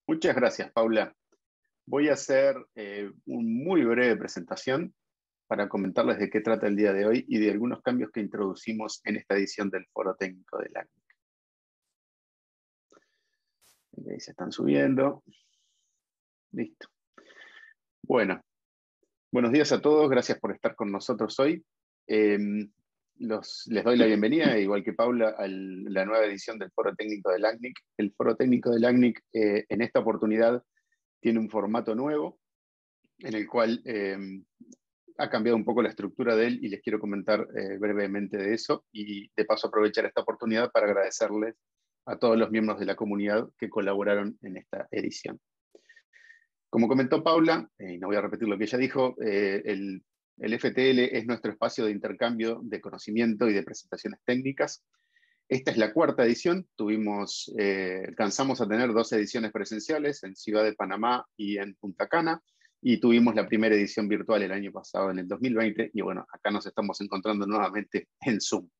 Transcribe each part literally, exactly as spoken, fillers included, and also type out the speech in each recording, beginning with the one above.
Muchas gracias, Paula. Voy a hacer eh, una muy breve presentación para comentarles de qué trata el día de hoy y de algunos cambios que introducimos en esta edición del Foro Técnico del A C N I C. Ahí se están subiendo. Listo. Bueno, buenos días a todos. Gracias por estar con nosotros hoy. Eh, los, les doy la bienvenida, igual que Paula, a la nueva edición del Foro Técnico del A C N I C. El Foro Técnico del A C N I C eh, en esta oportunidad tiene un formato nuevo en el cual eh, ha cambiado un poco la estructura de él y les quiero comentar eh, brevemente de eso y de paso aprovechar esta oportunidad para agradecerles a todos los miembros de la comunidad que colaboraron en esta edición. Como comentó Paula, y eh, no voy a repetir lo que ella dijo, eh, el, el F T L es nuestro espacio de intercambio de conocimiento y de presentaciones técnicas. Esta es la cuarta edición, tuvimos, eh, alcanzamos a tener dos ediciones presenciales en Ciudad de Panamá y en Punta Cana, y tuvimos la primera edición virtual el año pasado, en el dos mil veinte, y bueno, acá nos estamos encontrando nuevamente en Zoom.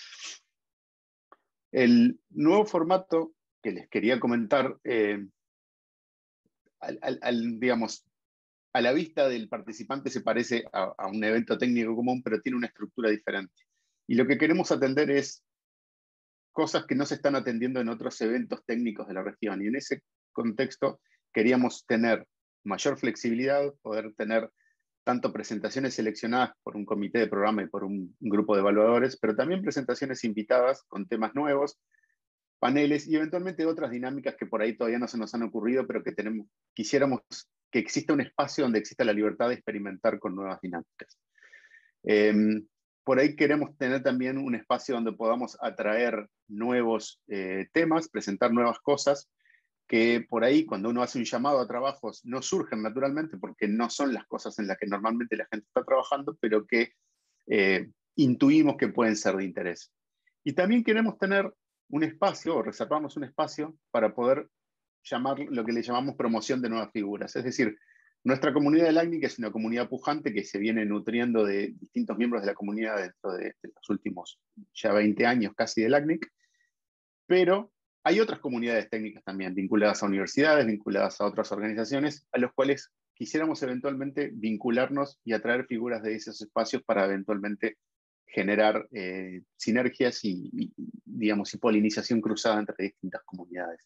El nuevo formato que les quería comentar, eh, al, al, al, digamos, a la vista del participante se parece a, a un evento técnico común, pero tiene una estructura diferente. Y lo que queremos atender es cosas que no se están atendiendo en otros eventos técnicos de la región. Y en ese contexto queríamos tener mayor flexibilidad, poder tener tanto presentaciones seleccionadas por un comité de programa y por un, un grupo de evaluadores, pero también presentaciones invitadas con temas nuevos, paneles y eventualmente otras dinámicas que por ahí todavía no se nos han ocurrido, pero que tenemos, quisiéramos que exista un espacio donde exista la libertad de experimentar con nuevas dinámicas. Eh, Por ahí queremos tener también un espacio donde podamos atraer nuevos eh, temas, presentar nuevas cosas, que por ahí cuando uno hace un llamado a trabajos no surgen naturalmente porque no son las cosas en las que normalmente la gente está trabajando, pero que eh, intuimos que pueden ser de interés. Y también queremos tener un espacio, o reservamos un espacio, para poder llamar lo que le llamamos promoción de nuevas figuras. Es decir, nuestra comunidad del A C N I C es una comunidad pujante que se viene nutriendo de distintos miembros de la comunidad dentro de, de los últimos ya veinte años casi del A C N I C, pero hay otras comunidades técnicas también vinculadas a universidades, vinculadas a otras organizaciones, a los cuales quisiéramos eventualmente vincularnos y atraer figuras de esos espacios para eventualmente generar eh, sinergias y, y, digamos, y polinización cruzada entre distintas comunidades.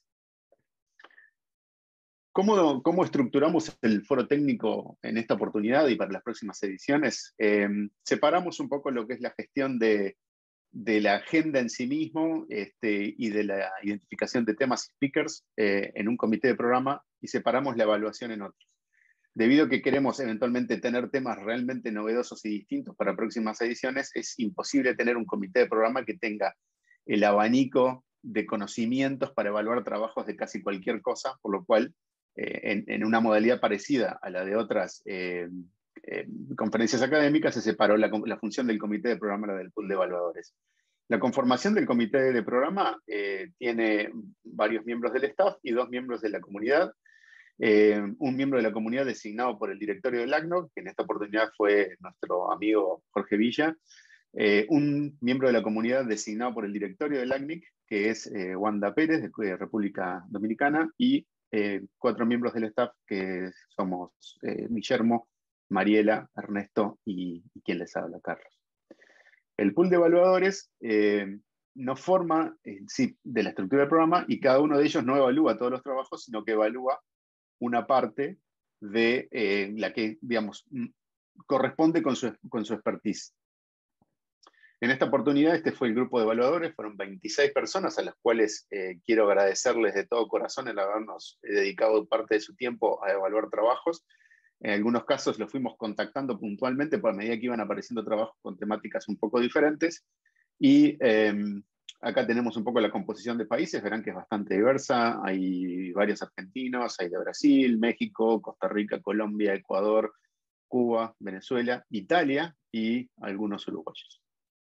¿Cómo, ¿Cómo estructuramos el foro técnico en esta oportunidad y para las próximas ediciones? Eh, separamos un poco lo que es la gestión de, de la agenda en sí mismo este, y de la identificación de temas y speakers eh, en un comité de programa y separamos la evaluación en otros. Debido a que queremos eventualmente tener temas realmente novedosos y distintos para próximas ediciones, es imposible tener un comité de programa que tenga el abanico de conocimientos para evaluar trabajos de casi cualquier cosa, por lo cual eh, en, en una modalidad parecida a la de otras eh, eh, conferencias académicas, se separó la, la función del comité de programa del pool de evaluadores. La conformación del comité de programa eh, tiene varios miembros del staff y dos miembros de la comunidad. Eh, un miembro de la comunidad designado por el directorio del A C N O C, que en esta oportunidad fue nuestro amigo Jorge Villa. Eh, un miembro de la comunidad designado por el directorio del A C N I C, que es eh, Wanda Pérez, de República Dominicana, y eh, cuatro miembros del staff, que somos eh, Guillermo, Mariela, Ernesto y, y quien les habla, Carlos. El pool de evaluadores eh, no forma en sí de la estructura del programa y cada uno de ellos no evalúa todos los trabajos, sino que evalúa una parte de eh, la que, digamos, corresponde con su, con su expertise. En esta oportunidad, este fue el grupo de evaluadores, fueron veintiséis personas a las cuales eh, quiero agradecerles de todo corazón el habernos dedicado parte de su tiempo a evaluar trabajos. En algunos casos los fuimos contactando puntualmente por medida que iban apareciendo trabajos con temáticas un poco diferentes. Y eh, acá tenemos un poco la composición de países, verán que es bastante diversa. Hay varios argentinos, hay de Brasil, México, Costa Rica, Colombia, Ecuador, Cuba, Venezuela, Italia y algunos uruguayos.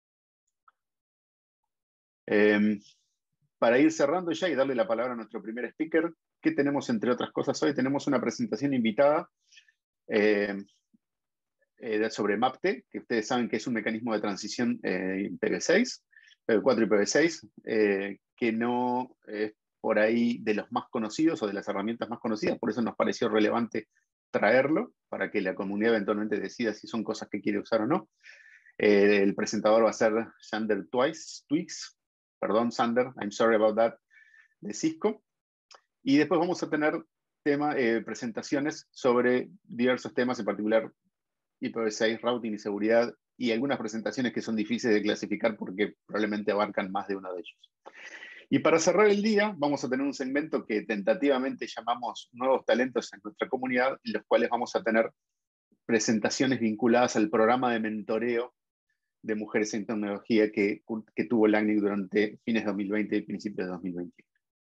Eh, para ir cerrando ya y darle la palabra a nuestro primer speaker, ¿qué tenemos entre otras cosas hoy? Tenemos una presentación invitada eh, eh, sobre MAPTE, que ustedes saben que es un mecanismo de transición eh, P V seis, P V cuatro y P V seis, eh, que no, eh, por ahí de los más conocidos o de las herramientas más conocidas, por eso nos pareció relevante traerlo, para que la comunidad eventualmente decida si son cosas que quiere usar o no. Eh, el presentador va a ser Sander Twice, Twix, perdón Sander, I'm sorry about that, de Cisco. Y después vamos a tener tema, eh, presentaciones sobre diversos temas, en particular I P v seis, routing y seguridad, y algunas presentaciones que son difíciles de clasificar porque probablemente abarcan más de uno de ellos. Y para cerrar el día, vamos a tener un segmento que tentativamente llamamos Nuevos Talentos en nuestra comunidad, en los cuales vamos a tener presentaciones vinculadas al programa de mentoreo de mujeres en tecnología que, que tuvo el A C N I C durante fines de dos mil veinte y principios de dos mil veintiuno.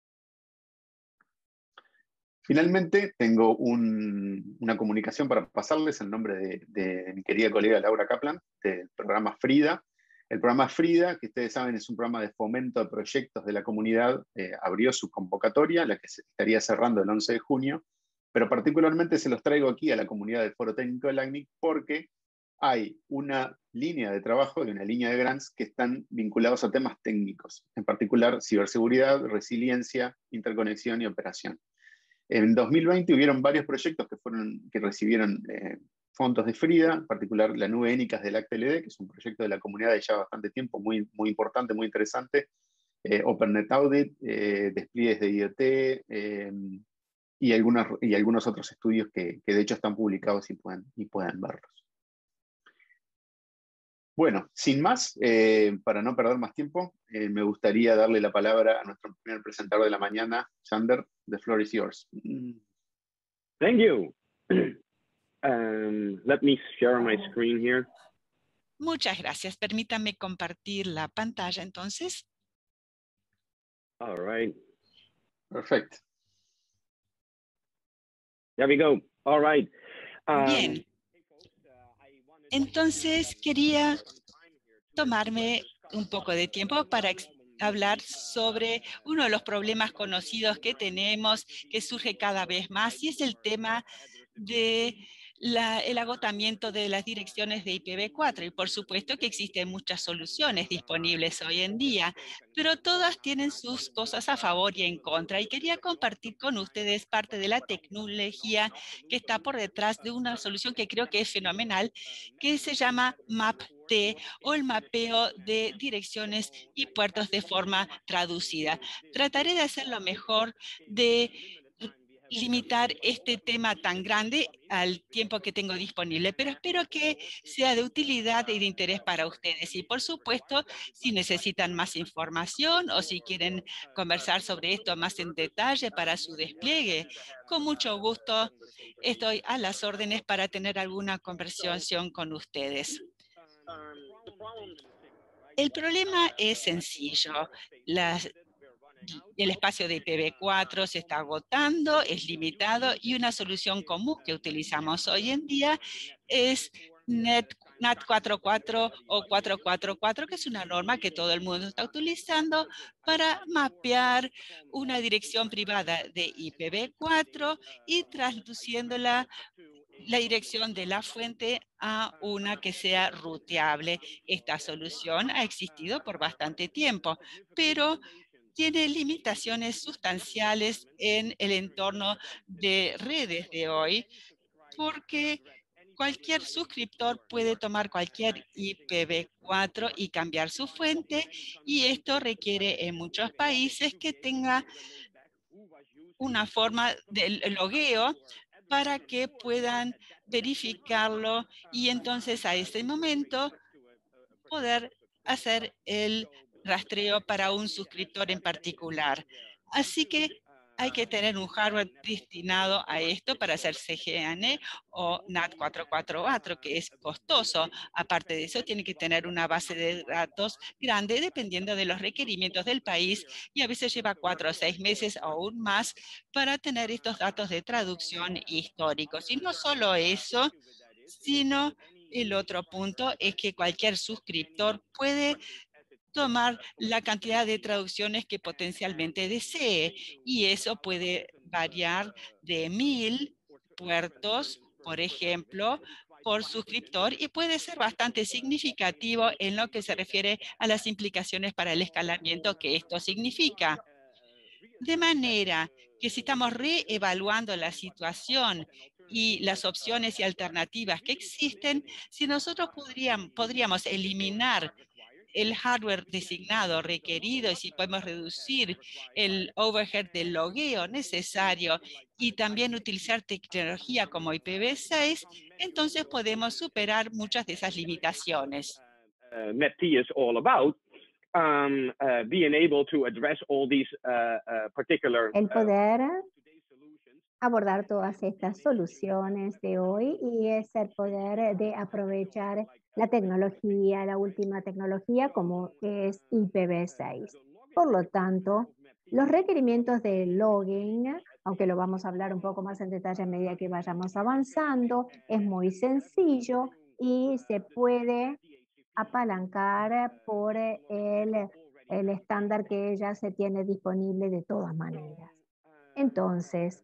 Finalmente, tengo un, una comunicación para pasarles en nombre de, de mi querida colega Laura Kaplan, del programa FRIDA. El programa FRIDA, que ustedes saben es un programa de fomento de proyectos de la comunidad, eh, abrió su convocatoria, la que se estaría cerrando el once de junio, pero particularmente se los traigo aquí a la comunidad del Foro Técnico del A C N I C porque hay una línea de trabajo y una línea de grants que están vinculados a temas técnicos, en particular ciberseguridad, resiliencia, interconexión y operación. En dos mil veinte hubieron varios proyectos que, fueron, que recibieron eh, fondos de FRIDA, en particular la nube ENICAS del A C T L D, que es un proyecto de la comunidad de ya bastante tiempo, muy, muy importante, muy interesante, eh, OpenNet Audit, eh, despliegues de IoT, eh, y, algunas, y algunos otros estudios que, que de hecho están publicados y pueden, y pueden verlos. Bueno, sin más, eh, para no perder más tiempo, eh, me gustaría darle la palabra a nuestro primer presentador de la mañana, Sander. The floor is yours. Thank you. Um, let me share my screen here. Muchas gracias. Permítame compartir la pantalla entonces. All right. Perfecto. There we go. All right. Um, Bien. Entonces quería tomarme un poco de tiempo para hablar sobre uno de los problemas conocidos que tenemos, que surge cada vez más, y es el tema de la, el agotamiento de las direcciones de I P v cuatro. Y por supuesto que existen muchas soluciones disponibles hoy en día, pero todas tienen sus cosas a favor y en contra. Y quería compartir con ustedes parte de la tecnología que está por detrás de una solución que creo que es fenomenal, que se llama MapT, o el mapeo de direcciones y puertos de forma traducida. Trataré de hacer lo mejor de limitar este tema tan grande al tiempo que tengo disponible, pero espero que sea de utilidad y de interés para ustedes. Y por supuesto, si necesitan más información o si quieren conversar sobre esto más en detalle para su despliegue, con mucho gusto estoy a las órdenes para tener alguna conversación con ustedes. El problema es sencillo. Las El espacio de I P v cuatro se está agotando, es limitado, y una solución común que utilizamos hoy en día es NAT cuatro punto cuatro o cuatro punto cuatro punto cuatro, que es una norma que todo el mundo está utilizando para mapear una dirección privada de I P v cuatro y traduciéndola la dirección de la fuente a una que sea ruteable. Esta solución ha existido por bastante tiempo, pero tiene limitaciones sustanciales en el entorno de redes de hoy, porque cualquier suscriptor puede tomar cualquier I P v cuatro y cambiar su fuente, y esto requiere en muchos países que tenga una forma de logueo para que puedan verificarlo y entonces a ese momento poder hacer el rastreo para un suscriptor en particular. Así que hay que tener un hardware destinado a esto para hacer C G N o NAT cuatro punto cuatro punto cuatro, que es costoso. Aparte de eso, tiene que tener una base de datos grande dependiendo de los requerimientos del país, y a veces lleva cuatro o seis meses o aún más para tener estos datos de traducción históricos. Y no solo eso, sino el otro punto es que cualquier suscriptor puede tomar la cantidad de traducciones que potencialmente desee, y eso puede variar de mil puertos, por ejemplo, por suscriptor, y puede ser bastante significativo en lo que se refiere a las implicaciones para el escalamiento que esto significa. De manera que si estamos reevaluando la situación y las opciones y alternativas que existen, si nosotros podríamos, podríamos eliminar el hardware designado requerido y si podemos reducir el overhead del logueo necesario y también utilizar tecnología como I P v seis, entonces podemos superar muchas de esas limitaciones. Uh, M A P T is all about. Um, uh, being able to address all these uh, uh, particular El poder uh, abordar todas estas soluciones de hoy y es el poder de aprovechar la tecnología, la última tecnología como es I P v seis. Por lo tanto, los requerimientos de logging, aunque lo vamos a hablar un poco más en detalle a medida que vayamos avanzando, es muy sencillo y se puede apalancar por el, el estándar que ya se tiene disponible de todas maneras. Entonces,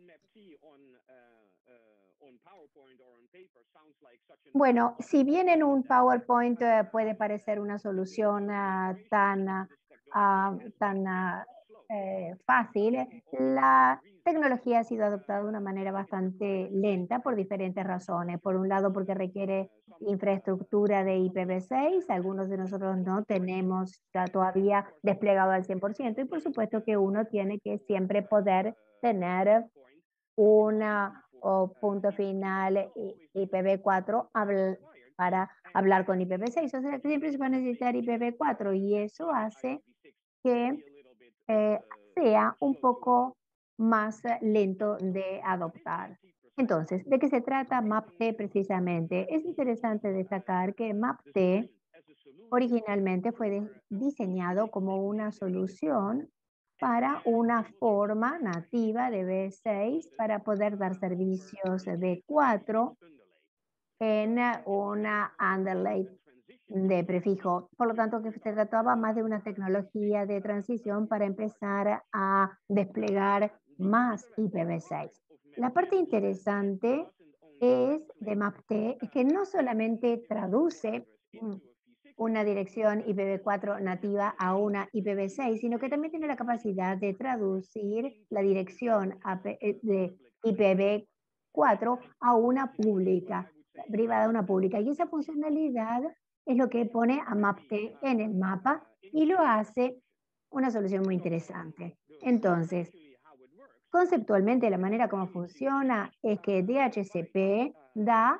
bueno, si bien en un PowerPoint eh, puede parecer una solución uh, tan, uh, tan uh, eh, fácil, la tecnología ha sido adoptada de una manera bastante lenta por diferentes razones. Por un lado, porque requiere infraestructura de I P v seis, algunos de nosotros no tenemos todavía desplegado al cien por ciento, y por supuesto que uno tiene que siempre poder tener una o punto final I P v cuatro para hablar con I P v seis. O sea, que siempre se va a necesitar I P v cuatro y eso hace que eh, sea un poco más lento de adoptar. Entonces, ¿de qué se trata M A P T precisamente? Es interesante destacar que M A P T originalmente fue de, diseñado como una solución para una forma nativa de V seis para poder dar servicios V cuatro en una underlay de prefijo. Por lo tanto, que se trataba más de una tecnología de transición para empezar a desplegar más I P v seis. La parte interesante es de M A P T es que no solamente traduce una dirección I P v cuatro nativa a una I P v seis, sino que también tiene la capacidad de traducir la dirección de I P v cuatro a una pública, privada a una pública. Y esa funcionalidad es lo que pone a M A P T en el mapa y lo hace una solución muy interesante. Entonces, conceptualmente la manera como funciona es que D H C P da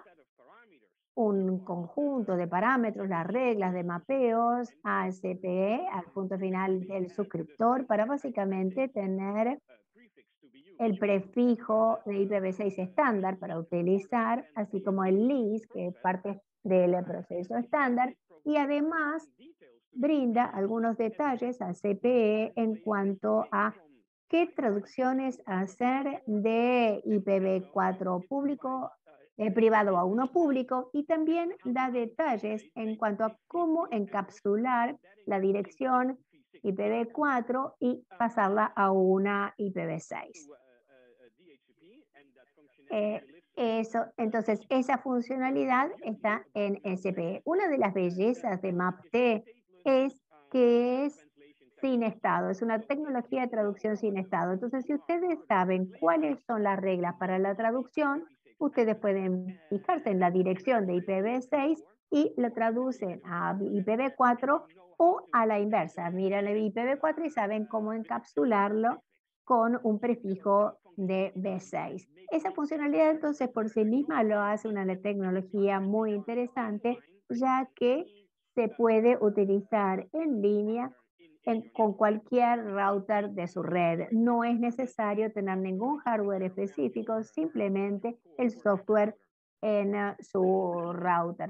un conjunto de parámetros, las reglas de mapeos a C P E, al punto final del suscriptor, para básicamente tener el prefijo de I P v seis estándar para utilizar, así como el list, que es parte del proceso estándar, y además brinda algunos detalles a C P E en cuanto a qué traducciones hacer de I P v cuatro público Eh, privado a uno público, y también da detalles en cuanto a cómo encapsular la dirección I P v cuatro y pasarla a una I P v seis. Eh, eso, entonces, esa funcionalidad está en S P E. Una de las bellezas de M A P T es que es sin estado, es una tecnología de traducción sin estado. Entonces, si ustedes saben cuáles son las reglas para la traducción, ustedes pueden fijarse en la dirección de I P v seis y lo traducen a I P v cuatro o a la inversa. Miran el I P v cuatro y saben cómo encapsularlo con un prefijo de V seis. Esa funcionalidad entonces por sí misma lo hace una tecnología muy interesante, ya que se puede utilizar en línea En, con cualquier router de su red. No es necesario tener ningún hardware específico, simplemente el software en uh, su router.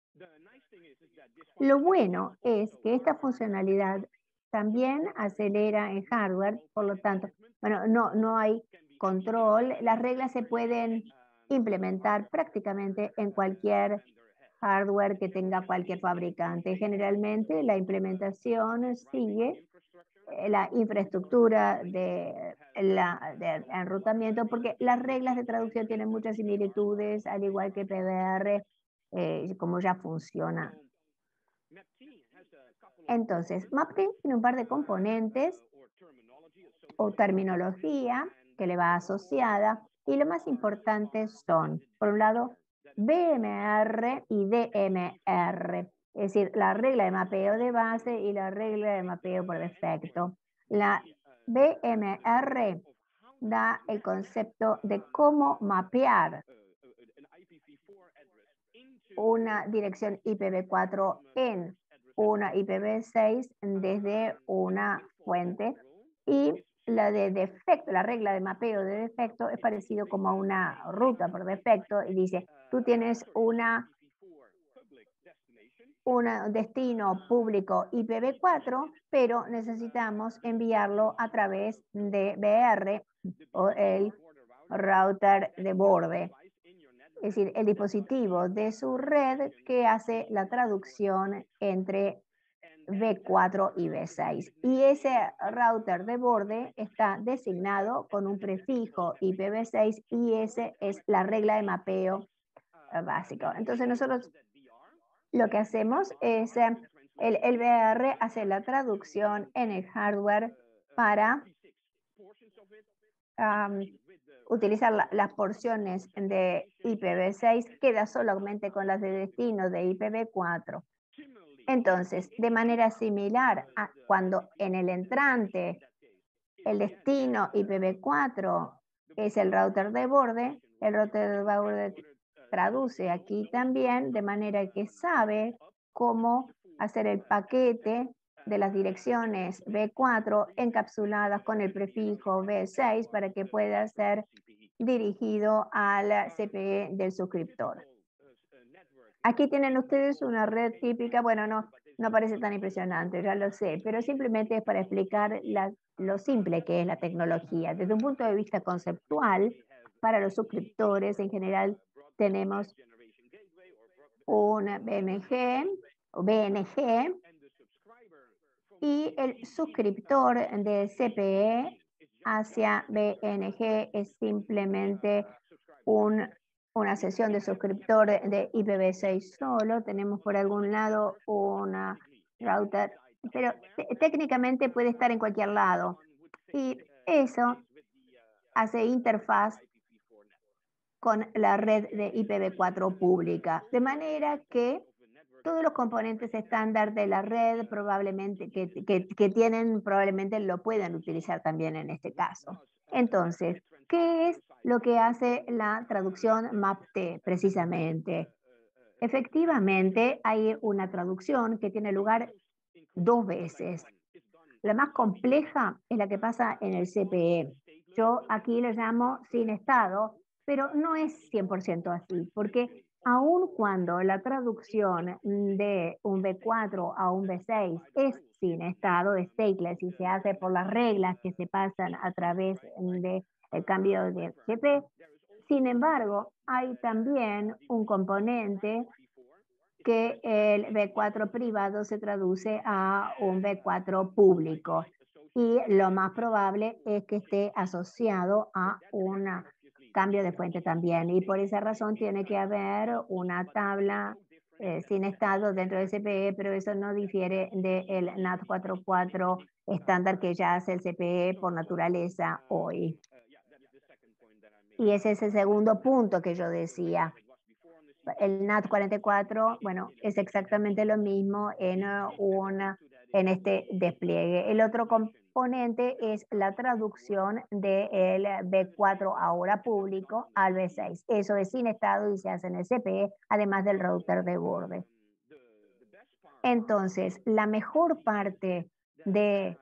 Lo bueno es que esta funcionalidad también acelera en hardware, por lo tanto, bueno, no, no hay control. Las reglas se pueden implementar prácticamente en cualquier hardware que tenga cualquier fabricante. Generalmente la implementación sigue la infraestructura de, la, de enrutamiento, porque las reglas de traducción tienen muchas similitudes, al igual que P B R, eh, como ya funciona. Entonces, M A P T tiene un par de componentes o terminología que le va asociada, y lo más importante son, por un lado, B M R y D M R, es decir, la regla de mapeo de base y la regla de mapeo por defecto. La B M R da el concepto de cómo mapear una dirección I P v cuatro en una I P v seis desde una fuente, y la de defecto, la regla de mapeo de defecto es parecido como a una ruta por defecto, y dice, tú tienes una, un destino público I P v cuatro, pero necesitamos enviarlo a través de B R o el router de borde. Es decir, el dispositivo de su red que hace la traducción entre V cuatro y V seis. Y ese router de borde está designado con un prefijo I P v seis, y ese es la regla de mapeo básico. Entonces nosotros lo que hacemos es, el, el B R hace la traducción en el hardware para um, utilizar la, las porciones de I P v seis, queda solamente con las de destino de I P v cuatro. Entonces, de manera similar a cuando en el entrante el destino I P v cuatro es el router de borde, el router de borde traduce aquí también de manera que sabe cómo hacer el paquete de las direcciones V cuatro encapsuladas con el prefijo V seis para que pueda ser dirigido al C P E del suscriptor. Aquí tienen ustedes una red típica, bueno, no, no parece tan impresionante, ya lo sé, pero simplemente es para explicar la, lo simple que es la tecnología. Desde un punto de vista conceptual, para los suscriptores en general tenemos un B M G o B N G, y el suscriptor de C P E hacia B N G es simplemente un, una sesión de suscriptor de I P v seis solo. Tenemos por algún lado una router, pero técnicamente puede estar en cualquier lado, y eso hace interfaz con la red de I P v cuatro pública, de manera que todos los componentes estándar de la red probablemente que, que, que tienen probablemente lo puedan utilizar también en este caso. Entonces, ¿qué es lo que hace la traducción MAP-T precisamente? Efectivamente, hay una traducción que tiene lugar dos veces. La más compleja es la que pasa en el C P E. Yo aquí lo llamo sin estado, pero no es cien por ciento así, porque aun cuando la traducción de un V cuatro a un V seis es sin estado, es stateless, y se hace por las reglas que se pasan a través del cambio de C P, sin embargo, hay también un componente que el V cuatro privado se traduce a un V cuatro público, y lo más probable es que esté asociado a un cambio de fuente también, y por esa razón tiene que haber una tabla eh, sin estado dentro del C P E, pero eso no difiere del N A T cuatro punto cuatro estándar que ya hace el C P E por naturaleza hoy. Y ese es el segundo punto que yo decía. El N A T cuarenta y cuatro, bueno, es exactamente lo mismo en, una, en este despliegue. El otro componente es la traducción del V cuatro ahora público al V seis. Eso es sin estado y se hace en el C P E, además del router de borde. Entonces, la mejor parte de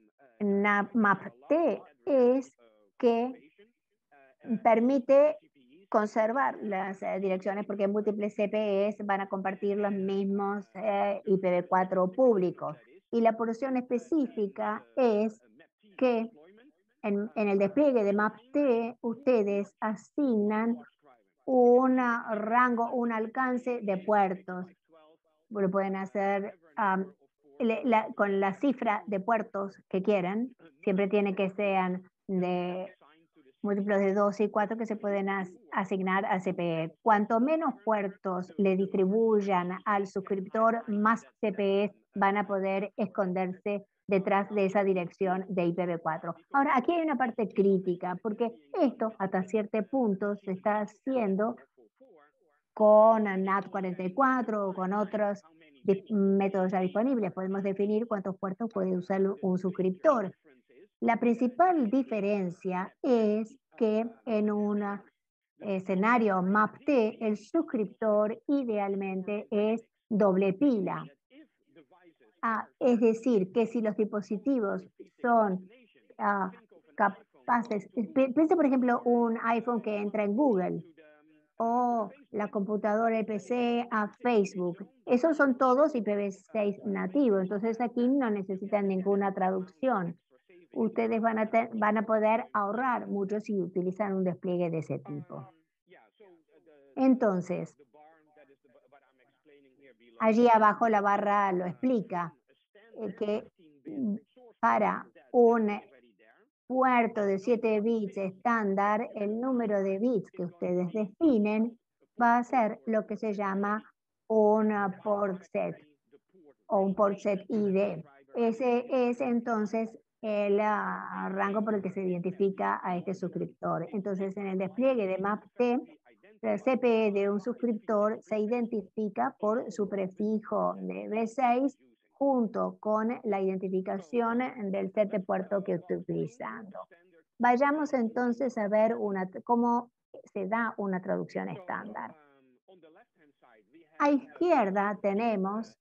MAP-T es que permite conservar las eh, direcciones, porque múltiples C P Es van a compartir los mismos eh, I P v cuatro públicos. Y la porción específica es que en, en el despliegue de MAP-T ustedes asignan un rango, un alcance de puertos. Lo pueden hacer um, le, la, con la cifra de puertos que quieran. Siempre tiene que sean de múltiplos de dos y cuatro que se pueden as, asignar al C P E. Cuanto menos puertos le distribuyan al suscriptor, más C P Es van a poder esconderse detrás de esa dirección de I P v cuatro. Ahora, aquí hay una parte crítica, porque esto hasta cierto punto se está haciendo con NAT cuarenta y cuatro o con otros métodos ya disponibles. Podemos definir cuántos puertos puede usar un suscriptor. La principal diferencia es que en un escenario M A P T, el suscriptor idealmente es doble pila. Ah, es decir, que si los dispositivos son ah, capaces, piense por ejemplo un iPhone que entra en Google o la computadora, el P C a Facebook. Esos son todos I P v seis nativos, entonces aquí no necesitan ninguna traducción. Ustedes van a, te, van a poder ahorrar mucho si utilizan un despliegue de ese tipo. Entonces, allí abajo la barra lo explica, eh, que para un puerto de siete bits estándar, el número de bits que ustedes definen va a ser lo que se llama un port set o un port set I D. Ese es entonces el uh, rango por el que se identifica a este suscriptor. Entonces, en el despliegue de M A P T, el C P E de un suscriptor se identifica por su prefijo de B seis junto con la identificación del set de puerto que esté utilizando. Vayamos entonces a ver una, cómo se da una traducción estándar. A izquierda tenemos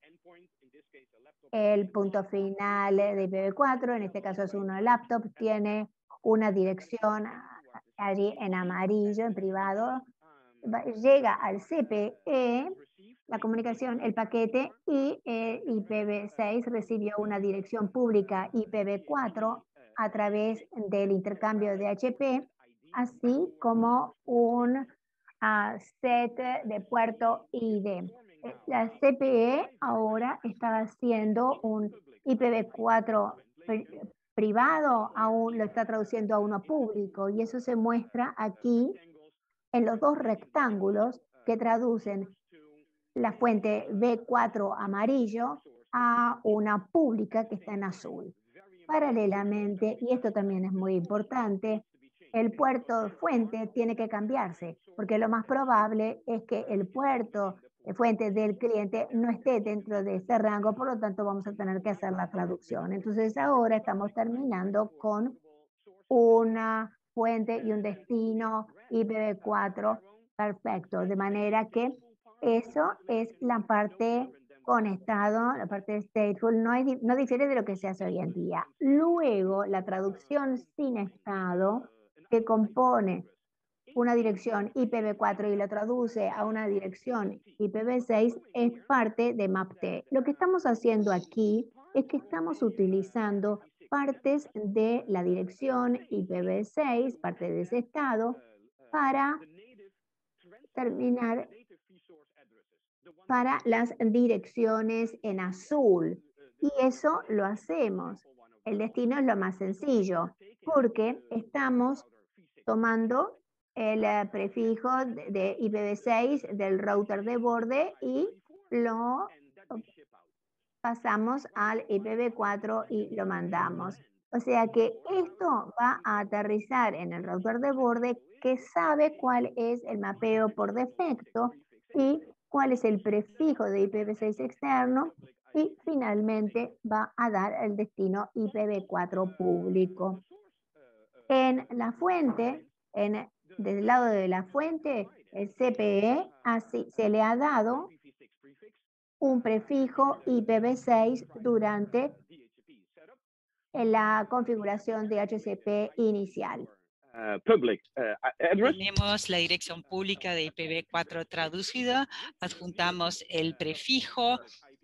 el punto final de I P v cuatro, en este caso es uno laptop, tiene una dirección allí en amarillo, en privado, llega al C P E, la comunicación, el paquete, y eh, I P v seis recibió una dirección pública I P v cuatro a través del intercambio de H P, así como un uh, set de puerto I D. La C P E ahora está haciendo un I P v cuatro privado, aún lo está traduciendo a uno público, y eso se muestra aquí en los dos rectángulos que traducen la fuente V cuatro amarillo a una pública que está en azul. Paralelamente, y esto también es muy importante, el puerto fuente tiene que cambiarse, porque lo más probable es que el puerto de fuente del cliente no esté dentro de ese rango, por lo tanto vamos a tener que hacer la traducción. Entonces ahora estamos terminando con una fuente y un destino I P v cuatro perfecto, de manera que eso es la parte con estado, la parte stateful, no, hay, no difiere de lo que se hace hoy en día. Luego, la traducción sin estado, que compone una dirección I P v cuatro y lo traduce a una dirección I P v seis, es parte de M A P T. Lo que estamos haciendo aquí es que estamos utilizando partes de la dirección I P v seis, parte de ese estado, para terminar para las direcciones en azul. Y eso lo hacemos. El destino es lo más sencillo, porque estamos tomando el uh, prefijo de, de I P v seis del router de borde y lo pasamos al I P v cuatro y lo mandamos. O sea que esto va a aterrizar en el router de borde, que sabe cuál es el mapeo por defecto y cuál es el prefijo de I P v seis externo, y finalmente va a dar el destino I P v cuatro público. En la fuente, en, del lado de la fuente, el C P E así, se le ha dado un prefijo I P v seis durante la configuración de H C P inicial. Uh, public, uh, Tenemos la dirección pública de I P v cuatro traducida, adjuntamos el prefijo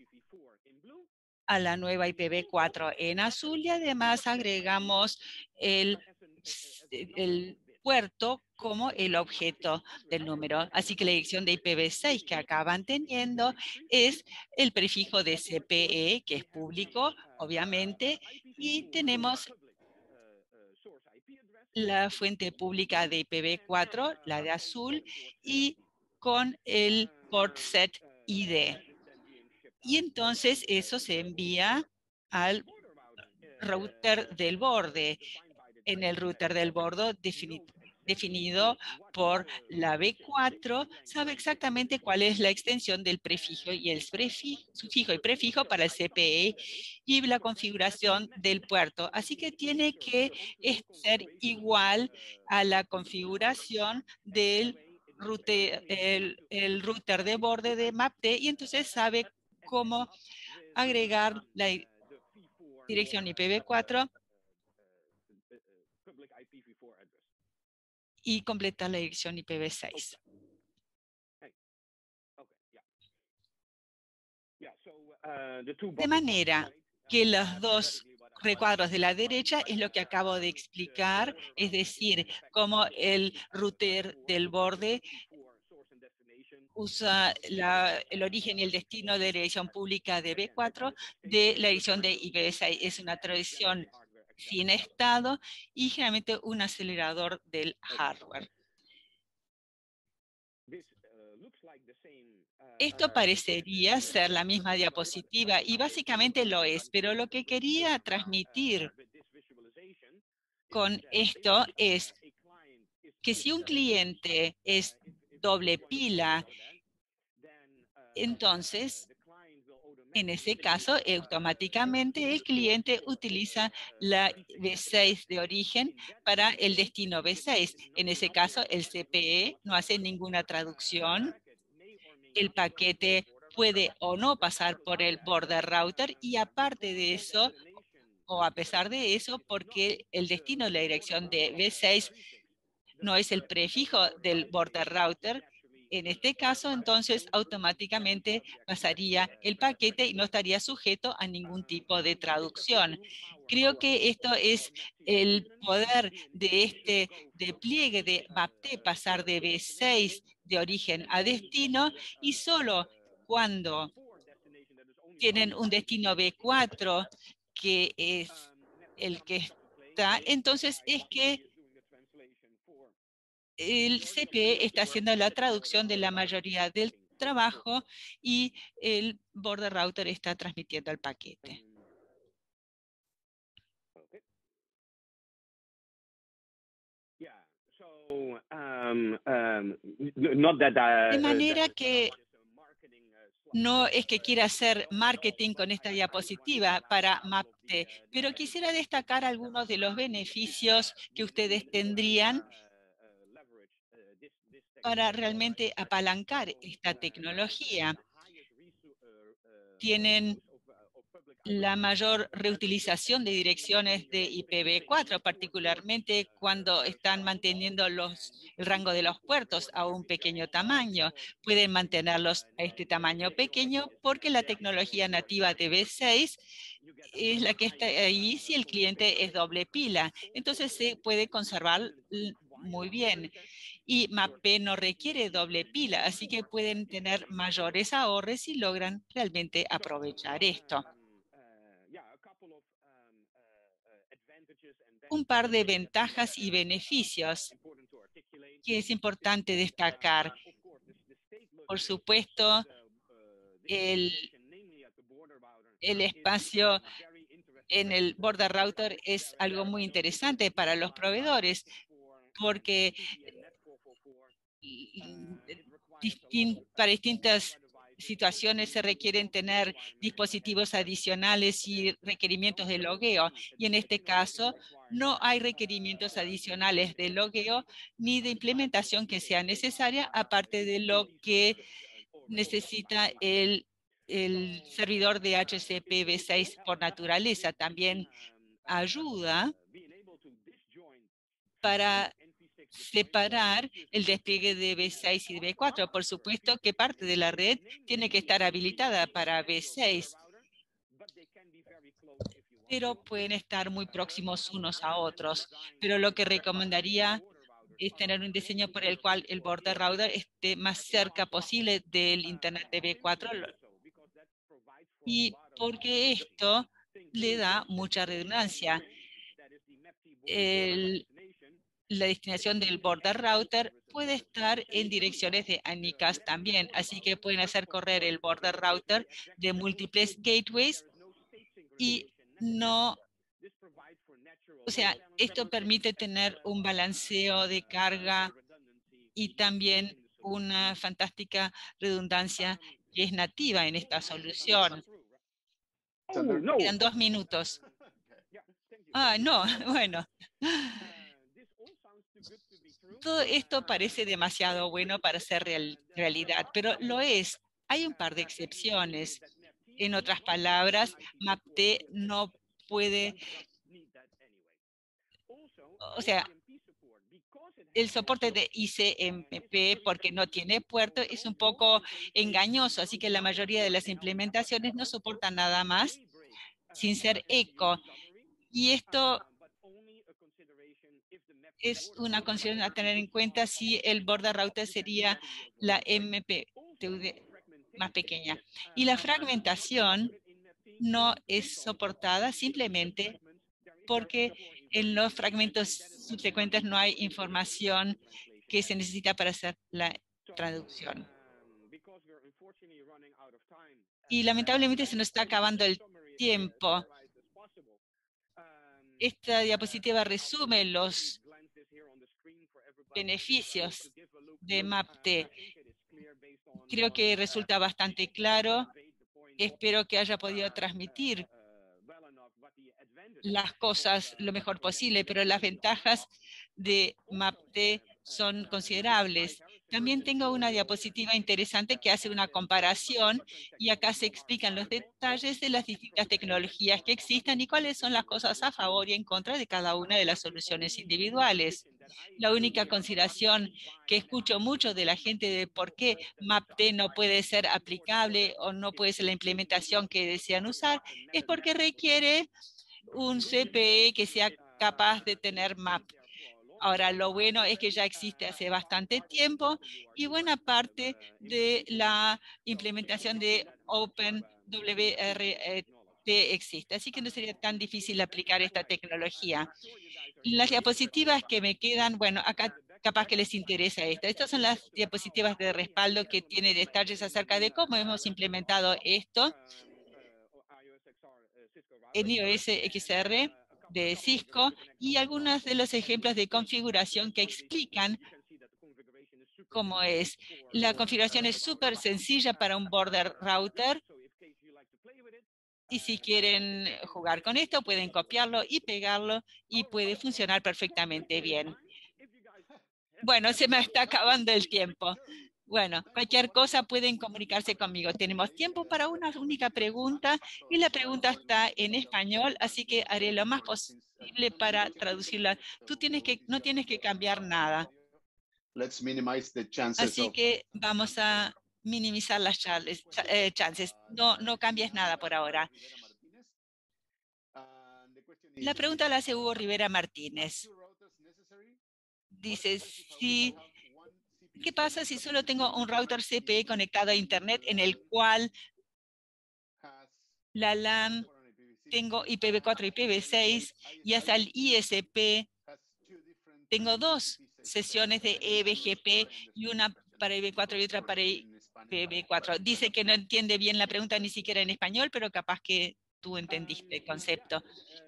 a la nueva I P v cuatro en azul y además agregamos el, el puerto como el objeto del número. Así que la dirección de I P v seis que acaban teniendo es el prefijo de C P E, que es público, obviamente, y tenemos la fuente pública de I P v cuatro, la de azul, y con el port set I D. y entonces eso se envía al router del borde. En el router del borde defini definido por la B cuatro, sabe exactamente cuál es la extensión del prefijo y el prefijo, sufijo y prefijo para el C P E y la configuración del puerto. Así que tiene que ser igual a la configuración del router, el, el router de borde de MAPD, y entonces sabe cómo agregar la dirección I P v cuatro y completar la dirección I P v seis. De manera que los dos recuadros de la derecha es lo que acabo de explicar, es decir, cómo el router del borde usa la, el origen y el destino de la dirección pública de B cuatro de la dirección de I P v seis. Es una tradición sin estado y generalmente un acelerador del hardware. Esto parecería ser la misma diapositiva y básicamente lo es, pero lo que quería transmitir con esto es que si un cliente es doble pila, entonces en ese caso automáticamente el cliente utiliza la B seis de origen para el destino B seis. En ese caso el C P E no hace ninguna traducción. El paquete puede o no pasar por el border router y aparte de eso, o a pesar de eso, porque el destino de la dirección de B seis no es el prefijo del border router, en este caso entonces automáticamente pasaría el paquete y no estaría sujeto a ningún tipo de traducción. Creo que esto es el poder de este despliegue de MAPD, pasar de B seis de origen a destino, y solo cuando tienen un destino B cuatro, que es el que está, entonces es que el C P E está haciendo la traducción de la mayoría del trabajo y el border router está transmitiendo el paquete. De manera que no es que quiera hacer marketing con esta diapositiva para MAPD, pero quisiera destacar algunos de los beneficios que ustedes tendrían para realmente apalancar esta tecnología. Tienen la mayor reutilización de direcciones de I P v cuatro, particularmente cuando están manteniendo los, el rango de los puertos a un pequeño tamaño. Pueden mantenerlos a este tamaño pequeño porque la tecnología nativa de B seis es la que está ahí si el cliente es doble pila. Entonces se puede conservar muy bien. Y MAPD no requiere doble pila, así que pueden tener mayores ahorros y logran realmente aprovechar esto. Un par de ventajas y beneficios que es importante destacar. Por supuesto, el, el espacio en el border router es algo muy interesante para los proveedores, porque distin- para distintas situaciones se requieren tener dispositivos adicionales y requerimientos de logueo. Y en este caso no hay requerimientos adicionales de logueo ni de implementación que sea necesaria, aparte de lo que necesita el, el servidor de H C P V seis por naturaleza. También ayuda para separar el despliegue de B seis y de B cuatro. Por supuesto que parte de la red tiene que estar habilitada para B seis, pero pueden estar muy próximos unos a otros. Pero lo que recomendaría es tener un diseño por el cual el border router esté más cerca posible del Internet de B cuatro, y porque esto le da mucha redundancia. El, la destinación del border router puede estar en direcciones de Anycast también, así que pueden hacer correr el border router de múltiples gateways y no, o sea, esto permite tener un balanceo de carga y también una fantástica redundancia que es nativa en esta solución. Quedan dos minutos. Ah, no, bueno. Todo esto parece demasiado bueno para ser real, realidad, pero lo es. Hay un par de excepciones. En otras palabras, MAPT no puede, o sea, el soporte de I C M P, porque no tiene puerto, es un poco engañoso, así que la mayoría de las implementaciones no soportan nada más sin ser eco. Y esto es una consideración a tener en cuenta si el border router sería la M P T U D más pequeña. Y la fragmentación no es soportada simplemente porque en los fragmentos subsecuentes no hay información que se necesita para hacer la traducción. Y lamentablemente se nos está acabando el tiempo. Esta diapositiva resume los beneficios de MAPT. Creo que resulta bastante claro. Espero que haya podido transmitir las cosas lo mejor posible, pero las ventajas de MAPT son considerables. También tengo una diapositiva interesante que hace una comparación y acá se explican los detalles de las distintas tecnologías que existen y cuáles son las cosas a favor y en contra de cada una de las soluciones individuales. La única consideración que escucho mucho de la gente de por qué MAPT no puede ser aplicable o no puede ser la implementación que desean usar es porque requiere un C P E que sea capaz de tener M A P. Ahora, lo bueno es que ya existe hace bastante tiempo y buena parte de la implementación de OpenWRT existe, así que no sería tan difícil aplicar esta tecnología. Las diapositivas que me quedan, bueno, acá capaz que les interesa esta. Estas son las diapositivas de respaldo que tiene detalles acerca de cómo hemos implementado esto en iOS X R de Cisco y algunos de los ejemplos de configuración que explican cómo es. La configuración es súper sencilla para un border router y si quieren jugar con esto pueden copiarlo y pegarlo y puede funcionar perfectamente bien. Bueno, se me está acabando el tiempo. Bueno, cualquier cosa pueden comunicarse conmigo. Tenemos tiempo para una única pregunta y la pregunta está en español, así que haré lo más posible para traducirla. Tú tienes que, no tienes que cambiar nada. Así que vamos a minimizar las chances. Eh, chances. No, no cambies nada por ahora. La pregunta la hace Hugo Rivera Martínez. Dice, si, ¿qué pasa si solo tengo un router C P E conectado a Internet en el cual la LAN tengo I P v cuatro y I P v seis y hasta el I S P tengo dos sesiones de E B G P y una para I P v cuatro y otra para I P v cuatro? Dice que no entiende bien la pregunta ni siquiera en español, pero capaz que tú entendiste el concepto.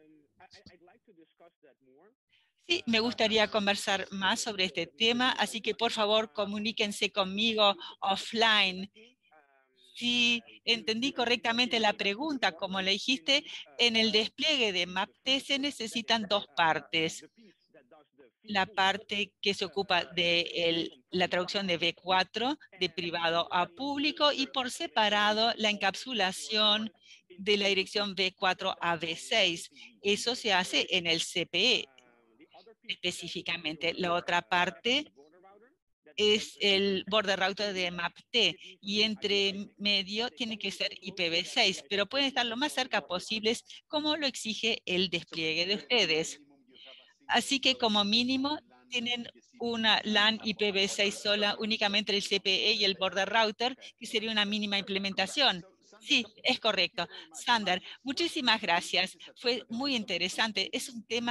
Sí, me gustaría conversar más sobre este tema, así que por favor comuníquense conmigo offline. Si entendí correctamente la pregunta, como le dijiste, en el despliegue de MAPT se necesitan dos partes. La parte que se ocupa de el, la traducción de V cuatro de privado a público y por separado la encapsulación de la dirección V cuatro a V seis. Eso se hace en el C P E específicamente. La otra parte es el border router de MAPT y entre medio tiene que ser I P v seis, pero pueden estar lo más cerca posibles como lo exige el despliegue de ustedes. Así que como mínimo tienen una LAN I P v seis sola, únicamente el C P E y el border router, que sería una mínima implementación. Sí, es correcto. Sander, muchísimas gracias. Fue muy interesante. Es un tema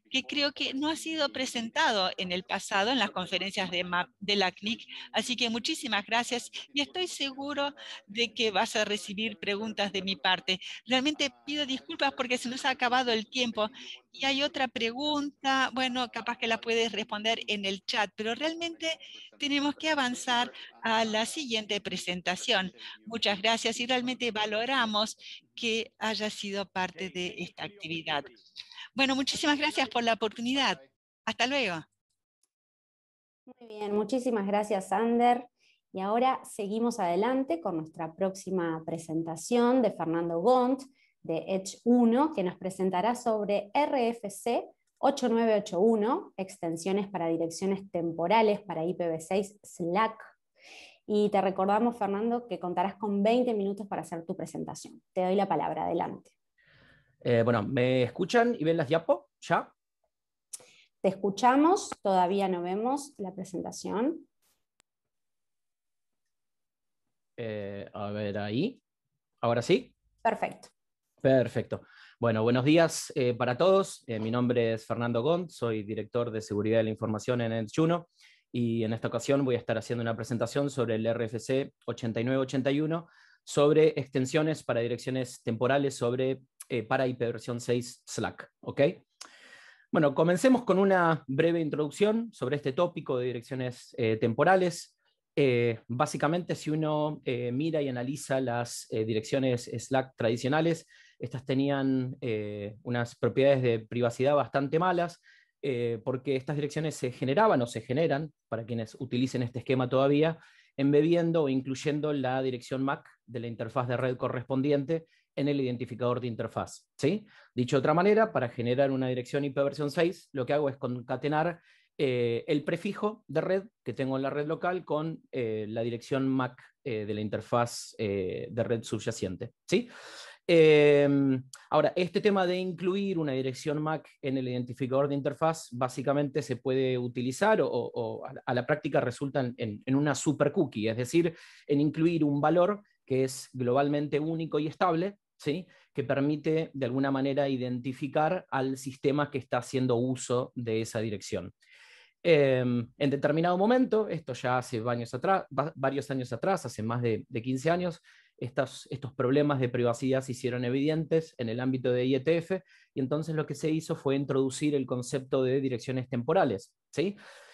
que creo que no ha sido presentado en el pasado en las conferencias de, de la C N I C. Así que muchísimas gracias y estoy seguro de que vas a recibir preguntas de mi parte. Realmente pido disculpas porque se nos ha acabado el tiempo. Y hay otra pregunta, bueno, capaz que la puedes responder en el chat, pero realmente tenemos que avanzar a la siguiente presentación. Muchas gracias y realmente valoramos que haya sido parte de esta actividad. Bueno, muchísimas gracias por la oportunidad. Hasta luego. Muy bien, muchísimas gracias, Sander. Y ahora seguimos adelante con nuestra próxima presentación de Fernando Gont, de Edge uno, que nos presentará sobre R F C ocho nueve ocho uno, extensiones para direcciones temporales para I P v seis Slack. Y te recordamos, Fernando, que contarás con veinte minutos para hacer tu presentación. Te doy la palabra, adelante. Eh, bueno, ¿me escuchan y ven las diapos ya? Te escuchamos, todavía no vemos la presentación. Eh, a ver ahí. ¿Ahora sí? Perfecto. Perfecto. Bueno, buenos días eh, para todos. Eh, mi nombre es Fernando Gont, soy director de Seguridad de la Información en Edge uno y en esta ocasión voy a estar haciendo una presentación sobre el R F C ochenta y nueve ochenta y uno sobre extensiones para direcciones temporales sobre, eh, para I P v seis Slack. ¿Ok? Bueno, comencemos con una breve introducción sobre este tópico de direcciones eh, temporales. Eh, básicamente, si uno eh, mira y analiza las eh, direcciones Slack tradicionales, estas tenían eh, unas propiedades de privacidad bastante malas, eh, porque estas direcciones se generaban o se generan, para quienes utilicen este esquema todavía, embebiendo o incluyendo la dirección M A C de la interfaz de red correspondiente en el identificador de interfaz, ¿sí? Dicho de otra manera, para generar una dirección I P v seis, lo que hago es concatenar eh, el prefijo de red que tengo en la red local con eh, la dirección M A C eh, de la interfaz eh, de red subyacente, ¿sí? Eh, ahora, este tema de incluir una dirección M A C en el identificador de interfaz básicamente se puede utilizar o, o a la práctica resulta en, en una super cookie, es decir, en incluir un valor que es globalmente único y estable, ¿sí? Que permite de alguna manera identificar al sistema que está haciendo uso de esa dirección. Eh, en determinado momento, esto ya hace varios, atrás, varios años atrás, hace más de, de quince años, estos, estos problemas de privacidad se hicieron evidentes en el ámbito de I E T F, y entonces lo que se hizo fue introducir el concepto de direcciones temporales, ¿sí?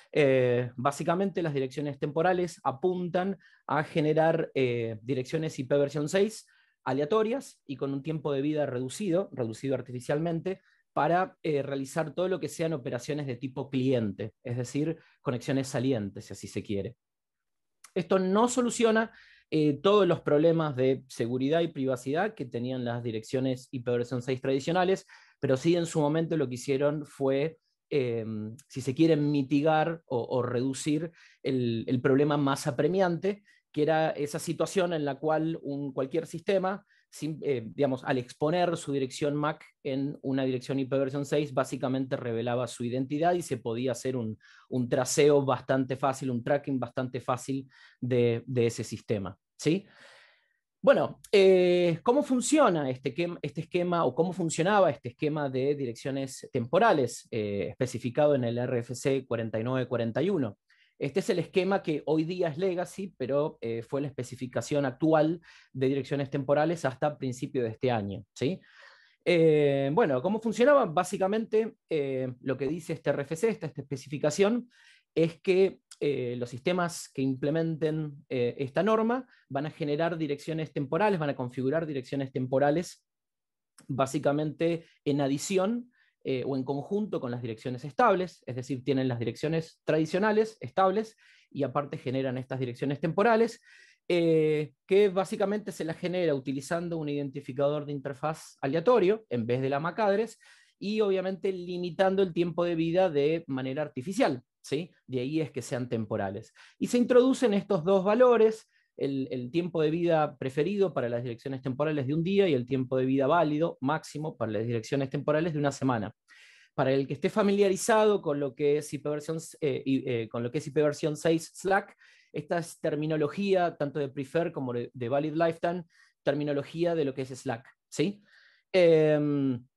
Eh, básicamente las direcciones temporales apuntan a generar eh, direcciones I P v seis aleatorias y con un tiempo de vida reducido, reducido artificialmente, para eh, realizar todo lo que sean operaciones de tipo cliente, es decir, conexiones salientes, si así se quiere. Esto no soluciona eh, todos los problemas de seguridad y privacidad que tenían las direcciones I P v seis tradicionales, pero sí en su momento lo que hicieron fue, eh, si se quiere, mitigar o, o reducir el, el problema más apremiante, que era esa situación en la cual un, cualquier sistema, sin, eh, digamos, al exponer su dirección M A C en una dirección I P v seis, básicamente revelaba su identidad y se podía hacer un, un traceo bastante fácil, un tracking bastante fácil de, de ese sistema, ¿sí? Bueno, eh, ¿cómo funciona este, este esquema o cómo funcionaba este esquema de direcciones temporales eh, especificado en el R F C cuarenta y nueve cuarenta y uno? Este es el esquema que hoy día es legacy, pero eh, fue la especificación actual de direcciones temporales hasta principio de este año, ¿sí? Eh, bueno, ¿cómo funcionaba? Básicamente, eh, lo que dice este R F C, esta, esta especificación, es que eh, los sistemas que implementen eh, esta norma van a generar direcciones temporales, van a configurar direcciones temporales básicamente en adición eh, o en conjunto con las direcciones estables, es decir, tienen las direcciones tradicionales, estables, y aparte generan estas direcciones temporales, eh, que básicamente se las genera utilizando un identificador de interfaz aleatorio en vez de la M A C address, y obviamente limitando el tiempo de vida de manera artificial, ¿sí? De ahí es que sean temporales. Y se introducen estos dos valores, El, el tiempo de vida preferido para las direcciones temporales de un día y el tiempo de vida válido máximo para las direcciones temporales de una semana. Para el que esté familiarizado con lo que es I P v eh, eh, con lo que es I P v seis Slack, esta es terminología tanto de prefer como de, de valid lifetime, terminología de lo que es Slack, ¿sí? Eh,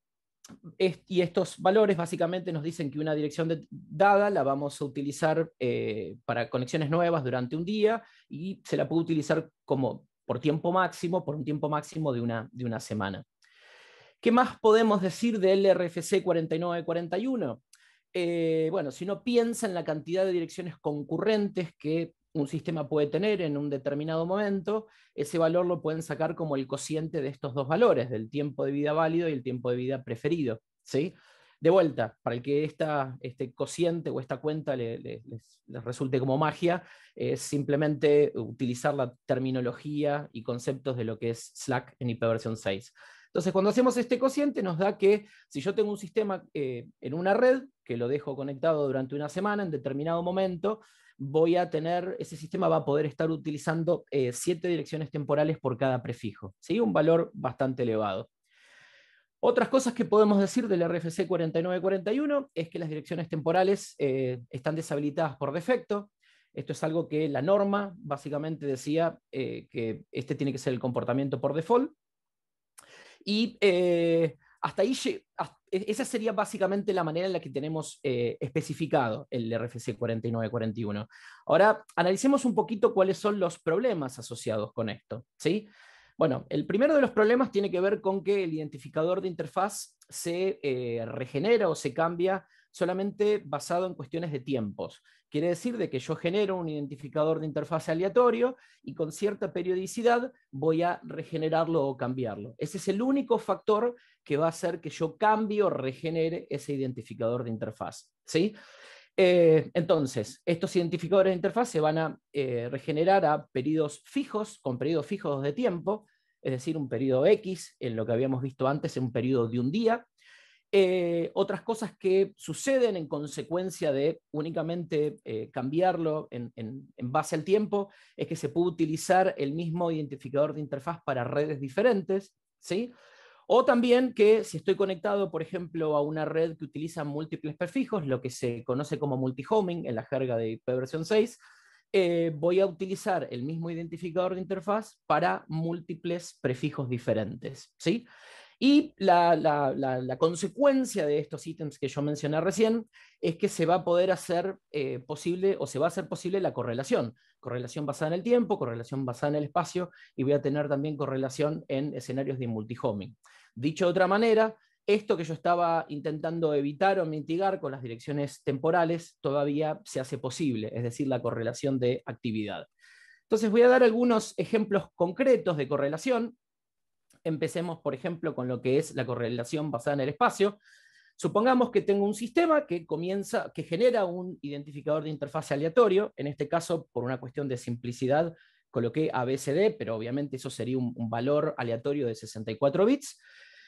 es, y estos valores básicamente nos dicen que una dirección de, dada la vamos a utilizar eh, para conexiones nuevas durante un día y se la puede utilizar como por tiempo máximo, por un tiempo máximo de una, de una semana. ¿Qué más podemos decir del L R F C cuarenta y nueve cuarenta y uno? Eh, bueno, si uno piensa en la cantidad de direcciones concurrentes que un sistema puede tener en un determinado momento, ese valor lo pueden sacar como el cociente de estos dos valores, del tiempo de vida válido y el tiempo de vida preferido, ¿sí? De vuelta, para el que esta, este cociente o esta cuenta le, le, les, les resulte como magia, es simplemente utilizar la terminología y conceptos de lo que es Slack en I P versión seis. Entonces, cuando hacemos este cociente, nos da que si yo tengo un sistema eh, en una red, que lo dejo conectado durante una semana, en determinado momento, voy a tener, ese sistema va a poder estar utilizando eh, siete direcciones temporales por cada prefijo, ¿sí? Un valor bastante elevado. Otras cosas que podemos decir del R F C cuarenta y nueve cuarenta y uno es que las direcciones temporales eh, están deshabilitadas por defecto. Esto es algo que la norma básicamente decía eh, que este tiene que ser el comportamiento por default. Y eh, hasta ahí, hasta, esa sería básicamente la manera en la que tenemos eh, especificado el R F C cuarenta y nueve cuarenta y uno. Ahora, analicemos un poquito cuáles son los problemas asociados con esto, ¿sí? Bueno, el primero de los problemas tiene que ver con que el identificador de interfaz se eh, regenera o se cambia solamente basado en cuestiones de tiempos. Quiere decir de que yo genero un identificador de interfaz aleatorio y con cierta periodicidad voy a regenerarlo o cambiarlo. Ese es el único factor que va a hacer que yo cambie o regenere ese identificador de interfaz, ¿sí? Eh, entonces, estos identificadores de interfaz se van a eh, regenerar a periodos fijos, con periodos fijos de tiempo, es decir, un periodo X, en lo que habíamos visto antes, en un periodo de un día. Eh, otras cosas que suceden en consecuencia de únicamente eh, cambiarlo en, en, en base al tiempo es que se puede utilizar el mismo identificador de interfaz para redes diferentes, ¿sí? O también que si estoy conectado, por ejemplo, a una red que utiliza múltiples prefijos, lo que se conoce como multihoming en la jerga de I P versión seis, eh, voy a utilizar el mismo identificador de interfaz para múltiples prefijos diferentes, ¿sí? Y la, la, la, la consecuencia de estos ítems que yo mencioné recién es que se va a poder hacer eh, posible, o se va a hacer posible la correlación. Correlación basada en el tiempo, correlación basada en el espacio, y voy a tener también correlación en escenarios de multihoming. Dicho de otra manera, esto que yo estaba intentando evitar o mitigar con las direcciones temporales todavía se hace posible, es decir, la correlación de actividad. Entonces voy a dar algunos ejemplos concretos de correlación. Empecemos, por ejemplo, con lo que es la correlación basada en el espacio. Supongamos que tengo un sistema que comienza, que genera un identificador de interfaz aleatorio. En este caso, por una cuestión de simplicidad, coloqué A B C D, pero obviamente eso sería un, un valor aleatorio de sesenta y cuatro bits.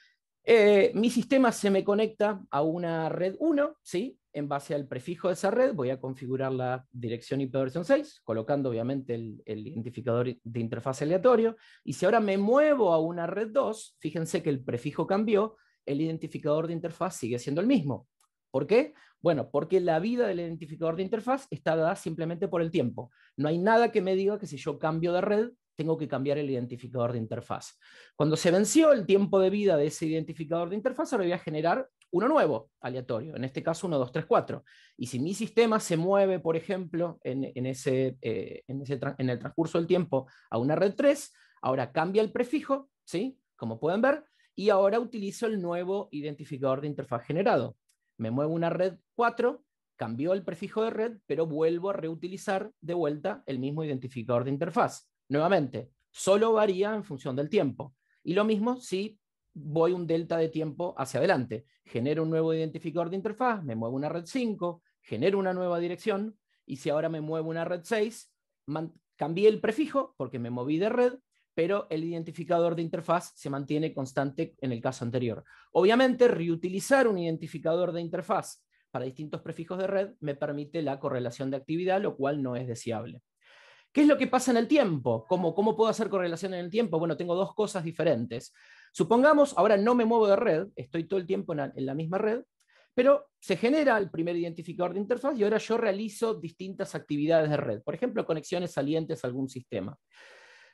Eh, mi sistema se me conecta a una red uno, ¿sí? En base al prefijo de esa red voy a configurar la dirección I P versión seis, colocando obviamente el, el identificador de interfaz aleatorio, y si ahora me muevo a una red dos, fíjense que el prefijo cambió, el identificador de interfaz sigue siendo el mismo. ¿Por qué? Bueno, porque la vida del identificador de interfaz está dada simplemente por el tiempo. No hay nada que me diga que si yo cambio de red, tengo que cambiar el identificador de interfaz. Cuando se venció el tiempo de vida de ese identificador de interfaz, ahora voy a generar uno nuevo, aleatorio, en este caso uno, dos, tres, cuatro. Y si mi sistema se mueve, por ejemplo, en, en, ese, eh, en, ese en el transcurso del tiempo a una red tres, ahora cambia el prefijo, ¿sí? Como pueden ver, y ahora utilizo el nuevo identificador de interfaz generado. Me muevo a una red cuatro, cambió el prefijo de red, pero vuelvo a reutilizar de vuelta el mismo identificador de interfaz. Nuevamente, solo varía en función del tiempo. Y lo mismo si voy un delta de tiempo hacia adelante. Genero un nuevo identificador de interfaz, me muevo a una red cinco, genero una nueva dirección, y si ahora me muevo a una red seis, cambié el prefijo porque me moví de red, pero el identificador de interfaz se mantiene constante en el caso anterior. Obviamente, reutilizar un identificador de interfaz para distintos prefijos de red me permite la correlación de actividad, lo cual no es deseable. ¿Qué es lo que pasa en el tiempo? ¿Cómo, ¿Cómo puedo hacer correlación en el tiempo? Bueno, tengo dos cosas diferentes. Supongamos, ahora no me muevo de red, estoy todo el tiempo en la, en la misma red, pero se genera el primer identificador de interfaz y ahora yo realizo distintas actividades de red. Por ejemplo, conexiones salientes a algún sistema.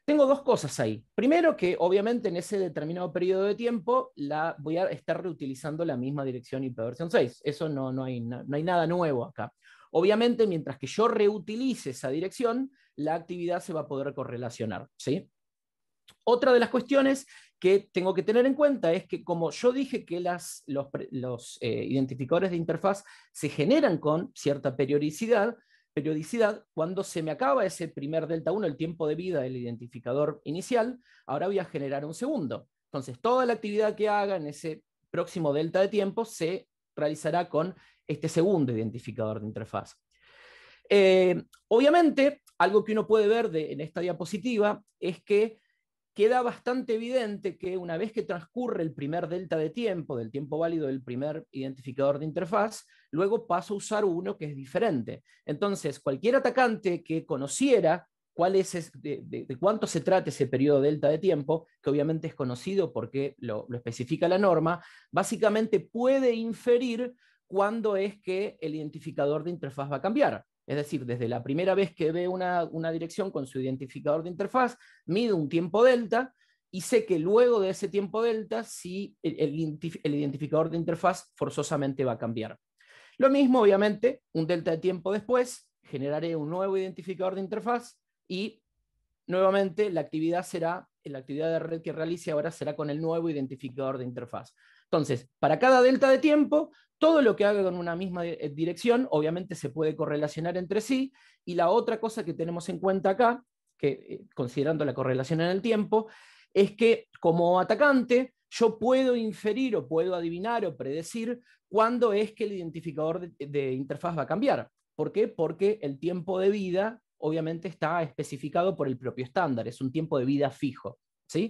Tengo dos cosas ahí. Primero, que obviamente en ese determinado periodo de tiempo la, voy a estar reutilizando la misma dirección I P versión seis. Eso no, no, hay, no, no hay nada nuevo acá. Obviamente, mientras que yo reutilice esa dirección, la actividad se va a poder correlacionar, ¿sí? Otra de las cuestiones que tengo que tener en cuenta es que, como yo dije que las, los, los eh, identificadores de interfaz se generan con cierta periodicidad, periodicidad, cuando se me acaba ese primer delta uno, el tiempo de vida del identificador inicial, ahora voy a generar un segundo. Entonces, toda la actividad que haga en ese próximo delta de tiempo se realizará con este segundo identificador de interfaz. Eh, obviamente, algo que uno puede ver de, en esta diapositiva es que queda bastante evidente que una vez que transcurre el primer delta de tiempo, del tiempo válido del primer identificador de interfaz, luego paso a usar uno que es diferente. Entonces, cualquier atacante que conociera cuál es, de, de, de cuánto se trata ese periodo delta de tiempo, que obviamente es conocido porque lo, lo especifica la norma, básicamente puede inferir cuándo es que el identificador de interfaz va a cambiar. Es decir, desde la primera vez que ve una, una dirección con su identificador de interfaz, mido un tiempo delta y sé que luego de ese tiempo delta, sí, el, el, el identificador de interfaz forzosamente va a cambiar. Lo mismo, obviamente, un delta de tiempo después, generaré un nuevo identificador de interfaz y nuevamente la actividad será, la actividad de red que realice ahora será con el nuevo identificador de interfaz. Entonces, para cada delta de tiempo, todo lo que haga con una misma dirección, obviamente se puede correlacionar entre sí, y la otra cosa que tenemos en cuenta acá, que, eh, considerando la correlación en el tiempo, es que como atacante yo puedo inferir o puedo adivinar o predecir cuándo es que el identificador de, de interfaz va a cambiar. ¿Por qué? Porque el tiempo de vida obviamente está especificado por el propio estándar, es un tiempo de vida fijo, ¿sí?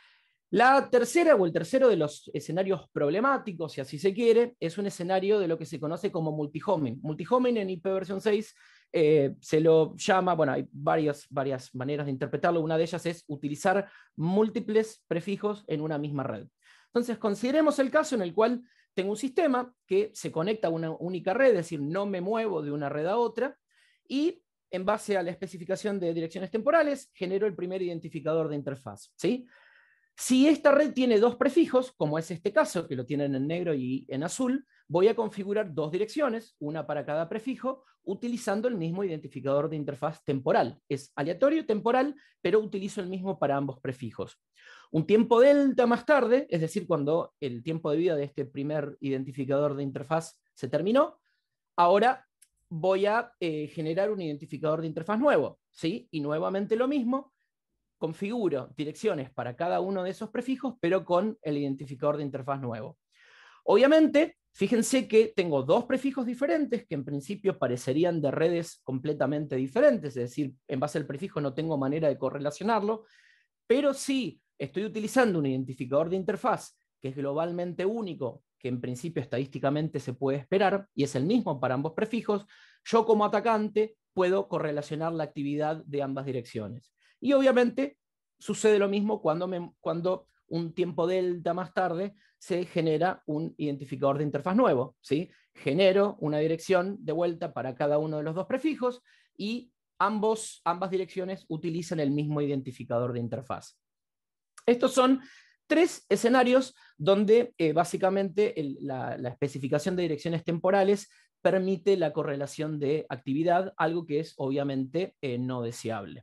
La tercera o el tercero de los escenarios problemáticos, si así se quiere, es un escenario de lo que se conoce como multihoming. Multihoming en I P versión seis eh, se lo llama, bueno, hay varias, varias maneras de interpretarlo, una de ellas es utilizar múltiples prefijos en una misma red. Entonces, consideremos el caso en el cual tengo un sistema que se conecta a una única red, es decir, no me muevo de una red a otra, y en base a la especificación de direcciones temporales, genero el primer identificador de interfaz, ¿sí? Si esta red tiene dos prefijos, como es este caso, que lo tienen en negro y en azul, voy a configurar dos direcciones, una para cada prefijo, utilizando el mismo identificador de interfaz temporal. Es aleatorio temporal, pero utilizo el mismo para ambos prefijos. Un tiempo delta más tarde, es decir, cuando el tiempo de vida de este primer identificador de interfaz se terminó, ahora voy a eh, generar un identificador de interfaz nuevo, ¿sí? Y nuevamente lo mismo, configuro direcciones para cada uno de esos prefijos, pero con el identificador de interfaz nuevo. Obviamente, fíjense que tengo dos prefijos diferentes que en principio parecerían de redes completamente diferentes, es decir, en base al prefijo no tengo manera de correlacionarlo, pero sí estoy utilizando un identificador de interfaz que es globalmente único, que en principio estadísticamente se puede esperar, y es el mismo para ambos prefijos, yo como atacante puedo correlacionar la actividad de ambas direcciones. Y obviamente sucede lo mismo cuando, me, cuando un tiempo delta más tarde se genera un identificador de interfaz nuevo, ¿sí? Genero una dirección de vuelta para cada uno de los dos prefijos y ambos, ambas direcciones utilizan el mismo identificador de interfaz. Estos son tres escenarios donde eh, básicamente el, la, la especificación de direcciones temporales permite la correlación de actividad, algo que es obviamente eh, no deseable.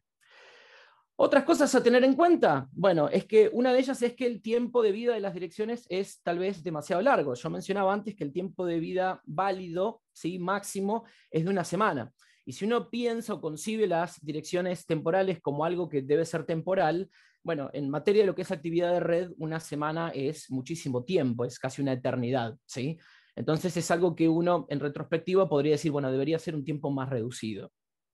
Otras cosas a tener en cuenta, bueno, es que una de ellas es que el tiempo de vida de las direcciones es tal vez demasiado largo. Yo mencionaba antes que el tiempo de vida válido, ¿sí? Máximo, es de una semana. Y si uno piensa o concibe las direcciones temporales como algo que debe ser temporal, bueno, en materia de lo que es actividad de red, una semana es muchísimo tiempo, es casi una eternidad, ¿sí? Entonces es algo que uno en retrospectiva podría decir, bueno, debería ser un tiempo más reducido.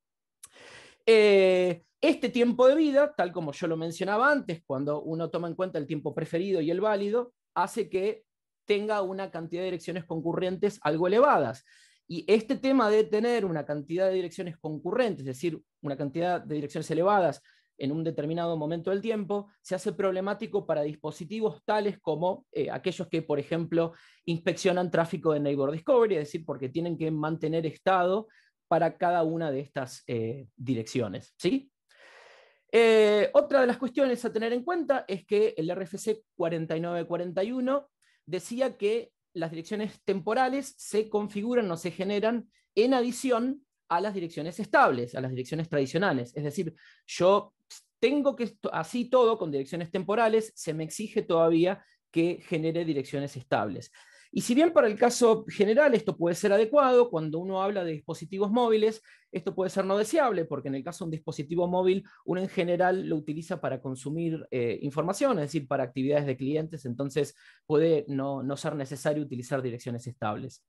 Eh, este tiempo de vida, tal como yo lo mencionaba antes, cuando uno toma en cuenta el tiempo preferido y el válido, hace que tenga una cantidad de direcciones concurrentes algo elevadas. Y este tema de tener una cantidad de direcciones concurrentes, es decir, una cantidad de direcciones elevadas en un determinado momento del tiempo, se hace problemático para dispositivos tales como eh, aquellos que, por ejemplo, inspeccionan tráfico de Neighbor Discovery, es decir, porque tienen que mantener estado para cada una de estas eh, direcciones, ¿sí? Eh, otra de las cuestiones a tener en cuenta es que el R F C cuarenta y nueve cuarenta y uno decía que las direcciones temporales se configuran o se generan en adición a las direcciones estables, a las direcciones tradicionales. Es decir, yo tengo que, así todo, con direcciones temporales, se me exige todavía que genere direcciones estables. Y si bien para el caso general esto puede ser adecuado, cuando uno habla de dispositivos móviles, esto puede ser no deseable, porque en el caso de un dispositivo móvil, uno en general lo utiliza para consumir eh, información, es decir, para actividades de clientes, entonces puede no, no ser necesario utilizar direcciones estables.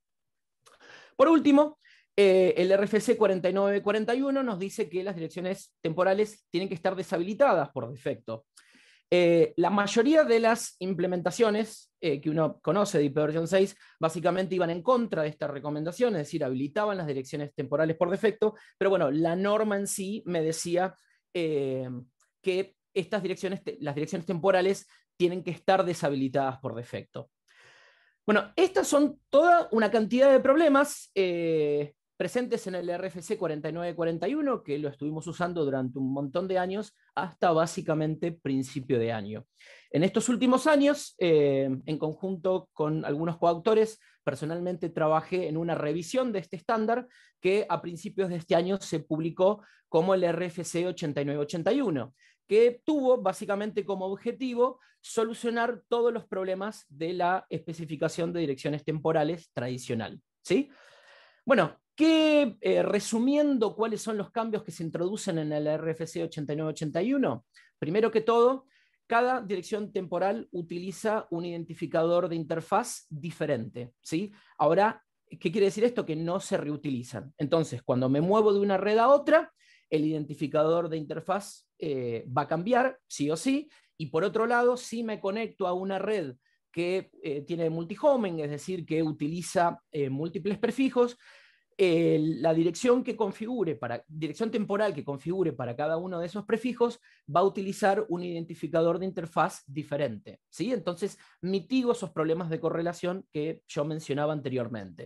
Por último, eh, el R F C cuarenta y nueve cuarenta y uno nos dice que las direcciones temporales tienen que estar deshabilitadas por defecto. Eh, la mayoría de las implementaciones eh, que uno conoce de I P versión seis básicamente iban en contra de esta recomendación, es decir, habilitaban las direcciones temporales por defecto, pero bueno, la norma en sí me decía eh, que estas direcciones, las direcciones temporales tienen que estar deshabilitadas por defecto. Bueno, estas son toda una cantidad de problemas eh, presentes en el R F C cuarenta y nueve cuarenta y uno, que lo estuvimos usando durante un montón de años, hasta básicamente principio de año. En estos últimos años, eh, en conjunto con algunos coautores, personalmente trabajé en una revisión de este estándar que a principios de este año se publicó como el R F C ochenta y nueve ochenta y uno, que tuvo básicamente como objetivo solucionar todos los problemas de la especificación de direcciones temporales tradicional, ¿sí? Bueno, que, eh, resumiendo cuáles son los cambios que se introducen en el R F C ochenta y nueve ochenta y uno, primero que todo, cada dirección temporal utiliza un identificador de interfaz diferente, ¿sí? Ahora, ¿qué quiere decir esto? Que no se reutilizan. Entonces, cuando me muevo de una red a otra, el identificador de interfaz eh, va a cambiar, sí o sí, y por otro lado, si me conecto a una red que eh, tiene multihoming, es decir, que utiliza eh, múltiples prefijos, eh, la dirección que configure, para, dirección temporal que configure para cada uno de esos prefijos va a utilizar un identificador de interfaz diferente, ¿sí? Entonces, mitigo esos problemas de correlación que yo mencionaba anteriormente.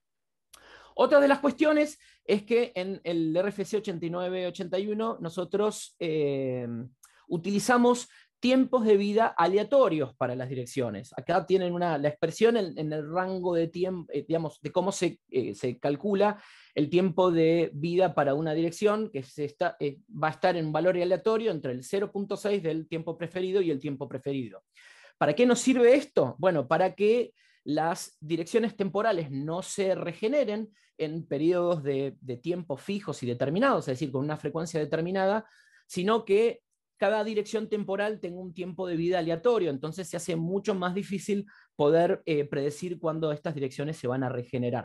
Otra de las cuestiones es que en el R F C ochenta y nueve ochenta y uno nosotros eh, utilizamos tiempos de vida aleatorios para las direcciones. Acá tienen una, la expresión en, en el rango de tiempo, eh, digamos, de cómo se, eh, se calcula el tiempo de vida para una dirección, que se está, eh, va a estar en un valor aleatorio entre el cero punto seis del tiempo preferido y el tiempo preferido. ¿Para qué nos sirve esto? Bueno, para que las direcciones temporales no se regeneren en periodos de, de tiempo fijos y determinados, es decir, con una frecuencia determinada, sino que cada dirección temporal tenga un tiempo de vida aleatorio, entonces se hace mucho más difícil poder eh, predecir cuándo estas direcciones se van a regenerar.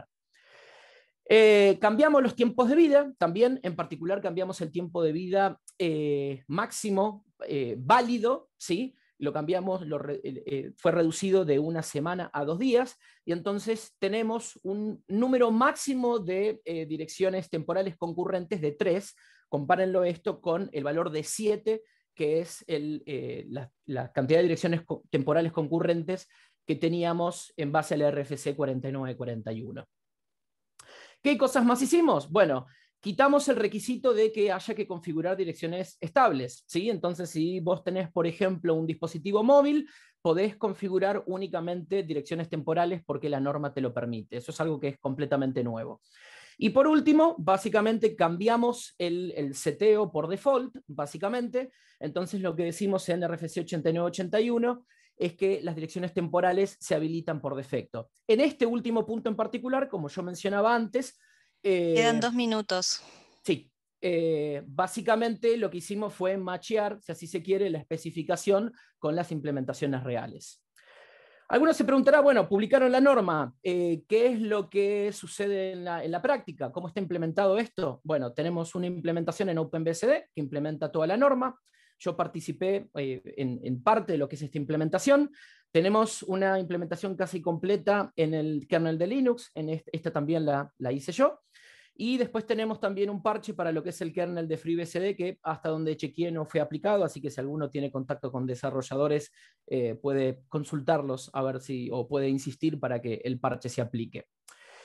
Eh, cambiamos los tiempos de vida, también en particular cambiamos el tiempo de vida eh, máximo eh, válido, ¿sí? Lo cambiamos, lo re, eh, fue reducido de una semana a dos días, y entonces tenemos un número máximo de eh, direcciones temporales concurrentes de tres. Compárenlo esto con el valor de siete, que es el, eh, la, la cantidad de direcciones co temporales concurrentes que teníamos en base al R F C cuarenta y nueve cuarenta y uno. ¿Qué cosas más hicimos? Bueno, quitamos el requisito de que haya que configurar direcciones estables, ¿sí? Entonces, si vos tenés, por ejemplo, un dispositivo móvil, podés configurar únicamente direcciones temporales porque la norma te lo permite. Eso es algo que es completamente nuevo. Y por último, básicamente cambiamos el, el seteo por default, básicamente. Entonces, lo que decimos en R F C ochenta y nueve ochenta y uno es que las direcciones temporales se habilitan por defecto. En este último punto en particular, como yo mencionaba antes... Eh, Quedan dos minutos. Sí, eh, básicamente lo que hicimos fue machear, si así se quiere, la especificación con las implementaciones reales. Algunos se preguntarán, bueno, publicaron la norma, eh, ¿qué es lo que sucede en la, en la práctica? ¿Cómo está implementado esto? Bueno, tenemos una implementación en OpenBSD que implementa toda la norma. Yo participé eh, en, en parte de lo que es esta implementación. Tenemos una implementación casi completa en el kernel de Linux, en este, esta también la, la hice yo. Y después tenemos también un parche para lo que es el kernel de FreeBSD, que hasta donde chequeé no fue aplicado, así que si alguno tiene contacto con desarrolladores, eh, puede consultarlos a ver si, o puede insistir para que el parche se aplique.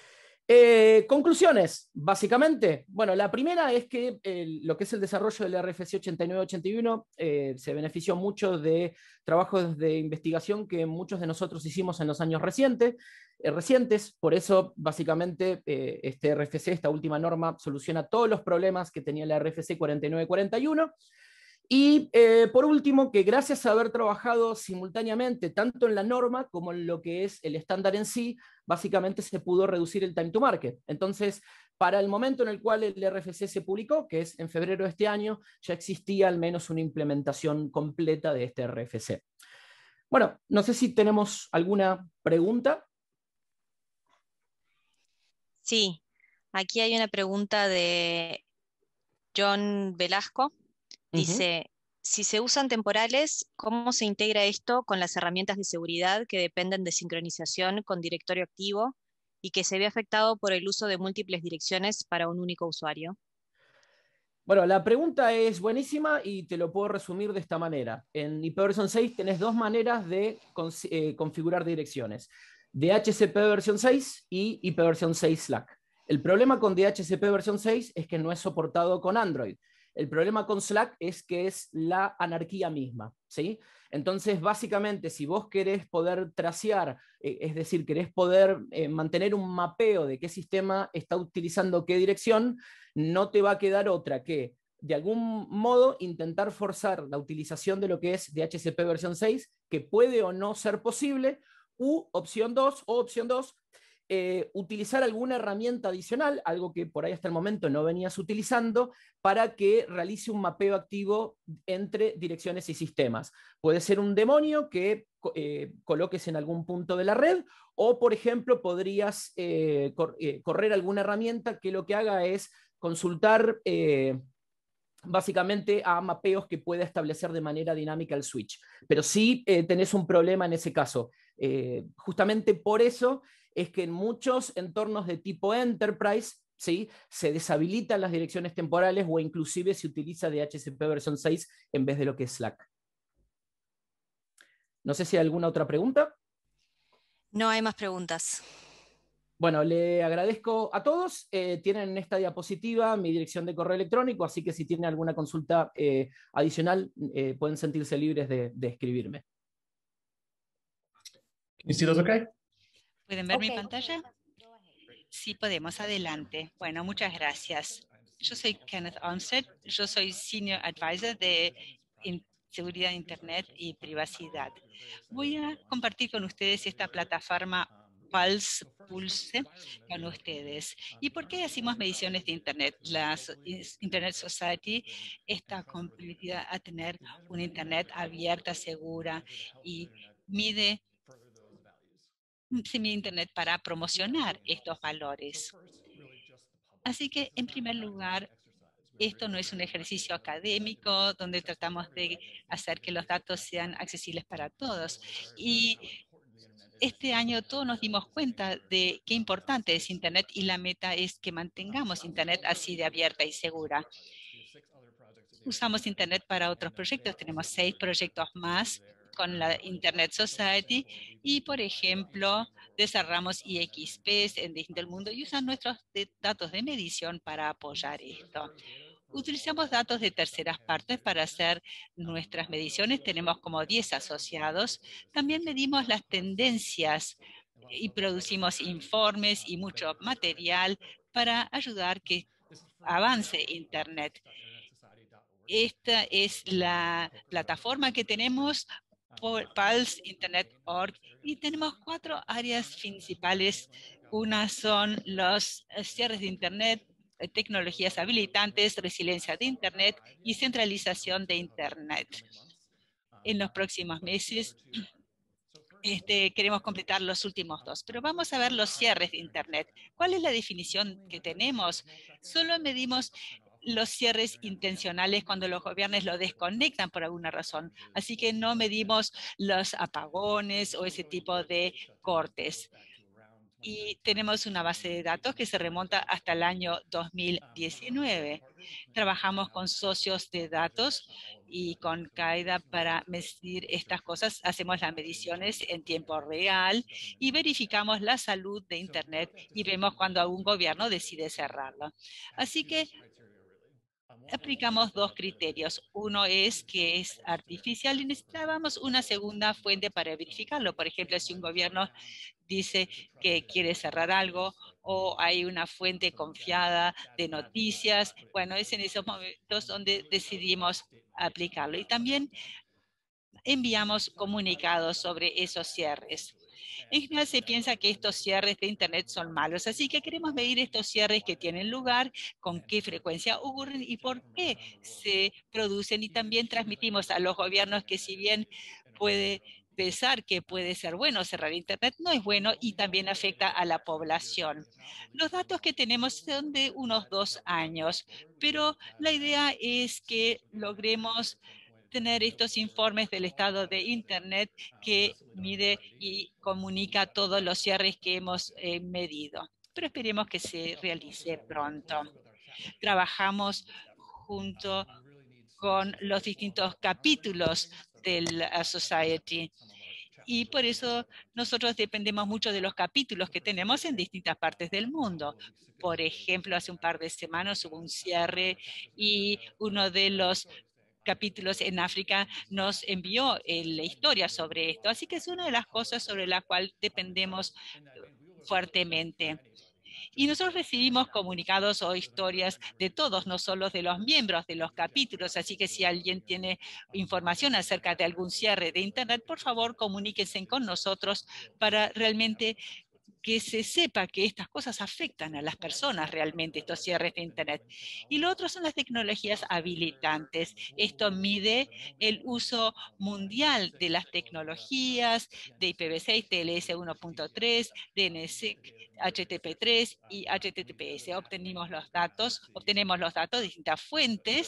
Eh, conclusiones, básicamente. Bueno, la primera es que eh, lo que es el desarrollo del R F C ochenta y nueve ochenta y uno eh, se benefició mucho de trabajos de investigación que muchos de nosotros hicimos en los años recientes. Eh, recientes, por eso básicamente eh, este R F C, esta última norma, soluciona todos los problemas que tenía la R F C cuarenta y nueve cuarenta y uno. Y eh, por último, que gracias a haber trabajado simultáneamente tanto en la norma como en lo que es el estándar en sí, básicamente se pudo reducir el time to market. Entonces, para el momento en el cual el R F C se publicó, que es en febrero de este año, ya existía al menos una implementación completa de este R F C. Bueno, no sé si tenemos alguna pregunta. Sí, aquí hay una pregunta de John Velasco. Dice, uh-huh. Si se usan temporales, ¿cómo se integra esto con las herramientas de seguridad que dependen de sincronización con directorio activo y que se ve afectado por el uso de múltiples direcciones para un único usuario? Bueno, la pregunta es buenísima y te lo puedo resumir de esta manera. En I P versión seis tenés dos maneras de eh, configurar direcciones. D H C P versión seis y I P versión seis Slack. El problema con D H C P versión seis es que no es soportado con Android. El problema con Slack es que es la anarquía misma, ¿sí? Entonces, básicamente, si vos querés poder tracear, eh, es decir, querés poder eh, mantener un mapeo de qué sistema está utilizando qué dirección, no te va a quedar otra que, de algún modo, intentar forzar la utilización de lo que es D H C P versión seis, que puede o no ser posible, u opción dos, o opción dos, Eh, utilizar alguna herramienta adicional, algo que por ahí hasta el momento no venías utilizando, para que realice un mapeo activo entre direcciones y sistemas. Puede ser un demonio que eh, coloques en algún punto de la red, o por ejemplo podrías eh, cor eh, correr alguna herramienta que lo que haga es consultar eh, básicamente a mapeos que pueda establecer de manera dinámica el switch. Pero sí eh, tenés un problema en ese caso. Eh, justamente por eso es que en muchos entornos de tipo enterprise, ¿sí?, se deshabilitan las direcciones temporales o inclusive se utiliza D H C P versión seis en vez de lo que es Slack. No sé si hay alguna otra pregunta. No hay más preguntas. Bueno, le agradezco a todos. Eh, tienen en esta diapositiva mi dirección de correo electrónico, así que si tienen alguna consulta eh, adicional, eh, pueden sentirse libres de, de escribirme. You see those okay? ¿Pueden ver Okay. mi pantalla? Sí, podemos. Adelante. Bueno, muchas gracias. Yo soy Kenneth Olmsted. Yo soy Senior Advisor de in Seguridad de Internet y Privacidad. Voy a compartir con ustedes esta plataforma Pulse, Pulse con ustedes. ¿Y por qué hacemos mediciones de Internet? La Internet Society está comprometida a tener una Internet abierta, segura y mide semi-internet para promocionar estos valores. Así que, en primer lugar, esto no es un ejercicio académico donde tratamos de hacer que los datos sean accesibles para todos. Y este año todos nos dimos cuenta de qué importante es Internet y la meta es que mantengamos Internet así de abierta y segura. Usamos Internet para otros proyectos. Tenemos seis proyectos más con la Internet Society y, por ejemplo, desarrollamos I X Ps en distinto mundo y usan nuestros de datos de medición para apoyar esto. Utilizamos datos de terceras partes para hacer nuestras mediciones. Tenemos como diez asociados. También medimos las tendencias y producimos informes y mucho material para ayudar que avance Internet. Esta es la plataforma que tenemos, Pulse Internet punto org, y tenemos cuatro áreas principales. Una son los cierres de Internet, tecnologías habilitantes, resiliencia de Internet y centralización de Internet. En los próximos meses este, queremos completar los últimos dos, pero vamos a ver los cierres de Internet. ¿Cuál es la definición que tenemos? Solo medimos los cierres intencionales cuando los gobiernos lo desconectan por alguna razón. Así que no medimos los apagones o ese tipo de cortes. y tenemos una base de datos que se remonta hasta el año dos mil diecinueve. Trabajamos con socios de datos y con CAIDA para medir estas cosas. Hacemos las mediciones en tiempo real y verificamos la salud de Internet y vemos cuando algún gobierno decide cerrarlo. Así que aplicamos dos criterios. Uno es que es artificial y necesitábamos una segunda fuente para verificarlo. Por ejemplo, si un gobierno dice que quiere cerrar algo o hay una fuente confiada de noticias, bueno, es en esos momentos donde decidimos aplicarlo. Y también enviamos comunicados sobre esos cierres. En general se piensa que estos cierres de Internet son malos, así que queremos medir estos cierres que tienen lugar, con qué frecuencia ocurren y por qué se producen. Y también transmitimos a los gobiernos que si bien puede pensar que puede ser bueno cerrar Internet, no es bueno y también afecta a la población. Los datos que tenemos son de unos dos años, pero la idea es que logremos tener estos informes del estado de Internet que mide y comunica todos los cierres que hemos eh, medido. Pero esperemos que se realice pronto. Trabajamos junto con los distintos capítulos de la Society. Y por eso nosotros dependemos mucho de los capítulos que tenemos en distintas partes del mundo. Por ejemplo, hace un par de semanas hubo un cierre y uno de los capítulos en África nos envió eh, la historia sobre esto. Así que es una de las cosas sobre la cual dependemos fuertemente. Y nosotros recibimos comunicados o historias de todos, no solo de los miembros de los capítulos. Así que si alguien tiene información acerca de algún cierre de Internet, por favor, comuníquense con nosotros para realmente que se sepa que estas cosas afectan a las personas realmente, estos cierres de Internet. Y lo otro son las tecnologías habilitantes. Esto mide el uso mundial de las tecnologías de I P v seis, T L S uno punto tres, D N S S E C, H T T P tres y H T T P S. Obtenimos los datos, obtenemos los datos de distintas fuentes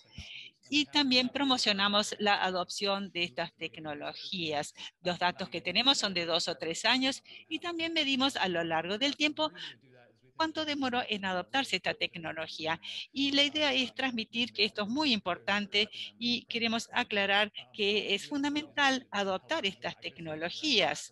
y también promocionamos la adopción de estas tecnologías. Los datos que tenemos son de dos o tres años y también medimos a lo largo del tiempo cuánto demoró en adoptarse esta tecnología. Y la idea es transmitir que esto es muy importante y queremos aclarar que es fundamental adoptar estas tecnologías.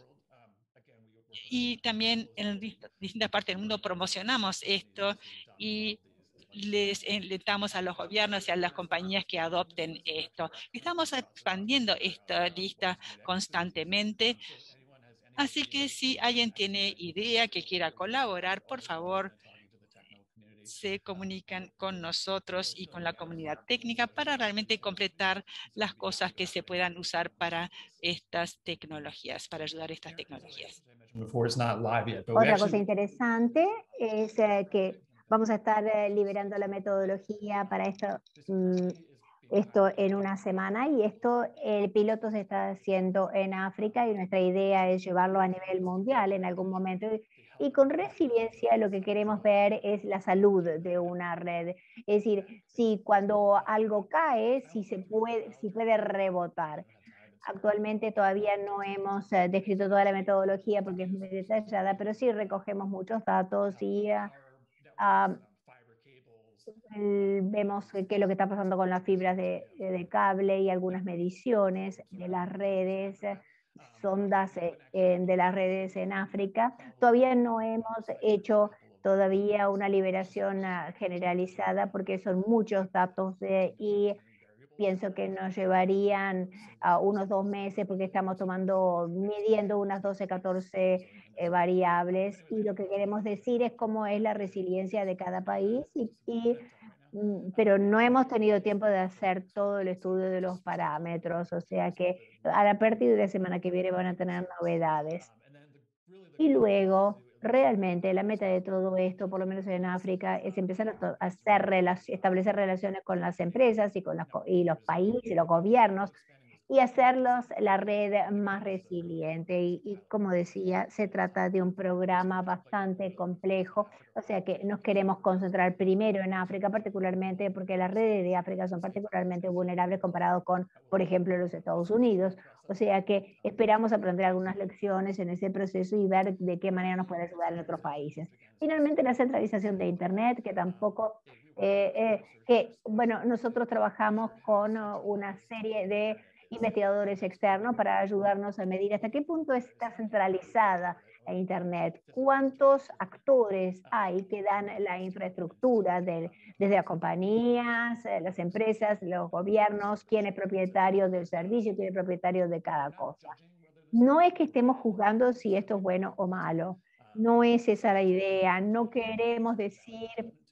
Y también en distintas partes del mundo promocionamos esto y les alentamos a los gobiernos y a las compañías que adopten esto. Estamos expandiendo esta lista constantemente, así que si alguien tiene idea que quiera colaborar, por favor, se comunican con nosotros y con la comunidad técnica para realmente completar las cosas que se puedan usar para estas tecnologías, para ayudar a estas tecnologías. Otra cosa interesante es eh, que vamos a estar eh, liberando la metodología para esto, mmm, esto en una semana y esto, el piloto se está haciendo en África y nuestra idea es llevarlo a nivel mundial en algún momento. Y con resiliencia lo que queremos ver es la salud de una red. Es decir, si cuando algo cae, si, se puede, si puede rebotar. Actualmente todavía no hemos uh, descrito toda la metodología porque es muy detallada, pero sí recogemos muchos datos y uh, uh, vemos qué es lo que está pasando con las fibras de, de, de cable y algunas mediciones de las redes, sondas eh, de las redes en África. Todavía no hemos hecho todavía una liberación uh, generalizada porque son muchos datos de, y pienso que nos llevarían a uh, unos dos meses porque estamos tomando, midiendo unas doce, catorce eh, variables y lo que queremos decir es cómo es la resiliencia de cada país, y, y, pero no hemos tenido tiempo de hacer todo el estudio de los parámetros, o sea que a partir de la semana que viene van a tener novedades. Y luego, realmente, la meta de todo esto, por lo menos en África, es empezar a, hacer, establecer relaciones con las empresas y con las, y los países, y los gobiernos, y hacerlos la red más resiliente. Y, y como decía, se trata de un programa bastante complejo, o sea que nos queremos concentrar primero en África, particularmente porque las redes de África son particularmente vulnerables comparado con, por ejemplo, los Estados Unidos. O sea que esperamos aprender algunas lecciones en ese proceso y ver de qué manera nos puede ayudar en otros países. Finalmente, la centralización de Internet, que tampoco, eh, eh, que, bueno, nosotros trabajamos con una serie de investigadores externos para ayudarnos a medir hasta qué punto está centralizada la Internet, cuántos actores hay que dan la infraestructura de, desde las compañías, las empresas, los gobiernos, quién es propietario del servicio, quién es propietario de cada cosa. No es que estemos juzgando si esto es bueno o malo, no es esa la idea, no queremos decir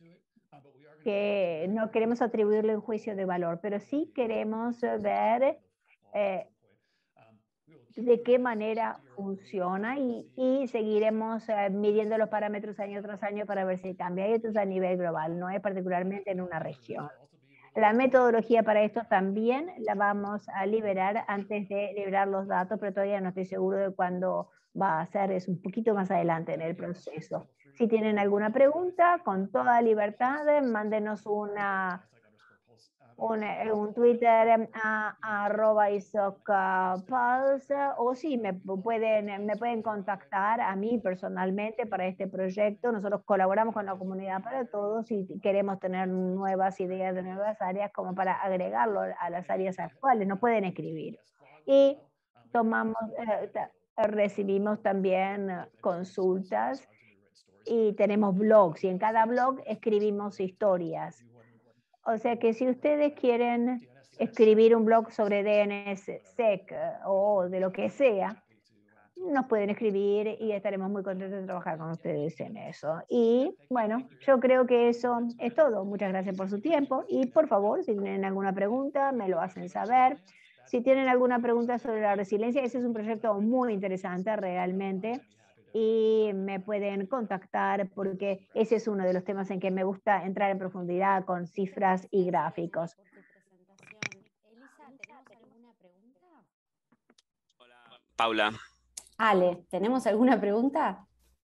que no queremos atribuirle un juicio de valor, pero sí queremos ver eh, de qué manera funciona y, y seguiremos eh, midiendo los parámetros año tras año para ver si cambia. Y esto es a nivel global, no es particularmente en una región. La metodología para esto también la vamos a liberar antes de liberar los datos, pero todavía no estoy seguro de cuándo va a ser, es un poquito más adelante en el proceso. Si tienen alguna pregunta, con toda libertad, mándenos una, un, un Twitter a, a arroba isocpulse, o si me pueden, me pueden contactar a mí personalmente para este proyecto. Nosotros colaboramos con la comunidad para todos y queremos tener nuevas ideas de nuevas áreas como para agregarlo a las áreas actuales. Nos pueden escribir. Y tomamos, eh, recibimos también consultas y tenemos blogs y en cada blog escribimos historias. O sea que si ustedes quieren escribir un blog sobre D N S S E C o de lo que sea, nos pueden escribir y estaremos muy contentos de trabajar con ustedes en eso. Y bueno, yo creo que eso es todo. Muchas gracias por su tiempo y por favor, si tienen alguna pregunta, me lo hacen saber. Si tienen alguna pregunta sobre la resiliencia, ese es un proyecto muy interesante realmente y me pueden contactar porque ese es uno de los temas en que me gusta entrar en profundidad con cifras y gráficos. Elisa, ¿tenemos alguna pregunta? Hola, Paula. Ale, ¿tenemos alguna pregunta?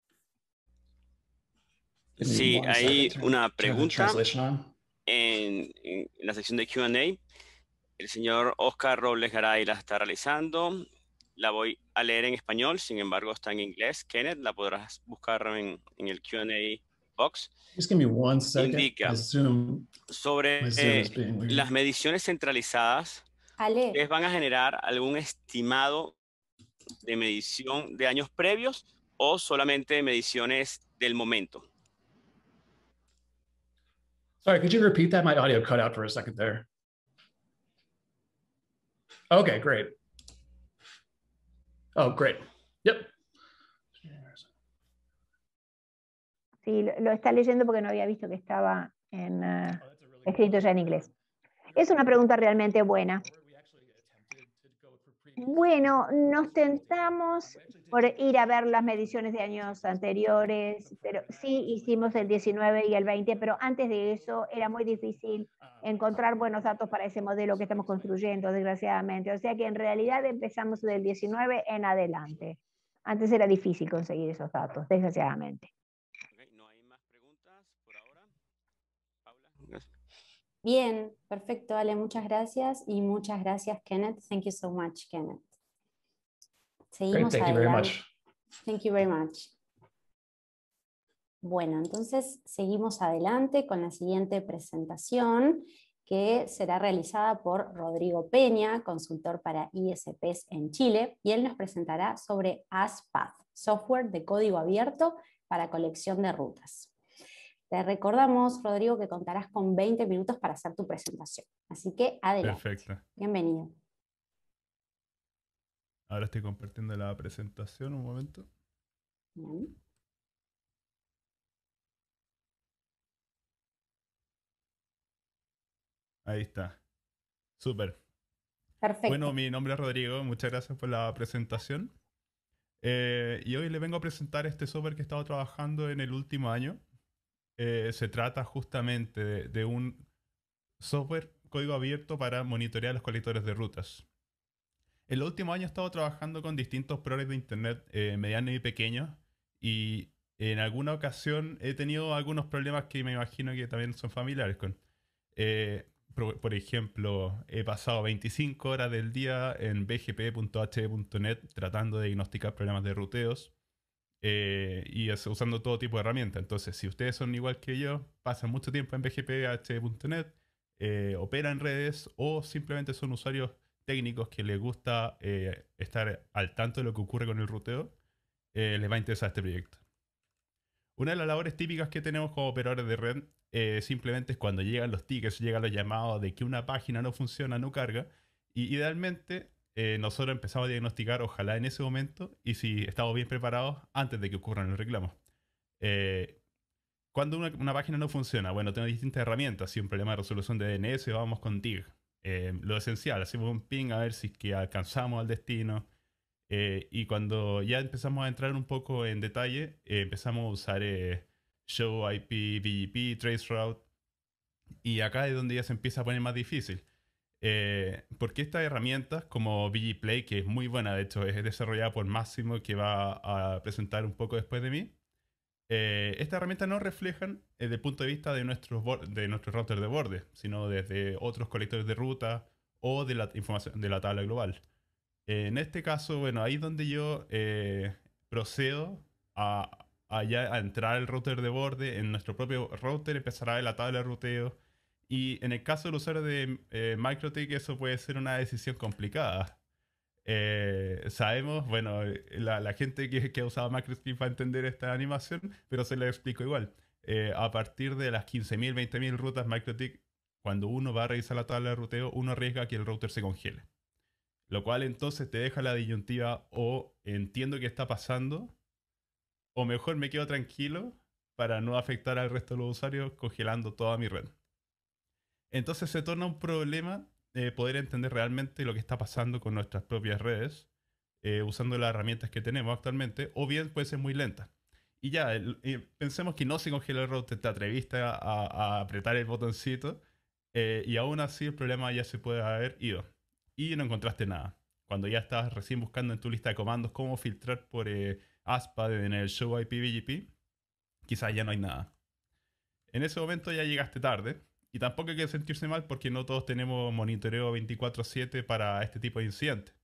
Sí, hay una pregunta en, en la sección de Q and A. El señor Oscar Robles Garay la está realizando. La voy a leer en español, sin embargo está en inglés. Kenneth, la podrás buscar en, en el Q and A box. Just give me one second. Indica My Zoom, sobre my Zoom eh, is being weird. las mediciones centralizadas. Ale. ¿Ustedes van a generar algún estimado de medición de años previos o solamente mediciones del momento? Sorry, could you repeat that? My audio cut out for a second there. Okay, great. Oh, great. Yep. Sí, lo, lo está leyendo porque no había visto que estaba en, uh, escrito ya en inglés. Es una pregunta realmente buena. Bueno, nos tentamos por ir a ver las mediciones de años anteriores, pero sí hicimos el diecinueve y el veinte, pero antes de eso era muy difícil encontrar buenos datos para ese modelo que estamos construyendo, desgraciadamente. O sea que en realidad empezamos del diecinueve en adelante. Antes era difícil conseguir esos datos, desgraciadamente. Okay, ¿no hay más preguntas por ahora? Paula, gracias. Bien, perfecto, Ale, muchas gracias y muchas gracias, Kenneth. Thank you so much, Kenneth. Seguimos Great, thank you adelante. very much. Thank you very much. Bueno, entonces seguimos adelante con la siguiente presentación que será realizada por Rodrigo Peña, consultor para I S Ps en Chile, y él nos presentará sobre ASPath, software de código abierto para colección de rutas. Te recordamos, Rodrigo, que contarás con veinte minutos para hacer tu presentación. Así que adelante. Perfecto. Bienvenido. Ahora estoy compartiendo la presentación, un momento. Bien. Ahí está. Súper. Perfecto. Bueno, mi nombre es Rodrigo, muchas gracias por la presentación. Eh, y hoy le vengo a presentar este software que he estado trabajando en el último año. Eh, se trata justamente de, de un software código abierto para monitorear los colectores de rutas. en los últimos años he estado trabajando con distintos proveedores de Internet eh, medianos y pequeños, y en alguna ocasión he tenido algunos problemas que me imagino que también son familiares con. Eh, por, por ejemplo, he pasado veinticinco horas del día en b g p punto h p punto net tratando de diagnosticar problemas de ruteos eh, y es, usando todo tipo de herramientas. Entonces, si ustedes son igual que yo, pasan mucho tiempo en b g p punto h p punto net, eh, operan redes o simplemente son usuarios técnicos que les gusta eh, estar al tanto de lo que ocurre con el ruteo, eh, les va a interesar este proyecto. Una de las labores típicas que tenemos como operadores de red eh, simplemente es cuando llegan los tickets, llegan los llamados de que una página no funciona, no carga, y idealmente eh, nosotros empezamos a diagnosticar, ojalá en ese momento, y si estamos bien preparados antes de que ocurran los reclamos. Eh, cuando una, una página no funciona, bueno, tenemos distintas herramientas. Si un problema de resolución de D N S, vamos con T I G. Eh, lo esencial, hacemos un ping a ver si es que alcanzamos al destino. Eh, y cuando ya empezamos a entrar un poco en detalle, eh, empezamos a usar eh, Show I P, B G P, Traceroute. Y acá es donde ya se empieza a poner más difícil. Eh, porque estas herramientas como bgplay, que es muy buena, de hecho es desarrollada por Máximo, que va a presentar un poco después de mí, eh, estas herramientas no reflejan eh, desde el punto de vista de nuestros de nuestro router de borde, sino desde otros colectores de ruta o de la información de la tabla global. Eh, en este caso, bueno, ahí es donde yo eh, procedo a, a, ya, a entrar al router de borde en nuestro propio router, empezar a ver la tabla de ruteo. Y en el caso del usuario de eh, MikroTik, eso puede ser una decisión complicada. Eh, sabemos, bueno, la, la gente que, que ha usado MikroTik va a entender esta animación, pero se la explico igual. Eh, a partir de las quince mil, veinte mil rutas MikroTik, cuando uno va a revisar la tabla de ruteo, uno arriesga que el router se congele. Lo cual entonces te deja la disyuntiva: o entiendo qué está pasando, o mejor me quedo tranquilo para no afectar al resto de los usuarios congelando toda mi red. Entonces se torna un problema eh, poder entender realmente lo que está pasando con nuestras propias redes eh, usando las herramientas que tenemos actualmente, o bien puede ser muy lenta. Y ya, el, eh, pensemos que no se congela el router, te atreviste a, a apretar el botoncito eh, y aún así el problema ya se puede haber ido y no encontraste nada. Cuando ya estabas recién buscando en tu lista de comandos cómo filtrar por eh, ASPA en el Show I P B G P, quizás ya no hay nada. En ese momento ya llegaste tarde. Y tampoco hay que sentirse mal porque no todos tenemos monitoreo veinticuatro siete para este tipo de incidentes.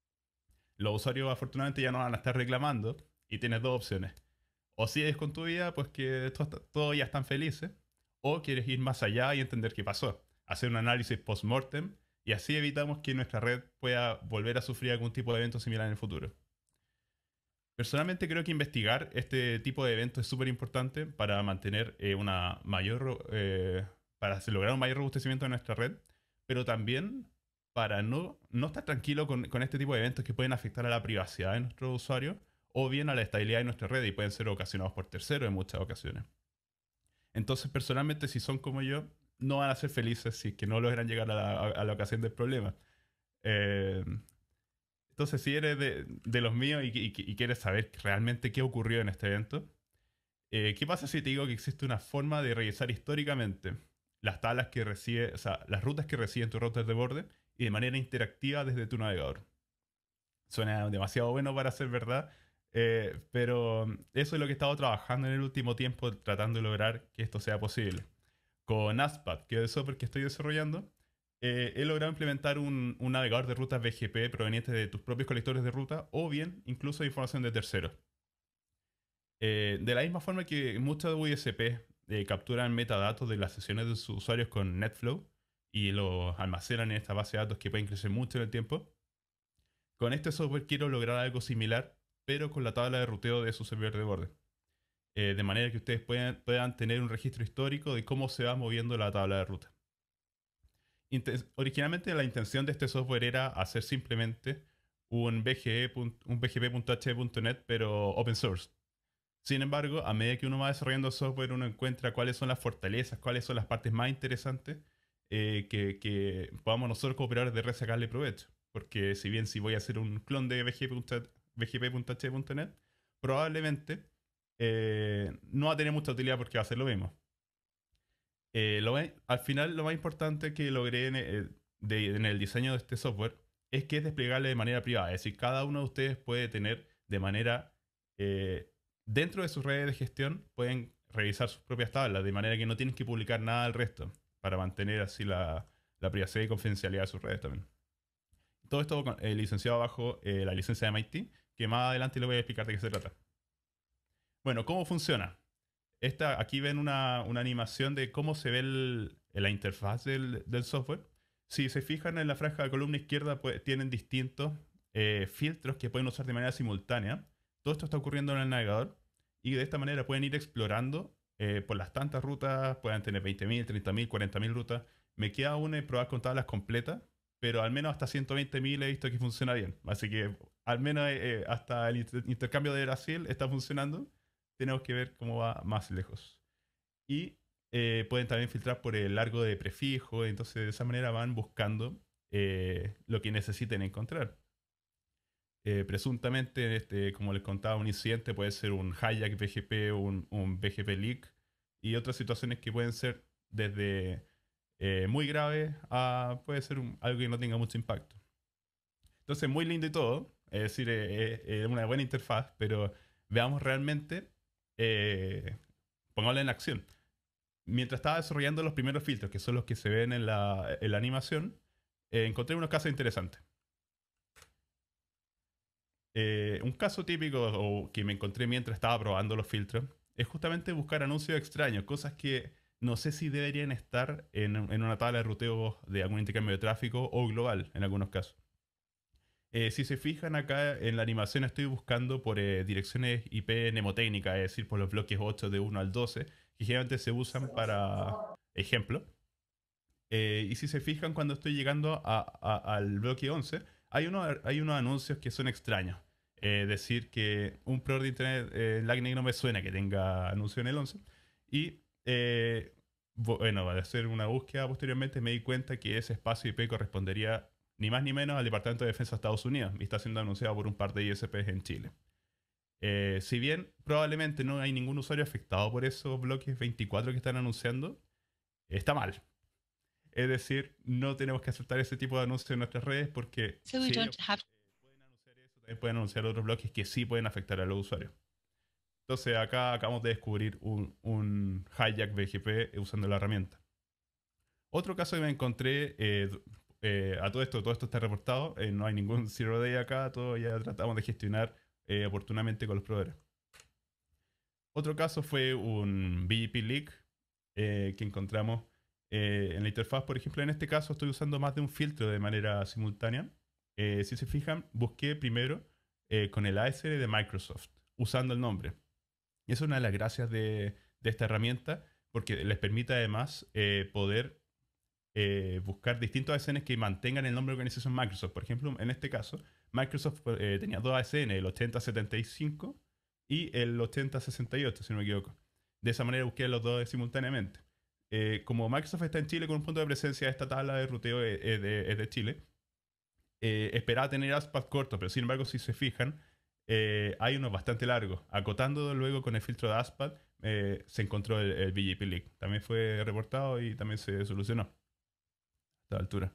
Los usuarios afortunadamente ya no van a estar reclamando y tienes dos opciones. O sigues con tu vida, pues que todos todo ya están felices, o quieres ir más allá y entender qué pasó. Hacer un análisis post-mortem y así evitamos que nuestra red pueda volver a sufrir algún tipo de evento similar en el futuro. Personalmente creo que investigar este tipo de eventos es súper importante para mantener eh, una mayor... Eh, para lograr un mayor robustecimiento de nuestra red, pero también para no, no estar tranquilo con, con este tipo de eventos que pueden afectar a la privacidad de nuestros usuarios o bien a la estabilidad de nuestra red y pueden ser ocasionados por terceros en muchas ocasiones. Entonces, personalmente, si son como yo, no van a ser felices si es que no logran llegar a la, a la ocasión del problema. Eh, entonces, si eres de, de los míos y, y, y quieres saber realmente qué ocurrió en este evento, eh, ¿qué pasa si te digo que existe una forma de revisar históricamente las tablas que recibe, o sea, las rutas que reciben tu router de borde y de manera interactiva desde tu navegador? Suena demasiado bueno para ser verdad, eh, pero eso es lo que he estado trabajando en el último tiempo, tratando de lograr que esto sea posible. Con ASPAD, que es el software que estoy desarrollando, eh, he logrado implementar un, un navegador de rutas B G P proveniente de tus propios colectores de ruta o bien incluso de información de terceros. Eh, de la misma forma que muchos U S P Eh, capturan metadatos de las sesiones de sus usuarios con NetFlow y los almacenan en esta base de datos que pueden crecer mucho en el tiempo. Con este software quiero lograr algo similar, pero con la tabla de ruteo de su servidor de borde. Eh, de manera que ustedes puedan, puedan tener un registro histórico de cómo se va moviendo la tabla de ruta. Inten- originalmente la intención de este software era hacer simplemente un B G P punto H P punto net, pero open source. Sin embargo, a medida que uno va desarrollando software, uno encuentra cuáles son las fortalezas, cuáles son las partes más interesantes eh, que, que podamos nosotros como operadores de red sacarle provecho. Porque si bien si voy a hacer un clon de B G P punto H P punto net, probablemente eh, no va a tener mucha utilidad porque va a ser lo mismo. Eh, lo, al final, lo más importante que logré en el, de, en el diseño de este software es que es desplegable de manera privada. Es decir, cada uno de ustedes puede tener de manera, eh, dentro de sus redes de gestión, pueden revisar sus propias tablas, de manera que no tienen que publicar nada al resto, para mantener así la, la privacidad y confidencialidad de sus redes también. Todo esto eh, licenciado bajo eh, la licencia de M I T, que más adelante les voy a explicar de qué se trata. Bueno, ¿cómo funciona? Esta, aquí ven una, una animación de cómo se ve el, la interfaz del, del software. Si se fijan en la franja de la columna izquierda, pues, tienen distintos eh, filtros que pueden usar de manera simultánea. Todo esto está ocurriendo en el navegador y de esta manera pueden ir explorando eh, por las tantas rutas. Pueden tener veinte mil, treinta mil, cuarenta mil rutas. Me queda aún en probar con tablas completas, pero al menos hasta ciento veinte mil he visto que funciona bien. Así que al menos eh, hasta el inter intercambio de Brasil está funcionando. Tenemos que ver cómo va más lejos. Y eh, pueden también filtrar por el largo de prefijo. Entonces de esa manera van buscando eh, lo que necesiten encontrar. Eh, presuntamente, este, como les contaba, un incidente puede ser un hijack B G P, un, un B G P leak y otras situaciones que pueden ser desde eh, muy graves a puede ser un, algo que no tenga mucho impacto. Entonces, muy lindo y todo, es decir, es eh, eh, una buena interfaz, pero veamos realmente, eh, pongámosla en acción. Mientras estaba desarrollando los primeros filtros, que son los que se ven en la, en la animación, eh, encontré unos casos interesantes. Eh, un caso típico o que me encontré mientras estaba probando los filtros es justamente buscar anuncios extraños, cosas que no sé si deberían estar en, en una tabla de ruteo de algún intercambio de tráfico o global en algunos casos. Eh, si se fijan acá en la animación estoy buscando por eh, direcciones I P mnemotécnicas, es decir, por los bloques ocho de uno al doce, que generalmente se usan para ejemplo. Eh, y si se fijan cuando estoy llegando a, a, al bloque once, hay, uno, hay unos anuncios que son extraños. Es eh, decir, que un proveedor de internet, eh, Lightning no me suena que tenga anuncio en el once. Y eh, bueno, al hacer una búsqueda posteriormente me di cuenta que ese espacio I P correspondería ni más ni menos al Departamento de Defensa de Estados Unidos y está siendo anunciado por un par de I S Ps en Chile. Eh, si bien probablemente no hay ningún usuario afectado por esos bloques veinticuatro que están anunciando, está mal. Es decir, no tenemos que aceptar ese tipo de anuncios en nuestras redes porque so si ellos have... pueden anunciar eso, también pueden anunciar otros bloques que sí pueden afectar a los usuarios. Entonces acá acabamos de descubrir un, un hijack B G P usando la herramienta. Otro caso que me encontré, eh, eh, a todo esto, todo esto está reportado, eh, no hay ningún zero day acá, todo ya tratamos de gestionar eh, oportunamente con los proveedores. Otro caso fue un B G P leak eh, que encontramos Eh, en la interfaz. Por ejemplo, en este caso estoy usando más de un filtro de manera simultánea. Eh, si se fijan, busqué primero eh, con el A S L de Microsoft, usando el nombre. Y es una de las gracias de, de esta herramienta, porque les permite además eh, poder eh, buscar distintos A S Ns que mantengan el nombre de organización Microsoft. Por ejemplo, en este caso, Microsoft eh, tenía dos A S N, el ochenta setenta y cinco y el ochenta sesenta y ocho, si no me equivoco. De esa manera busqué los dos simultáneamente. Eh, como Microsoft está en Chile con un punto de presencia, esta tabla de ruteo es, es, de, es de Chile. Eh, esperaba tener ASPAD corto, pero sin embargo, si se fijan, eh, hay unos bastante largos. Acotando luego con el filtro de ASPAD, eh, se encontró el, el B G P leak. También fue reportado y también se solucionó a esta altura.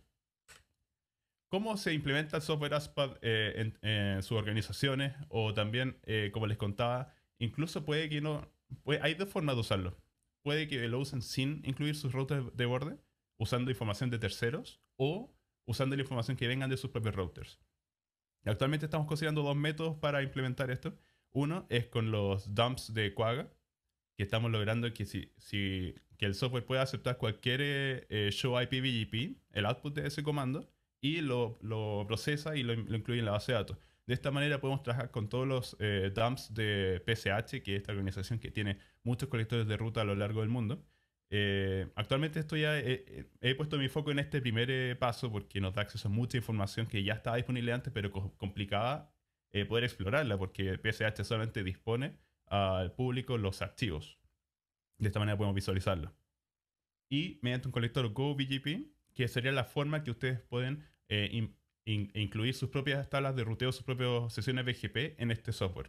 ¿Cómo se implementa el software ASPAD eh, en, en sus organizaciones? O también, eh, como les contaba, incluso puede que no... Puede, hay dos formas de usarlo. Puede que lo usen sin incluir sus routers de borde, usando información de terceros o usando la información que vengan de sus propios routers. Actualmente estamos considerando dos métodos para implementar esto. Uno es con los dumps de Quagga, que estamos logrando que, si, si, que el software pueda aceptar cualquier eh, show I P B G P, el output de ese comando, y lo, lo procesa y lo, lo incluye en la base de datos. De esta manera podemos trabajar con todos los eh, dumps de P C H, que es esta organización que tiene muchos colectores de ruta a lo largo del mundo. Eh, actualmente estoy ya, eh, he puesto mi foco en este primer eh, paso porque nos da acceso a mucha información que ya estaba disponible antes, pero complicaba eh, poder explorarla porque P C H solamente dispone al público los archivos. De esta manera podemos visualizarlo. Y mediante un colector Go B G P, que sería la forma que ustedes pueden eh, in, in, incluir sus propias tablas de ruteo, sus propias sesiones B G P en este software.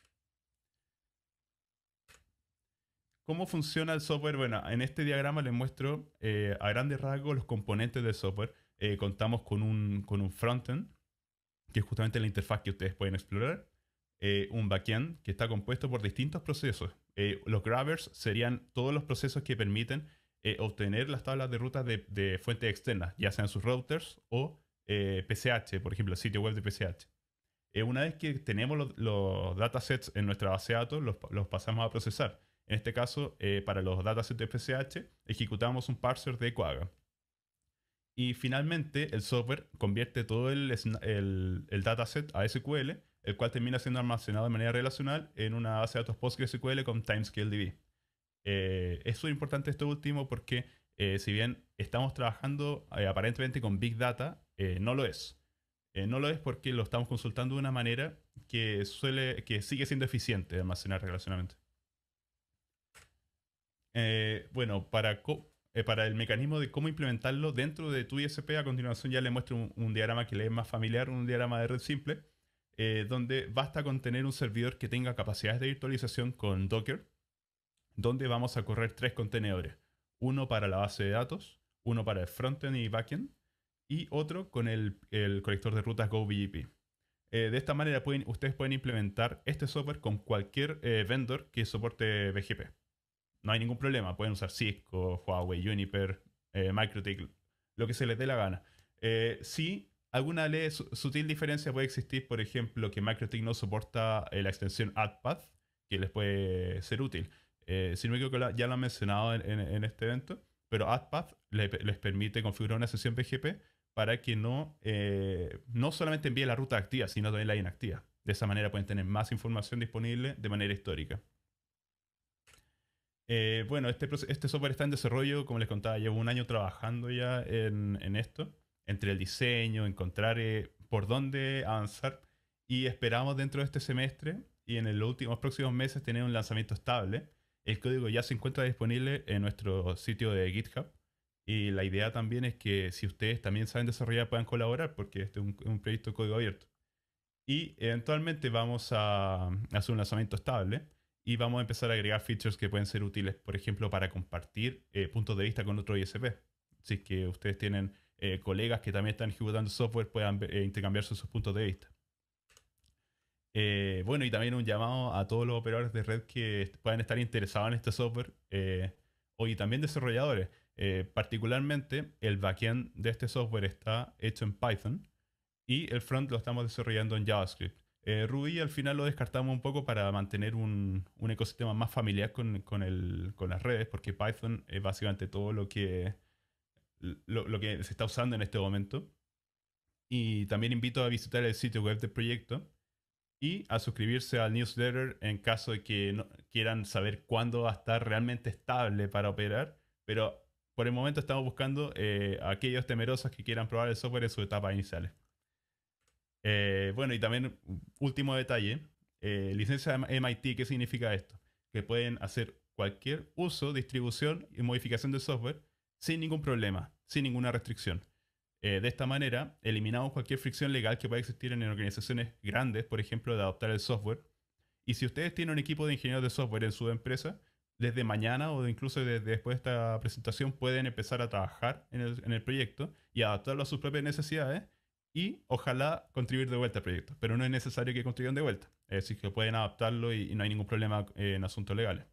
¿Cómo funciona el software? Bueno, en este diagrama les muestro eh, a grandes rasgos los componentes del software. Eh, contamos con un, con un frontend, que es justamente la interfaz que ustedes pueden explorar. Eh, un backend que está compuesto por distintos procesos. Eh, los grabbers serían todos los procesos que permiten eh, obtener las tablas de rutas de, de fuentes externas, ya sean sus routers o eh, P C H, por ejemplo, el sitio web de P C H. Eh, una vez que tenemos los, los datasets en nuestra base de datos, los, los pasamos a procesar. En este caso, eh, para los datasets de P C H, ejecutamos un parser de Quagga. Y finalmente, el software convierte todo el, el, el dataset a S Q L, el cual termina siendo almacenado de manera relacional en una base de datos PostgreSQL con TimescaleDB. Eh, es muy importante esto último porque eh, si bien estamos trabajando eh, aparentemente con Big Data, eh, no lo es. Eh, no lo es porque lo estamos consultando de una manera que, suele, que sigue siendo eficiente de almacenar relacionalmente. Eh, bueno, para, eh, para el mecanismo de cómo implementarlo dentro de tu I S P, a continuación ya le muestro un, un diagrama que le es más familiar, un diagrama de red simple, eh, donde basta con tener un servidor que tenga capacidades de virtualización con Docker, donde vamos a correr tres contenedores. Uno para la base de datos, uno para el frontend y backend, y otro con el, el colector de rutas GoBGP. Eh, de esta manera pueden, ustedes pueden implementar este software con cualquier eh, vendor que soporte B G P. No hay ningún problema, pueden usar Cisco, Huawei, Juniper, eh, MikroTik, lo que se les dé la gana. Eh, sí, alguna leve sutil diferencia puede existir, por ejemplo, que MikroTik no soporta eh, la extensión AdPath, que les puede ser útil. Eh, si no me equivoco, ya lo han mencionado en, en, en este evento, pero AdPath le, les permite configurar una sesión B G P para que no, eh, no solamente envíe la ruta activa, sino también la inactiva. De esa manera pueden tener más información disponible de manera histórica. Eh, bueno, este, este software está en desarrollo, como les contaba, llevo un año trabajando ya en, en esto, entre el diseño, encontrar eh, por dónde avanzar, y esperamos dentro de este semestre y en los últimos próximos meses tener un lanzamiento estable. El código ya se encuentra disponible en nuestro sitio de GitHub, y la idea también es que si ustedes también saben desarrollar puedan colaborar, porque este es un, un proyecto de código abierto. Y eventualmente vamos a hacer un lanzamiento estable y vamos a empezar a agregar features que pueden ser útiles, por ejemplo, para compartir eh, puntos de vista con otro I S P. Si es que ustedes tienen eh, colegas que también están ejecutando software, puedan eh, intercambiarse sus puntos de vista. Eh, bueno, y también un llamado a todos los operadores de red que puedan estar interesados en este software, eh, o y también desarrolladores. Eh, particularmente, el backend de este software está hecho en Python y el front lo estamos desarrollando en JavaScript. Eh, Ruby al final lo descartamos un poco para mantener un, un ecosistema más familiar con, con, el, con las redes, porque Python es básicamente todo lo que, lo, lo que se está usando en este momento. Y también invito a visitar el sitio web del proyecto y a suscribirse al newsletter en caso de que no, quieran saber cuándo va a estar realmente estable para operar. Pero por el momento estamos buscando eh, a aquellos temerosos que quieran probar el software en sus etapas iniciales. Eh, bueno, y también, último detalle, eh, licencia M I T, ¿qué significa esto? Que pueden hacer cualquier uso, distribución y modificación del software sin ningún problema, sin ninguna restricción. Eh, de esta manera, eliminamos cualquier fricción legal que pueda existir en organizaciones grandes, por ejemplo, de adoptar el software. Y si ustedes tienen un equipo de ingenieros de software en su empresa, desde mañana o incluso desde después de esta presentación pueden empezar a trabajar en el, en el proyecto y adaptarlo a sus propias necesidades y ojalá contribuir de vuelta al proyecto. Pero no es necesario que contribuyan de vuelta. Es decir, que pueden adaptarlo y, y no hay ningún problema eh, en asuntos legales.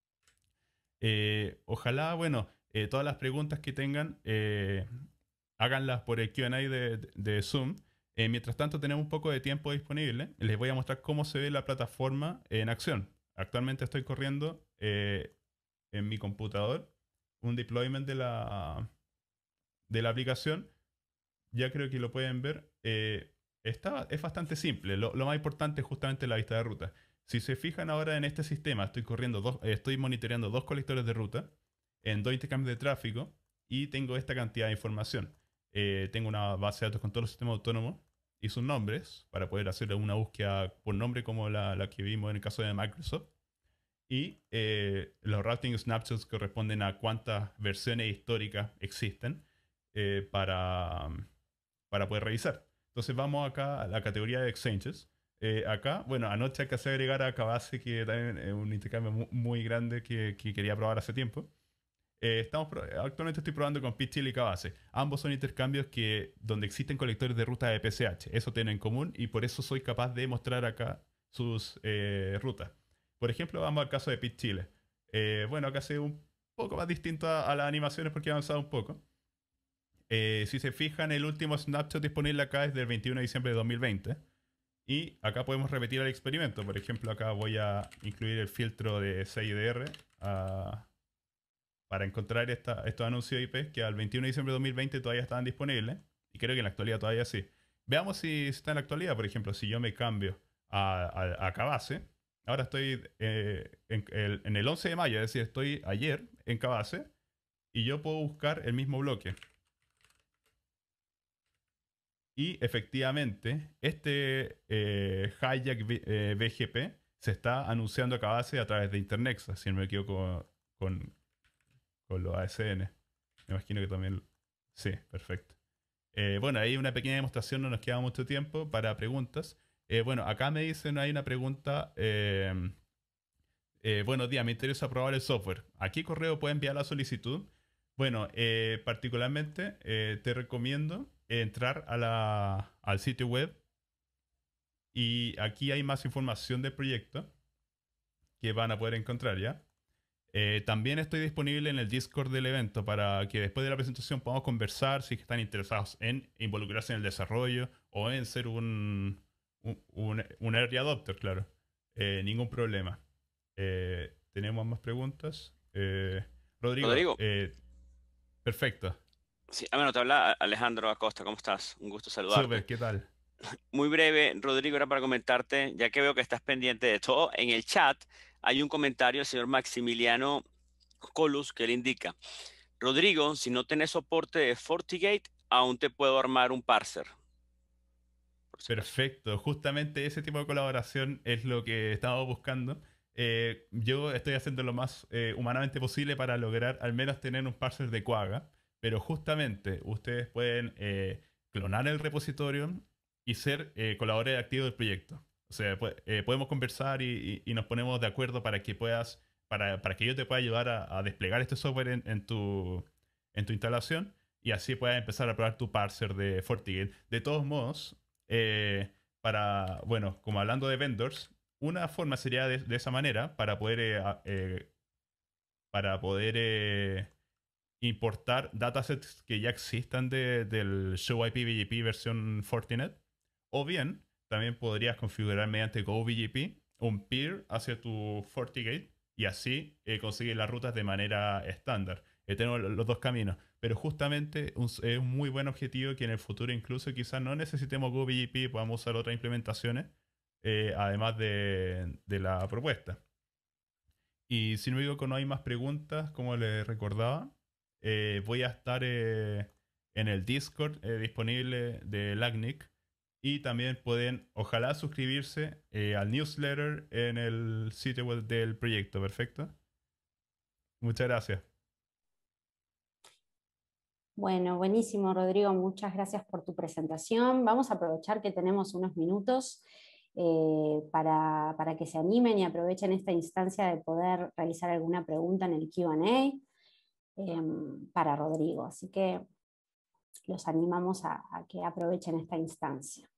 Eh, ojalá, bueno, eh, todas las preguntas que tengan, eh, háganlas por el Q and A de, de, de Zoom. Eh, mientras tanto, tenemos un poco de tiempo disponible. Les voy a mostrar cómo se ve la plataforma en acción. Actualmente estoy corriendo eh, en mi computador un deployment de la, de la aplicación. Ya creo que lo pueden ver. Eh, está, es bastante simple. Lo, lo más importante es justamente la vista de ruta. Si se fijan ahora en este sistema, estoy corriendo dos, eh, estoy monitoreando dos colectores de ruta en dos intercambios de tráfico y tengo esta cantidad de información. Eh, tengo una base de datos con todos los sistemas autónomos y sus nombres para poder hacer una búsqueda por nombre como la, la que vimos en el caso de Microsoft. Y eh, los routing snapshots corresponden a cuántas versiones históricas existen eh, para, para poder revisar. Entonces vamos acá a la categoría de exchanges. Eh, acá, bueno, anoche acabé de agregar a Cabase, que también es un intercambio muy, muy grande que, que quería probar hace tiempo. Eh, estamos actualmente estoy probando con Pichil y Cabase. Ambos son intercambios que, donde existen colectores de ruta de P C H. Eso tienen en común y por eso soy capaz de mostrar acá sus eh, rutas. Por ejemplo, vamos al caso de Pichile. Eh, bueno, acá se ve un poco más distinto a, a las animaciones porque he avanzado un poco. Eh, si se fijan, el último snapshot disponible acá es del veintiuno de diciembre de dos mil veinte. Y acá podemos repetir el experimento. Por ejemplo, acá voy a incluir el filtro de C I D R a, para encontrar esta, estos anuncios I P que al veintiuno de diciembre de dos mil veinte todavía estaban disponibles. Y creo que en la actualidad todavía sí. Veamos si está en la actualidad. Por ejemplo, si yo me cambio a, a, a Cabase. Ahora estoy eh, en, el, en el once de mayo, es decir, estoy ayer en Cabase. Y yo puedo buscar el mismo bloque. Y efectivamente, este eh, Hijack eh, B G P se está anunciando a Cabase a través de Internexa, si no me equivoco con, con los A S N. Me imagino que también... Sí, perfecto. Eh, bueno, ahí una pequeña demostración, no nos queda mucho tiempo para preguntas. Eh, bueno, acá me dicen, hay una pregunta... Eh, eh, buenos días, me interesa probar el software. ¿A qué correo puedo enviar la solicitud? Bueno, eh, particularmente eh, te recomiendo entrar a la, al sitio web y aquí hay más información del proyecto que van a poder encontrar ya. Eh, también estoy disponible en el Discord del evento para que después de la presentación podamos conversar si están interesados en involucrarse en el desarrollo o en ser un, un, un, un early adopter, claro. Eh, ningún problema. Eh, ¿Tenemos más preguntas? Eh, Rodrigo. Rodrigo. Eh, perfecto. Sí, ah, bueno, te habla Alejandro Acosta, ¿cómo estás? Un gusto saludarte. Súper, ¿qué tal? Muy breve, Rodrigo, era para comentarte, ya que veo que estás pendiente de todo, en el chat hay un comentario del señor Maximiliano Colus que le indica: Rodrigo, si no tenés soporte de FortiGate, aún te puedo armar un parser. Si Perfecto, acaso. Justamente ese tipo de colaboración es lo que estamos buscando. Eh, yo estoy haciendo lo más eh, humanamente posible para lograr al menos tener un parser de Quagga, pero justamente ustedes pueden eh, clonar el repositorio y ser eh, colaboradores activos del proyecto. O sea, pues, eh, podemos conversar y, y, y nos ponemos de acuerdo para que puedas, para, para que yo te pueda ayudar a, a desplegar este software en, en, tu, en tu instalación y así puedas empezar a probar tu parser de FortiGate. De todos modos, eh, para, bueno, como hablando de vendors, una forma sería de, de esa manera para poder, eh, eh, para poder eh, importar datasets que ya existan de, del ShowIP-B G P versión Fortinet. O bien, también podrías configurar mediante GoBGP un peer hacia tu FortiGate y así eh, conseguir las rutas de manera estándar. Eh, tenemos los dos caminos, pero justamente un, es un muy buen objetivo que en el futuro incluso quizás no necesitemos GoBGP y podamos usar otras implementaciones, eh, además de, de la propuesta. Y si no digo que no hay más preguntas, como les recordaba, eh, voy a estar eh, en el Discord eh, disponible de LACNIC. Y también pueden, ojalá, suscribirse eh, al newsletter en el sitio web del proyecto. ¿Perfecto? Muchas gracias. Bueno, buenísimo, Rodrigo. Muchas gracias por tu presentación. Vamos a aprovechar que tenemos unos minutos eh, para, para que se animen y aprovechen esta instancia de poder realizar alguna pregunta en el Q and A eh, para Rodrigo. Así que los animamos a, a que aprovechen esta instancia.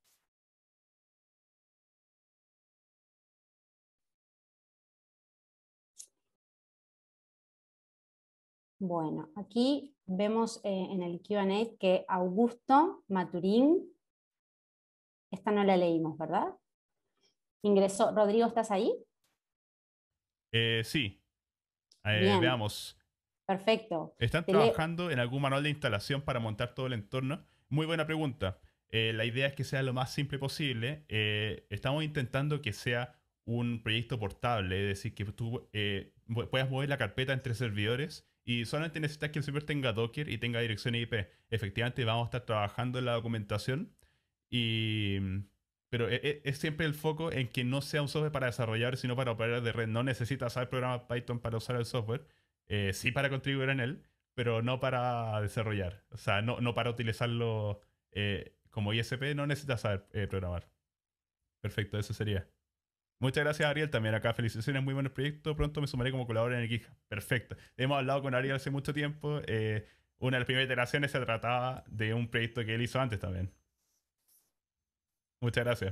Bueno, aquí vemos eh, en el Q and A que Augusto Maturín, esta no la leímos, ¿verdad? Ingresó. Rodrigo, ¿estás ahí? Eh, sí. Eh, veamos. Perfecto. ¿Están Te trabajando en algún manual de instalación para montar todo el entorno? Muy buena pregunta. Eh, la idea es que sea lo más simple posible. Eh, estamos intentando que sea un proyecto portable, es decir, que tú eh, puedas mover la carpeta entre servidores y solamente necesitas que el servidor tenga Docker y tenga dirección I P. Efectivamente, vamos a estar trabajando en la documentación, y, pero es, es siempre el foco en que no sea un software para desarrollar, sino para operar de red. No necesitas saber programar Python para usar el software. Eh, sí para contribuir en él, pero no para desarrollar. O sea, no, no para utilizarlo eh, como I S P, no necesitas saber eh, programar. Perfecto, eso sería. Muchas gracias, Ariel. También acá, felicitaciones, muy buenos proyectos. Pronto me sumaré como colaborador en el GitHub. Perfecto. Hemos hablado con Ariel hace mucho tiempo. Eh, una de las primeras iteraciones se trataba de un proyecto que él hizo antes también. Muchas gracias.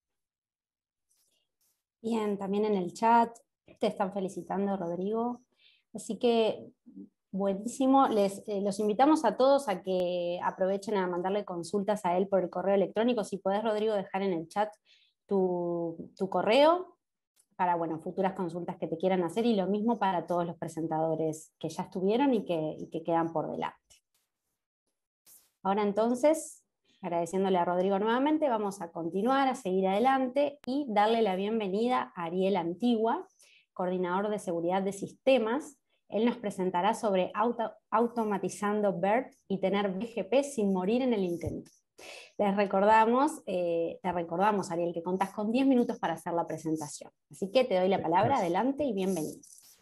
Bien, también en el chat te están felicitando, Rodrigo. Así que, buenísimo. Les, eh, los invitamos a todos a que aprovechen a mandarle consultas a él por el correo electrónico. Si podés, Rodrigo, dejar en el chat tu, tu correo para, bueno, futuras consultas que te quieran hacer, y lo mismo para todos los presentadores que ya estuvieron y que, y que quedan por delante. Ahora entonces, agradeciéndole a Rodrigo nuevamente, vamos a continuar, a seguir adelante y darle la bienvenida a Ariel Antigua, coordinador de seguridad de sistemas. Él nos presentará sobre auto, automatizando B E R T y tener B G P sin morir en el intento. Les recordamos, eh, te recordamos, Ariel, que contás con diez minutos para hacer la presentación. Así que te doy la palabra, Gracias. Adelante y bienvenido.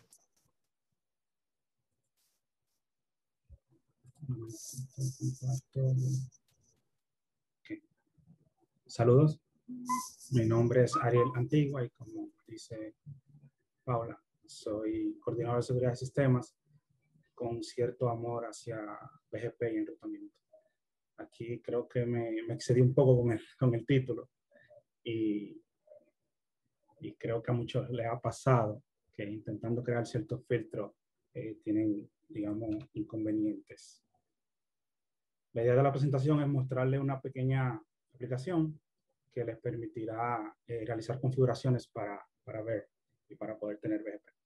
Okay. Saludos, mi nombre es Ariel Antigua y como dice Paula, soy coordinador de seguridad de sistemas con cierto amor hacia B G P y enrutamiento. Aquí creo que me, me excedí un poco con el, con el título y, y creo que a muchos les ha pasado que intentando crear ciertos filtros eh, tienen, digamos, inconvenientes. La idea de la presentación es mostrarle una pequeña aplicación que les permitirá eh, realizar configuraciones para, para ver y para poder tener B G P.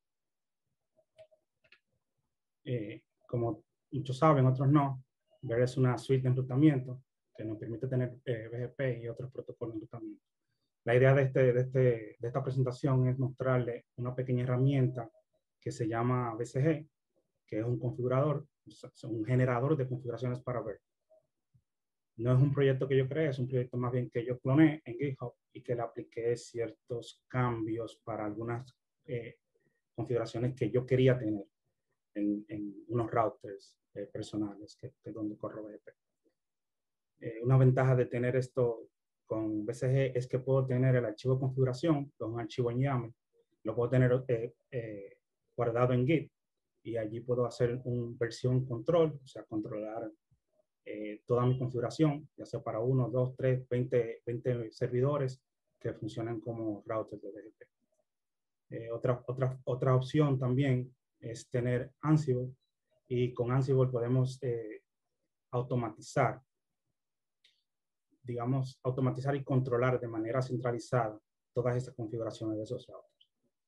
Eh, como muchos saben, otros no, B E R es una suite de enrutamiento que nos permite tener eh, B G P y otros protocolos de enrutamiento. La idea de, este, de, este, de esta presentación es mostrarle una pequeña herramienta que se llama B C G, que es un configurador, un generador de configuraciones para B E R. No es un proyecto que yo creé, es un proyecto más bien que yo cloné en GitHub y que le apliqué ciertos cambios para algunas eh, configuraciones que yo quería tener en, en unos routers eh, personales que, que donde corro B G P. Eh, una ventaja de tener esto con B C G es que puedo tener el archivo de configuración, que es un archivo en YAML, lo puedo tener eh, eh, guardado en Git y allí puedo hacer una versión control, o sea, controlar eh, toda mi configuración, ya sea para uno, dos, tres, veinte, veinte servidores que funcionan como routers de B G P. Eh, otra, otra, otra opción también es tener Ansible y con Ansible podemos eh, automatizar, digamos, automatizar y controlar de manera centralizada todas estas configuraciones de esos routers.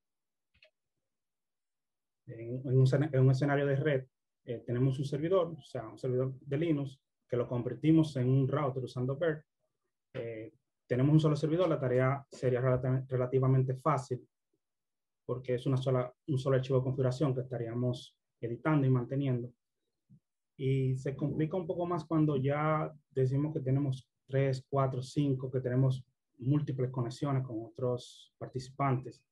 En, en, un, en un escenario de red eh, tenemos un servidor, o sea, un servidor de Linux, que lo convertimos en un router usando B E R. Eh, tenemos un solo servidor, la tarea sería relativamente fácil porque es una sola, un solo archivo de configuración que estaríamos editando y manteniendo. Y se complica un poco más cuando ya decimos que tenemos tres, cuatro, cinco, que tenemos múltiples conexiones con otros participantes.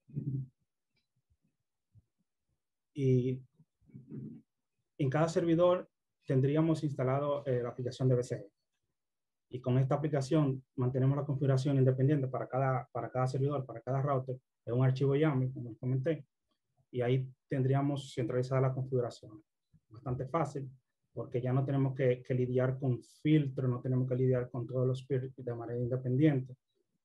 Y en cada servidor tendríamos instalado eh, la aplicación de B C G. Y con esta aplicación mantenemos la configuración independiente para cada, para cada servidor, para cada router, en un archivo YAML, como les comenté. Y ahí tendríamos centralizada la configuración. Bastante fácil, porque ya no tenemos que, que lidiar con filtros, no tenemos que lidiar con todos los filtros de manera independiente.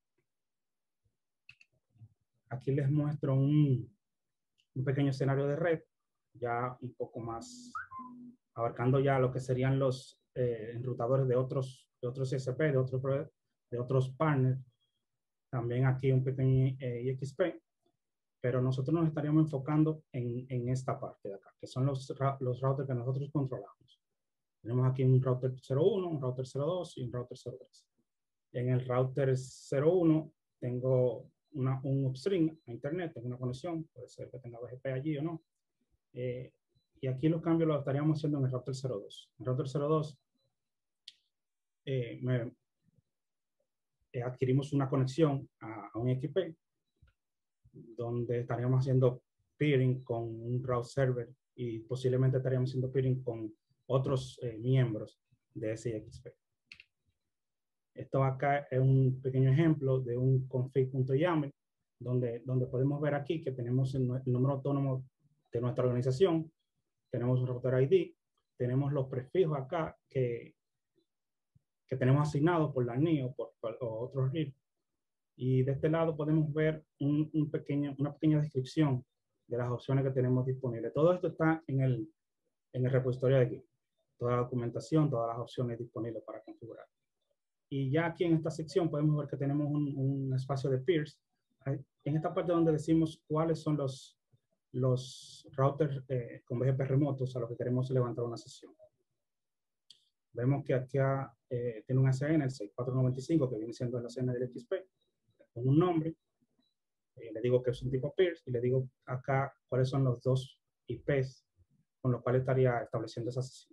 Aquí les muestro un, un pequeño escenario de red, ya un poco más abarcando ya lo que serían los eh, enrutadores de otros, de otros I S P, de otros, de otros partners. También aquí un pequeño eh, I X P, pero nosotros nos estaríamos enfocando en, en esta parte de acá, que son los, los routers que nosotros controlamos. Tenemos aquí un router cero uno, un router cero dos y un router cero tres. En el router cero uno tengo una, un upstream a internet, tengo una conexión, puede ser que tenga B G P allí o no. Eh, y aquí los cambios los estaríamos haciendo en el router cero dos. En el router cero dos eh, me, eh, adquirimos una conexión a, a un X P donde estaríamos haciendo peering con un route server y posiblemente estaríamos haciendo peering con otros eh, miembros de ese X P. Esto acá es un pequeño ejemplo de un config.yaml donde, donde podemos ver aquí que tenemos el, el número autónomo de nuestra organización, tenemos un router I D, tenemos los prefijos acá que, que tenemos asignados por la N I O por, por, o otros R I F. Y de este lado podemos ver un, un pequeño, una pequeña descripción de las opciones que tenemos disponibles. Todo esto está en el, en el repositorio de Git. Toda la documentación, todas las opciones disponibles para configurar. Y ya aquí en esta sección podemos ver que tenemos un, un espacio de peers. En esta parte donde decimos cuáles son los, los routers eh, con B G P remotos a los que queremos levantar una sesión. Vemos que aquí eh, tiene un A C N, el seis cuatro nueve cinco, que viene siendo el A C N del X P, con un nombre. Eh, le digo que es un tipo peers y le digo acá cuáles son los dos I Ps con los cuales estaría estableciendo esa sesión.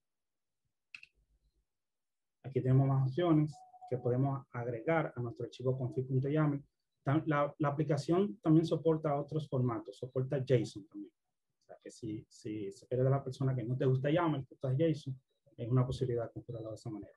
Aquí tenemos más opciones que podemos agregar a nuestro archivo config.yaml. La, la aplicación también soporta otros formatos, soporta JSON también. O sea que si, si se quiere de la persona que no te gusta YAML, que estás JSON, es una posibilidad de configurarlo de esa manera.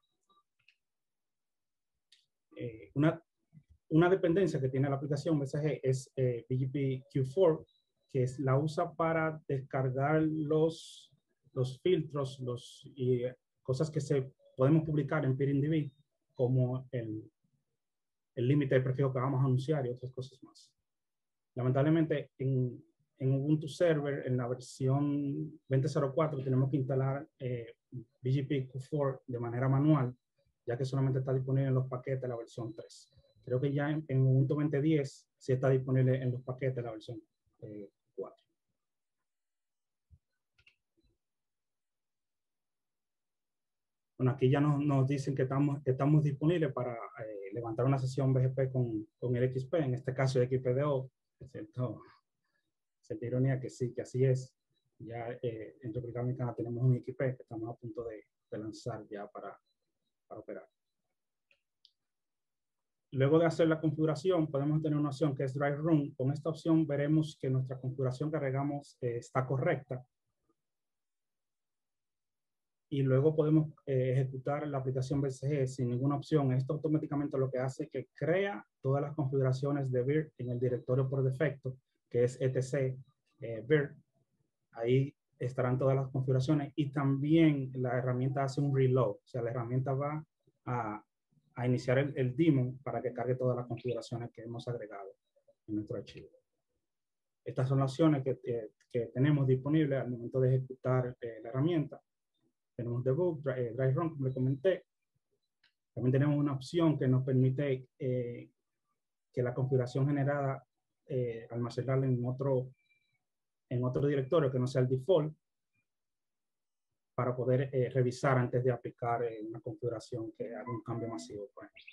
Eh, una, una dependencia que tiene la aplicación B S G es eh, B G P Q cuatro, que es, la usa para descargar los, los filtros, los, y cosas que se podemos publicar en PeerInDB, como el el límite de prefijo que vamos a anunciar y otras cosas más. Lamentablemente, en, en Ubuntu Server, en la versión veinte cero cuatro, tenemos que instalar eh, B G P Q cuatro de manera manual, ya que solamente está disponible en los paquetes de la versión tres. Creo que ya en, en Ubuntu veinte diez sí está disponible en los paquetes de la versión eh, cuatro. Bueno, aquí ya nos, nos dicen que estamos, que estamos disponibles para eh, levantar una sesión B G P con, con el X P, en este caso X P D O, ¿cierto? Es ironía que sí, que así es. Ya eh, en República Dominicana tenemos un X P que estamos a punto de, de lanzar ya para, para operar. Luego de hacer la configuración, podemos tener una opción que es Dry Run. Con esta opción veremos que nuestra configuración que agregamos eh, está correcta. Y luego podemos eh, ejecutar la aplicación B S G sin ninguna opción. Esto automáticamente lo que hace es que crea todas las configuraciones de Vir en el directorio por defecto, que es etc eh, Vir. Ahí estarán todas las configuraciones y también la herramienta hace un reload. O sea, la herramienta va a, a iniciar el, el daemon para que cargue todas las configuraciones que hemos agregado en nuestro archivo. Estas son las opciones que, eh, que tenemos disponibles al momento de ejecutar eh, la herramienta. Tenemos debug, dry, dry run, como le comenté. También tenemos una opción que nos permite eh, que la configuración generada eh, almacenarla en otro, en otro directorio que no sea el default, para poder eh, revisar antes de aplicar eh, una configuración que haga un cambio masivo. Por ejemplo.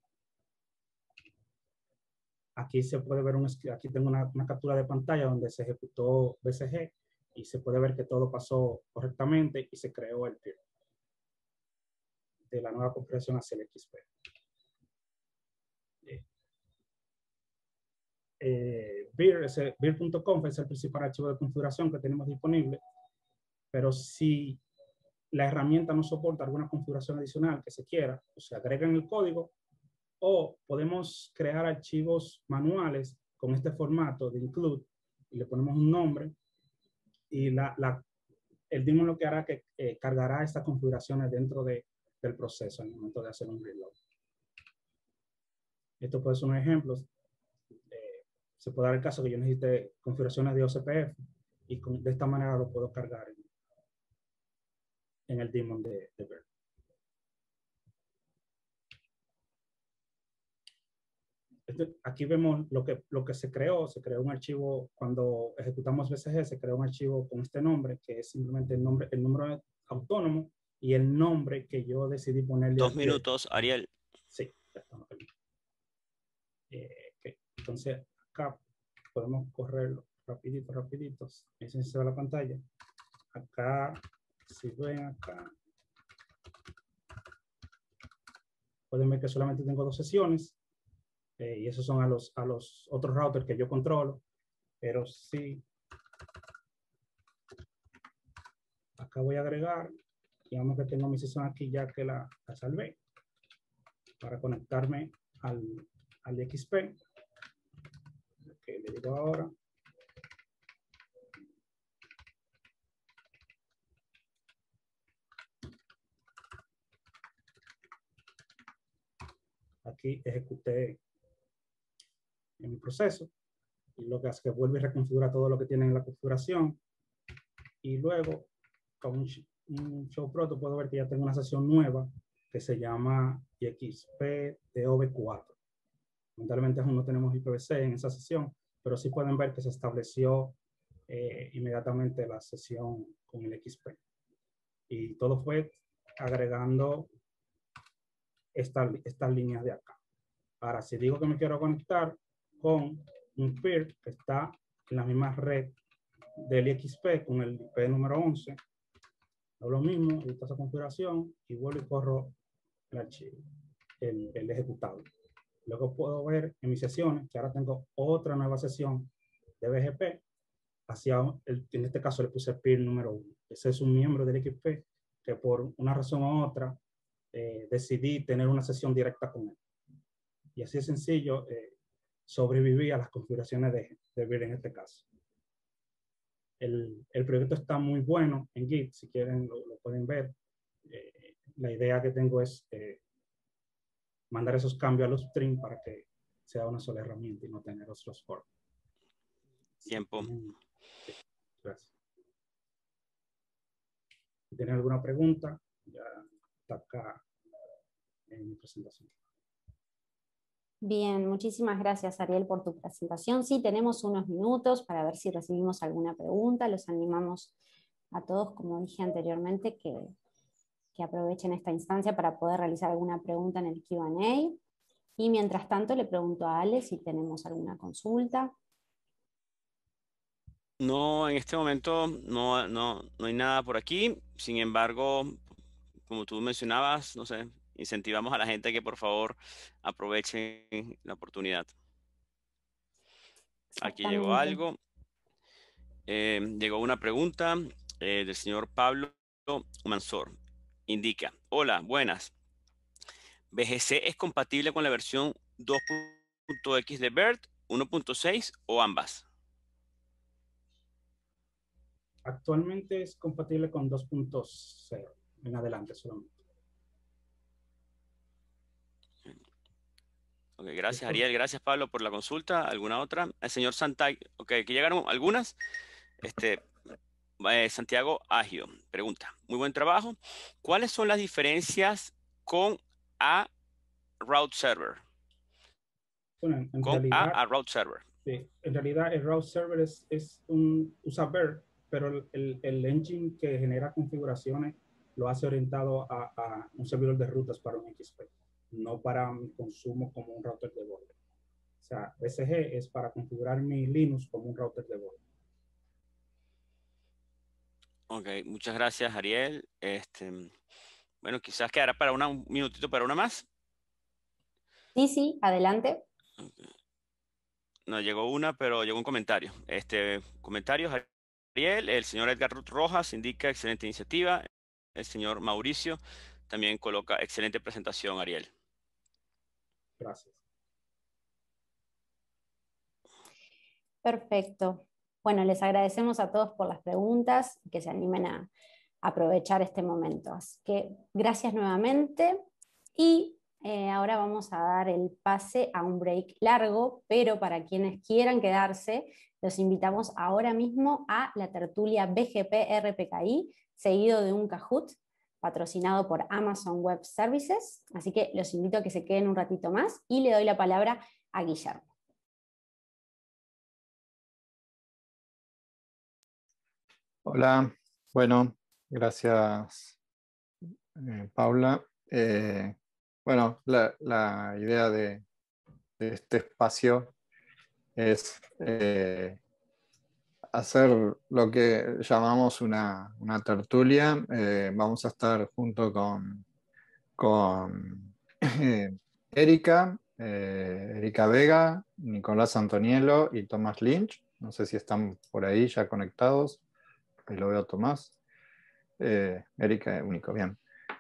Aquí se puede ver, un, aquí tengo una, una captura de pantalla donde se ejecutó B S G y se puede ver que todo pasó correctamente y se creó el peer de la nueva configuración hacia el X P. Eh, eh, Vir punto conf es el principal archivo de configuración que tenemos disponible, pero si la herramienta no soporta alguna configuración adicional que se quiera, o se agrega en el código, o podemos crear archivos manuales con este formato de include y le ponemos un nombre y la, la, el daemon lo que hará que eh, cargará estas configuraciones dentro de, del proceso en el momento de hacer un reload. Esto puede ser un ejemplo. Eh, se puede dar el caso que yo necesite configuraciones de O C P F y con, de esta manera lo puedo cargar en, en el daemon de, de Vir. Este, aquí vemos lo que, lo que se creó. Se creó un archivo cuando ejecutamos B S G, se creó un archivo con este nombre, que es simplemente el, nombre, el número autónomo y el nombre que yo decidí ponerle. Dos minutos, Ariel. Sí, ya estamos aquí. Eh, okay. Entonces, acá podemos correrlo rapidito, rapidito. Ese se ve la pantalla. Acá, si ven acá, pueden ver que solamente tengo dos sesiones. Eh, y esos son a los, a los otros routers que yo controlo, pero sí, acá voy a agregar, digamos que tengo mi sesión aquí ya que la, la salvé, para conectarme al, al X P. que le digo ahora. Aquí ejecuté en mi proceso y lo que hace es que vuelve y reconfigura todo lo que tiene en la configuración, y luego con un, un show proto puedo ver que ya tengo una sesión nueva que se llama I X P T O V cuatro. Lamentablemente aún no tenemos I P v C en esa sesión, pero sí pueden ver que se estableció eh, inmediatamente la sesión con el X P. Y todo fue agregando estas estas líneas de acá. Ahora, si digo que me quiero conectar con un peer que está en la misma red del I X P con el I P número once, hago lo mismo, edito esa configuración y vuelvo y corro el archivo, el, el ejecutable. Luego puedo ver en mis sesiones que ahora tengo otra nueva sesión de B G P hacia, el, en este caso le puse el peer número uno. Ese es un miembro del X P que por una razón u otra eh, decidí tener una sesión directa con él. Y así es sencillo, eh, sobreviví a las configuraciones de, de Beer en este caso. El, el proyecto está muy bueno en Git, si quieren lo, lo pueden ver. Eh, la idea que tengo es eh, mandar esos cambios a los streams para que sea una sola herramienta y no tener otros forks. Tiempo. Sí, gracias. Si tienen alguna pregunta, ya está acá en mi presentación. Bien, muchísimas gracias, Ariel, por tu presentación. Sí, tenemos unos minutos para ver si recibimos alguna pregunta. Los animamos a todos, como dije anteriormente, que, que aprovechen esta instancia para poder realizar alguna pregunta en el Q and A. Y mientras tanto, le pregunto a Ale si tenemos alguna consulta. No, en este momento no, no, no hay nada por aquí. Sin embargo, como tú mencionabas, no sé, incentivamos a la gente que por favor aprovechen la oportunidad. Aquí llegó algo. Eh, llegó una pregunta eh, del señor Pablo Mansor. Indica, hola, buenas. ¿B G C es compatible con la versión dos punto x de BERT, uno punto seis o ambas? Actualmente es compatible con dos punto cero en adelante solamente. Ok, gracias Ariel, gracias Pablo por la consulta. ¿Alguna otra? El señor Santiago, ok, aquí llegaron algunas. Este, eh, Santiago Agio pregunta, muy buen trabajo. ¿Cuáles son las diferencias con a route server? Bueno, en, en con realidad, a, a route server. Sí, en realidad el route server es, es un usa BERT, pero el, el engine que genera configuraciones lo hace orientado a, a un servidor de rutas para un X P, no para mi consumo como un router de borde. O sea, B C G es para configurar mi Linux como un router de borde. Ok, muchas gracias Ariel. Este, bueno, quizás quedará para una, un minutito para una más. Sí, sí, adelante. Okay. No llegó una, pero llegó un comentario. Este, comentarios, Ariel, el señor Edgar Rojas indica excelente iniciativa. El señor Mauricio también coloca excelente presentación, Ariel. Gracias. Perfecto. Bueno, les agradecemos a todos por las preguntas, que se animen a aprovechar este momento. Así que gracias nuevamente y eh, ahora vamos a dar el pase a un break largo, pero para quienes quieran quedarse, los invitamos ahora mismo a la tertulia B G P R P K I, seguido de un Kahoot, patrocinado por Amazon Web Services. Así que los invito a que se queden un ratito más y le doy la palabra a Guillermo. Hola, bueno, gracias eh, Paula. Eh, bueno, la, la idea de, de este espacio es eh, hacer lo que llamamos una, una tertulia. Eh, vamos a estar junto con, con eh, Erika, eh, Erika Vega, Nicolás Antoniello y Tomás Lynch. No sé si están por ahí ya conectados. Ahí lo veo a Tomás. Eh, Erika, único, bien.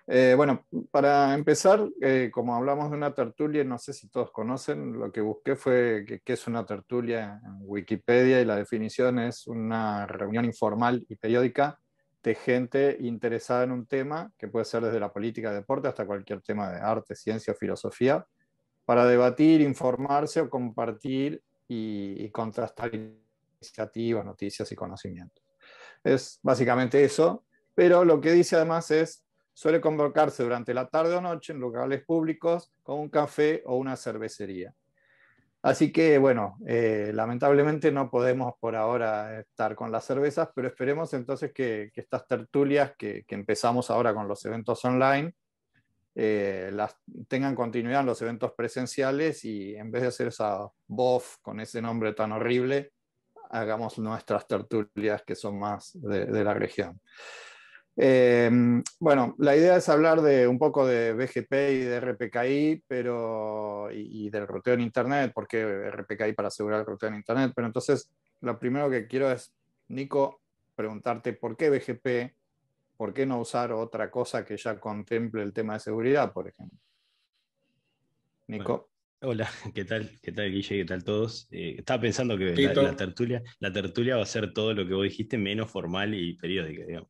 Eh, bueno, para empezar, eh, como hablamos de una tertulia, no sé si todos conocen, lo que busqué fue qué que es una tertulia en Wikipedia, y la definición es una reunión informal y periódica de gente interesada en un tema, que puede ser desde la política, deporte, hasta cualquier tema de arte, ciencia o filosofía, para debatir, informarse o compartir y, y contrastar iniciativas, noticias y conocimientos. Es básicamente eso, pero lo que dice además es: suele convocarse durante la tarde o noche en locales públicos con un café o una cervecería. Así que, bueno, eh, lamentablemente no podemos por ahora estar con las cervezas, pero esperemos entonces que, que estas tertulias que, que empezamos ahora con los eventos online, eh, las tengan continuidad en los eventos presenciales, y en vez de hacer esa B O F con ese nombre tan horrible, hagamos nuestras tertulias que son más de, de la región. Eh, bueno, la idea es hablar de un poco de B G P y de R P K I, pero, y, y del ruteo en Internet, porque R P K I para asegurar el ruteo en Internet. Pero entonces, lo primero que quiero es, Nico, preguntarte por qué B G P, por qué no usar otra cosa que ya contemple el tema de seguridad, por ejemplo. Nico. Bueno, hola, ¿qué tal? ¿Qué tal, Guille? ¿Qué tal todos? Eh, estaba pensando que la, la, tertulia, la tertulia va a ser todo lo que vos dijiste, menos formal y periódica, digamos.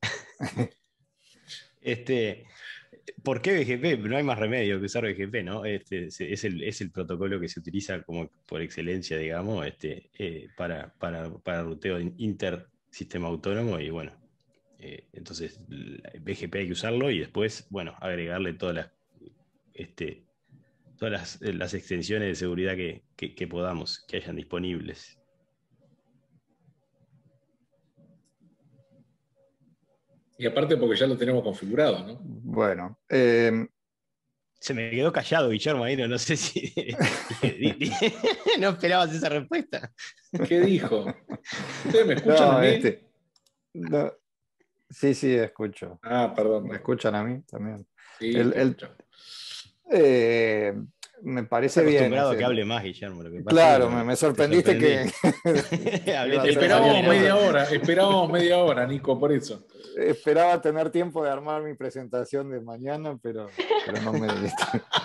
Este, ¿por qué B G P? No hay más remedio que usar B G P, ¿no? Este, es, el, es el protocolo que se utiliza como por excelencia, digamos, este, eh, para, para, para ruteo intersistema autónomo, y bueno, eh, entonces B G P hay que usarlo, y después, bueno, agregarle todas las, este, todas las, las extensiones de seguridad que, que, que podamos, que hayan disponibles. Y aparte porque ya lo tenemos configurado, ¿no? Bueno. Eh... Se me quedó callado, Guillermo, ahí no, no sé si... no esperabas esa respuesta. ¿Qué dijo? ¿Ustedes me escuchan no, a mí? Este... No. Sí, sí, escucho. Ah, perdón. ¿Me escuchan a mí también? Sí, el, el... Eh... Me parece bien. Acostumbrado a que hable más, Guillermo. Lo que pasa claro, es que me, me sorprendiste que... esperábamos media hora, esperábamos media hora, Nico, por eso. Esperaba tener tiempo de armar mi presentación de mañana, pero, pero no me diste.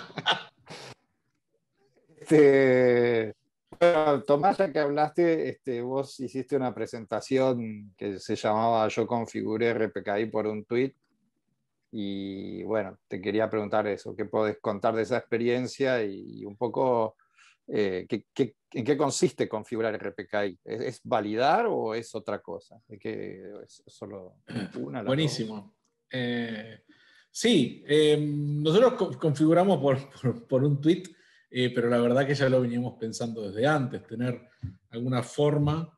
este, bueno, Tomás, ya que hablaste, este, vos hiciste una presentación que se llamaba Yo configuré R P K I por un tweet. Y bueno, te quería preguntar eso, ¿qué podés contar de esa experiencia y un poco eh, ¿qué, qué, en qué consiste configurar R P K I? ¿Es, es validar o es otra cosa? ¿Es, que es solo una? Buenísimo. Eh, sí, eh, nosotros co configuramos por, por, por un tweet, eh, pero la verdad que ya lo veníamos pensando desde antes, tener alguna forma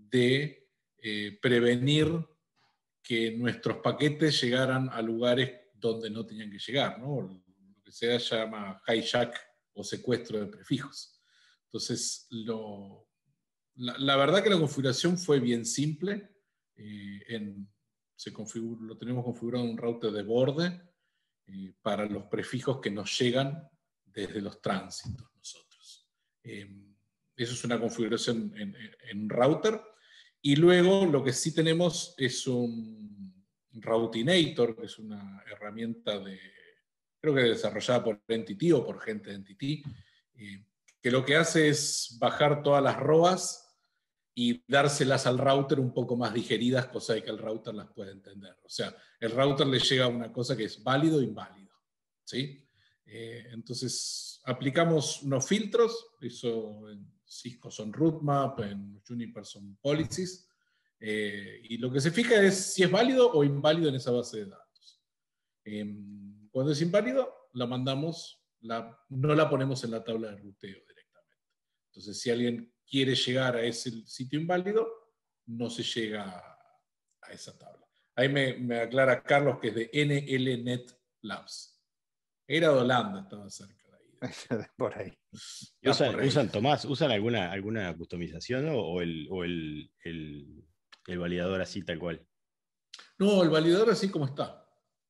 de eh, prevenir que nuestros paquetes llegaran a lugares donde no tenían que llegar, ¿no? Lo que se llama hijack o secuestro de prefijos. Entonces, lo, la, la verdad que la configuración fue bien simple. Eh, en, se configuró, lo tenemos configurado en un router de borde eh, para los prefijos que nos llegan desde los tránsitos nosotros. Eh, eso es una configuración en, en un router. Y luego lo que sí tenemos es un Routinator, que es una herramienta de, creo que desarrollada por Entity o por gente de Entity, eh, que lo que hace es bajar todas las R O As y dárselas al router un poco más digeridas, cosa de que el router las pueda entender. O sea, el router le llega a una cosa que es válido e inválido, ¿sí? Eh, entonces, aplicamos unos filtros, eso en Cisco son rootmap, en Juniper son policies, eh, y lo que se fija es si es válido o inválido en esa base de datos. Eh, cuando es inválido, la mandamos, la, no la ponemos en la tabla de ruteo directamente. Entonces, si alguien quiere llegar a ese sitio inválido, no se llega a, a esa tabla. Ahí me, me aclara Carlos que es de N L Net Labs. Era de Holanda, estaba cerca. Por ahí. ¿Usan, por ahí. usan, Tomás, ¿usan alguna, alguna customización o, o, el, o el, el, el validador así tal cual? No, el validador así como está.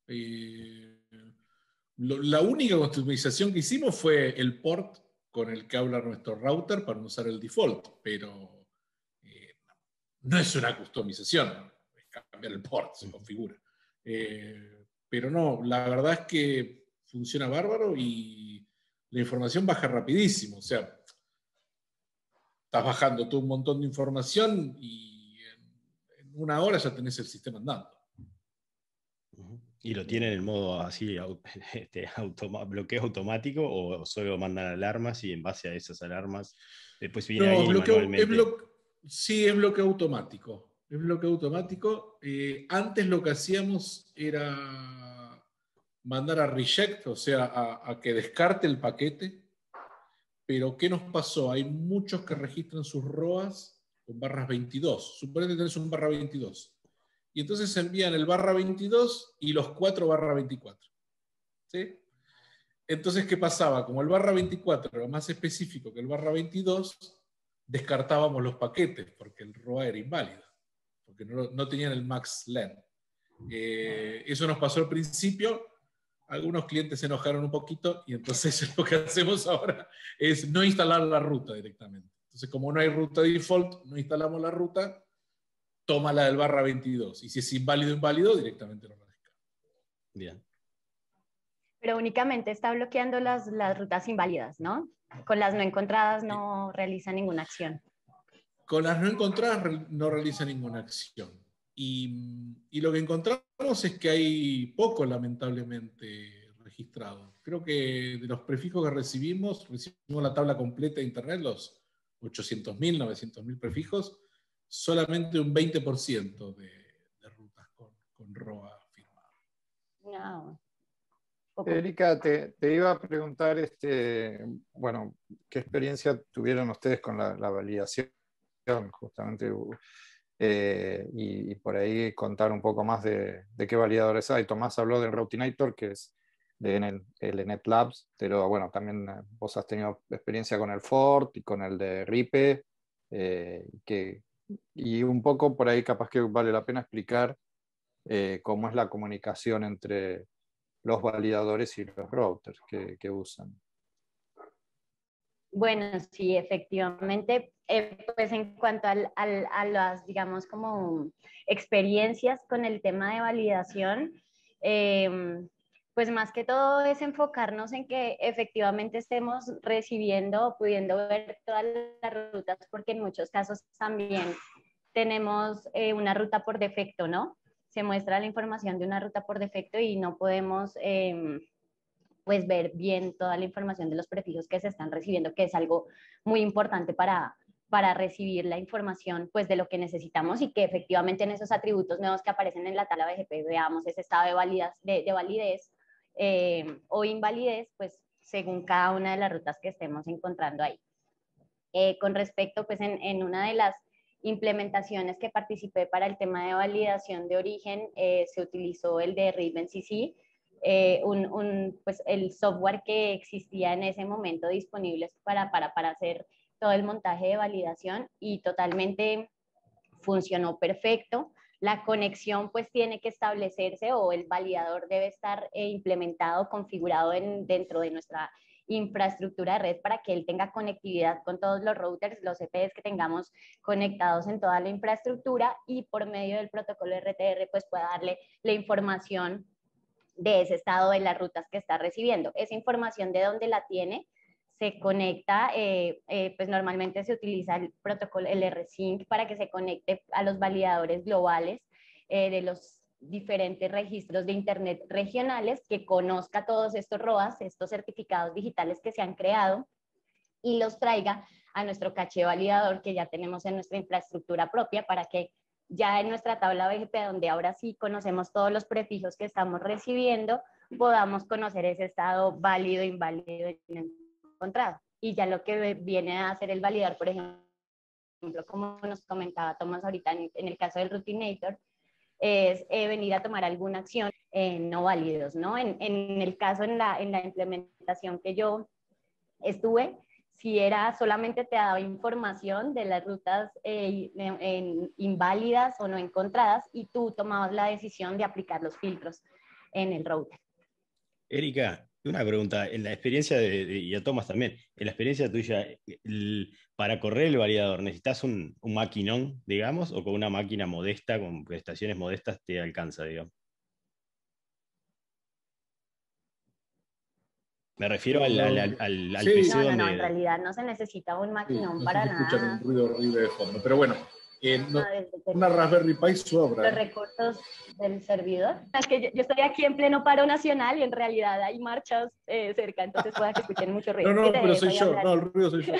Eh, lo, la única customización que hicimos fue el port con el que habla nuestro router para no usar el default, pero eh, no es una customización, es cambiar el port, se configura. Eh, pero no, la verdad es que funciona bárbaro y la información baja rapidísimo. O sea, estás bajando todo un montón de información y en, en una hora ya tenés el sistema andando. ¿Y lo tienen en modo así, este, automa bloqueo automático, o solo mandan alarmas y en base a esas alarmas después viene No, alguien bloqueo, manualmente? es blo sí, es bloqueo automático. Es bloqueo automático. Eh, antes lo que hacíamos era mandar a reject, o sea, a, a que descarte el paquete. Pero ¿qué nos pasó? Hay muchos que registran sus R O As con barras veintidós. Suponete que tenés un barra veintidós. Y entonces envían el barra veintidós y los cuatro barra veinticuatro. ¿Sí? Entonces, ¿qué pasaba? Como el barra veinticuatro era más específico que el barra veintidós, descartábamos los paquetes porque el R O A era inválido, porque no, no tenían el max len. Eh, eso nos pasó al principio. Algunos clientes se enojaron un poquito y entonces lo que hacemos ahora es no instalar la ruta directamente. Entonces, como no hay ruta default, no instalamos la ruta, toma la del barra veintidós. Y si es inválido, inválido, directamente lo descarga. Bien. Pero únicamente está bloqueando las, las rutas inválidas, ¿no? Con las no encontradas no realiza ninguna acción. Con las no encontradas no realiza ninguna acción. Y, y lo que encontramos es que hay poco, lamentablemente, registrado. Creo que de los prefijos que recibimos, recibimos la tabla completa de Internet, los ochocientos mil, novecientos mil prefijos, solamente un veinte por ciento de, de rutas con, con R O A firmado. No. Erika, te, te iba a preguntar, este, bueno, ¿qué experiencia tuvieron ustedes con la, la validación? Justamente, eh, y, y por ahí contar un poco más de, de qué validadores hay. Tomás habló del Routinator, que es de el, el Enet Labs, pero bueno, también vos has tenido experiencia con el Fort y con el de Ripe, eh, que, y un poco por ahí capaz que vale la pena explicar eh, cómo es la comunicación entre los validadores y los routers que, que usan. Bueno, sí, efectivamente, eh, pues en cuanto al, al, a las, digamos, como experiencias con el tema de validación, eh, pues más que todo es enfocarnos en que efectivamente estemos recibiendo o pudiendo ver todas las rutas, porque en muchos casos también tenemos eh, una ruta por defecto, ¿no? Se muestra la información de una ruta por defecto y no podemos... Eh, pues ver bien toda la información de los prefijos que se están recibiendo, que es algo muy importante para, para recibir la información pues de lo que necesitamos y que efectivamente en esos atributos nuevos que aparecen en la tabla B G P veamos ese estado de, validez, de, de validez eh, o invalidez, pues según cada una de las rutas que estemos encontrando ahí. Eh, con respecto, pues en, en una de las implementaciones que participé para el tema de validación de origen, eh, se utilizó el de RavenCC, Eh, un, un, pues el software que existía en ese momento disponible para, para, para hacer todo el montaje de validación y totalmente funcionó perfecto. La conexión pues tiene que establecerse o el validador debe estar eh, implementado, configurado en, dentro de nuestra infraestructura de red para que él tenga conectividad con todos los routers, los E Ps que tengamos conectados en toda la infraestructura y por medio del protocolo R T R pues pueda darle la información de ese estado de las rutas que está recibiendo. Esa información de dónde la tiene, se conecta, eh, eh, pues normalmente se utiliza el protocolo, el R sync, para que se conecte a los validadores globales eh, de los diferentes registros de Internet regionales, que conozca todos estos R O As, estos certificados digitales que se han creado, y los traiga a nuestro caché validador que ya tenemos en nuestra infraestructura propia para que ya en nuestra tabla B G P, donde ahora sí conocemos todos los prefijos que estamos recibiendo, podamos conocer ese estado válido, inválido y encontrado. Y ya lo que viene a hacer el validador, por ejemplo, como nos comentaba Tomás ahorita en, en el caso del Routinator, es eh, venir a tomar alguna acción eh, no válidos, ¿no? En, en el caso, en la, en la implementación que yo estuve, si era solamente te daba información de las rutas eh, en, en inválidas o no encontradas y tú tomabas la decisión de aplicar los filtros en el router. Erika, una pregunta, en la experiencia de, de, y a Tomás también, en la experiencia tuya, el, para correr el validador, ¿necesitas un, un maquinón, digamos, o con una máquina modesta, con prestaciones modestas, te alcanza, digamos? Me refiero al, al, al, al, al Sí. P C No, no, donde... no, en realidad no se necesita un Sí, maquinón no para se escucha nada. un ruido horrible de fondo. Pero bueno, eh, no- Ah, desde que- una Raspberry Pi sobra. Los ¿eh? recursos del servidor. Es que yo, yo estoy aquí en pleno paro nacional y en realidad hay marchas eh, cerca, entonces pueda que escuchen mucho ruido. No, no, De pero eso soy voy a yo. hablar. No, el ruido soy yo.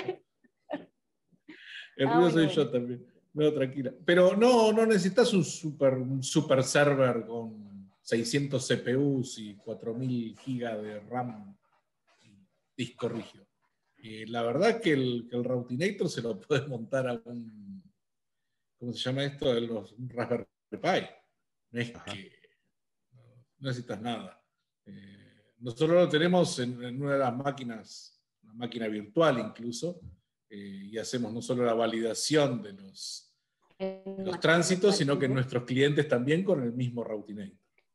El Ah, ruido bueno, soy bueno. yo también. No, tranquila. Pero no, no necesitas un super, un super server con seiscientos C P Us y cuatro mil gigas de RAM y disco rígido. Eh, la verdad que el, que el Routinator se lo puede montar a un, ¿cómo se llama esto? A los un Raspberry Pi. No es Ajá. que no necesitas nada. Eh, nosotros lo tenemos en, en una de las máquinas, una máquina virtual incluso, eh, y hacemos no solo la validación de los, de los tránsitos, sino que nuestros clientes también con el mismo Routinator.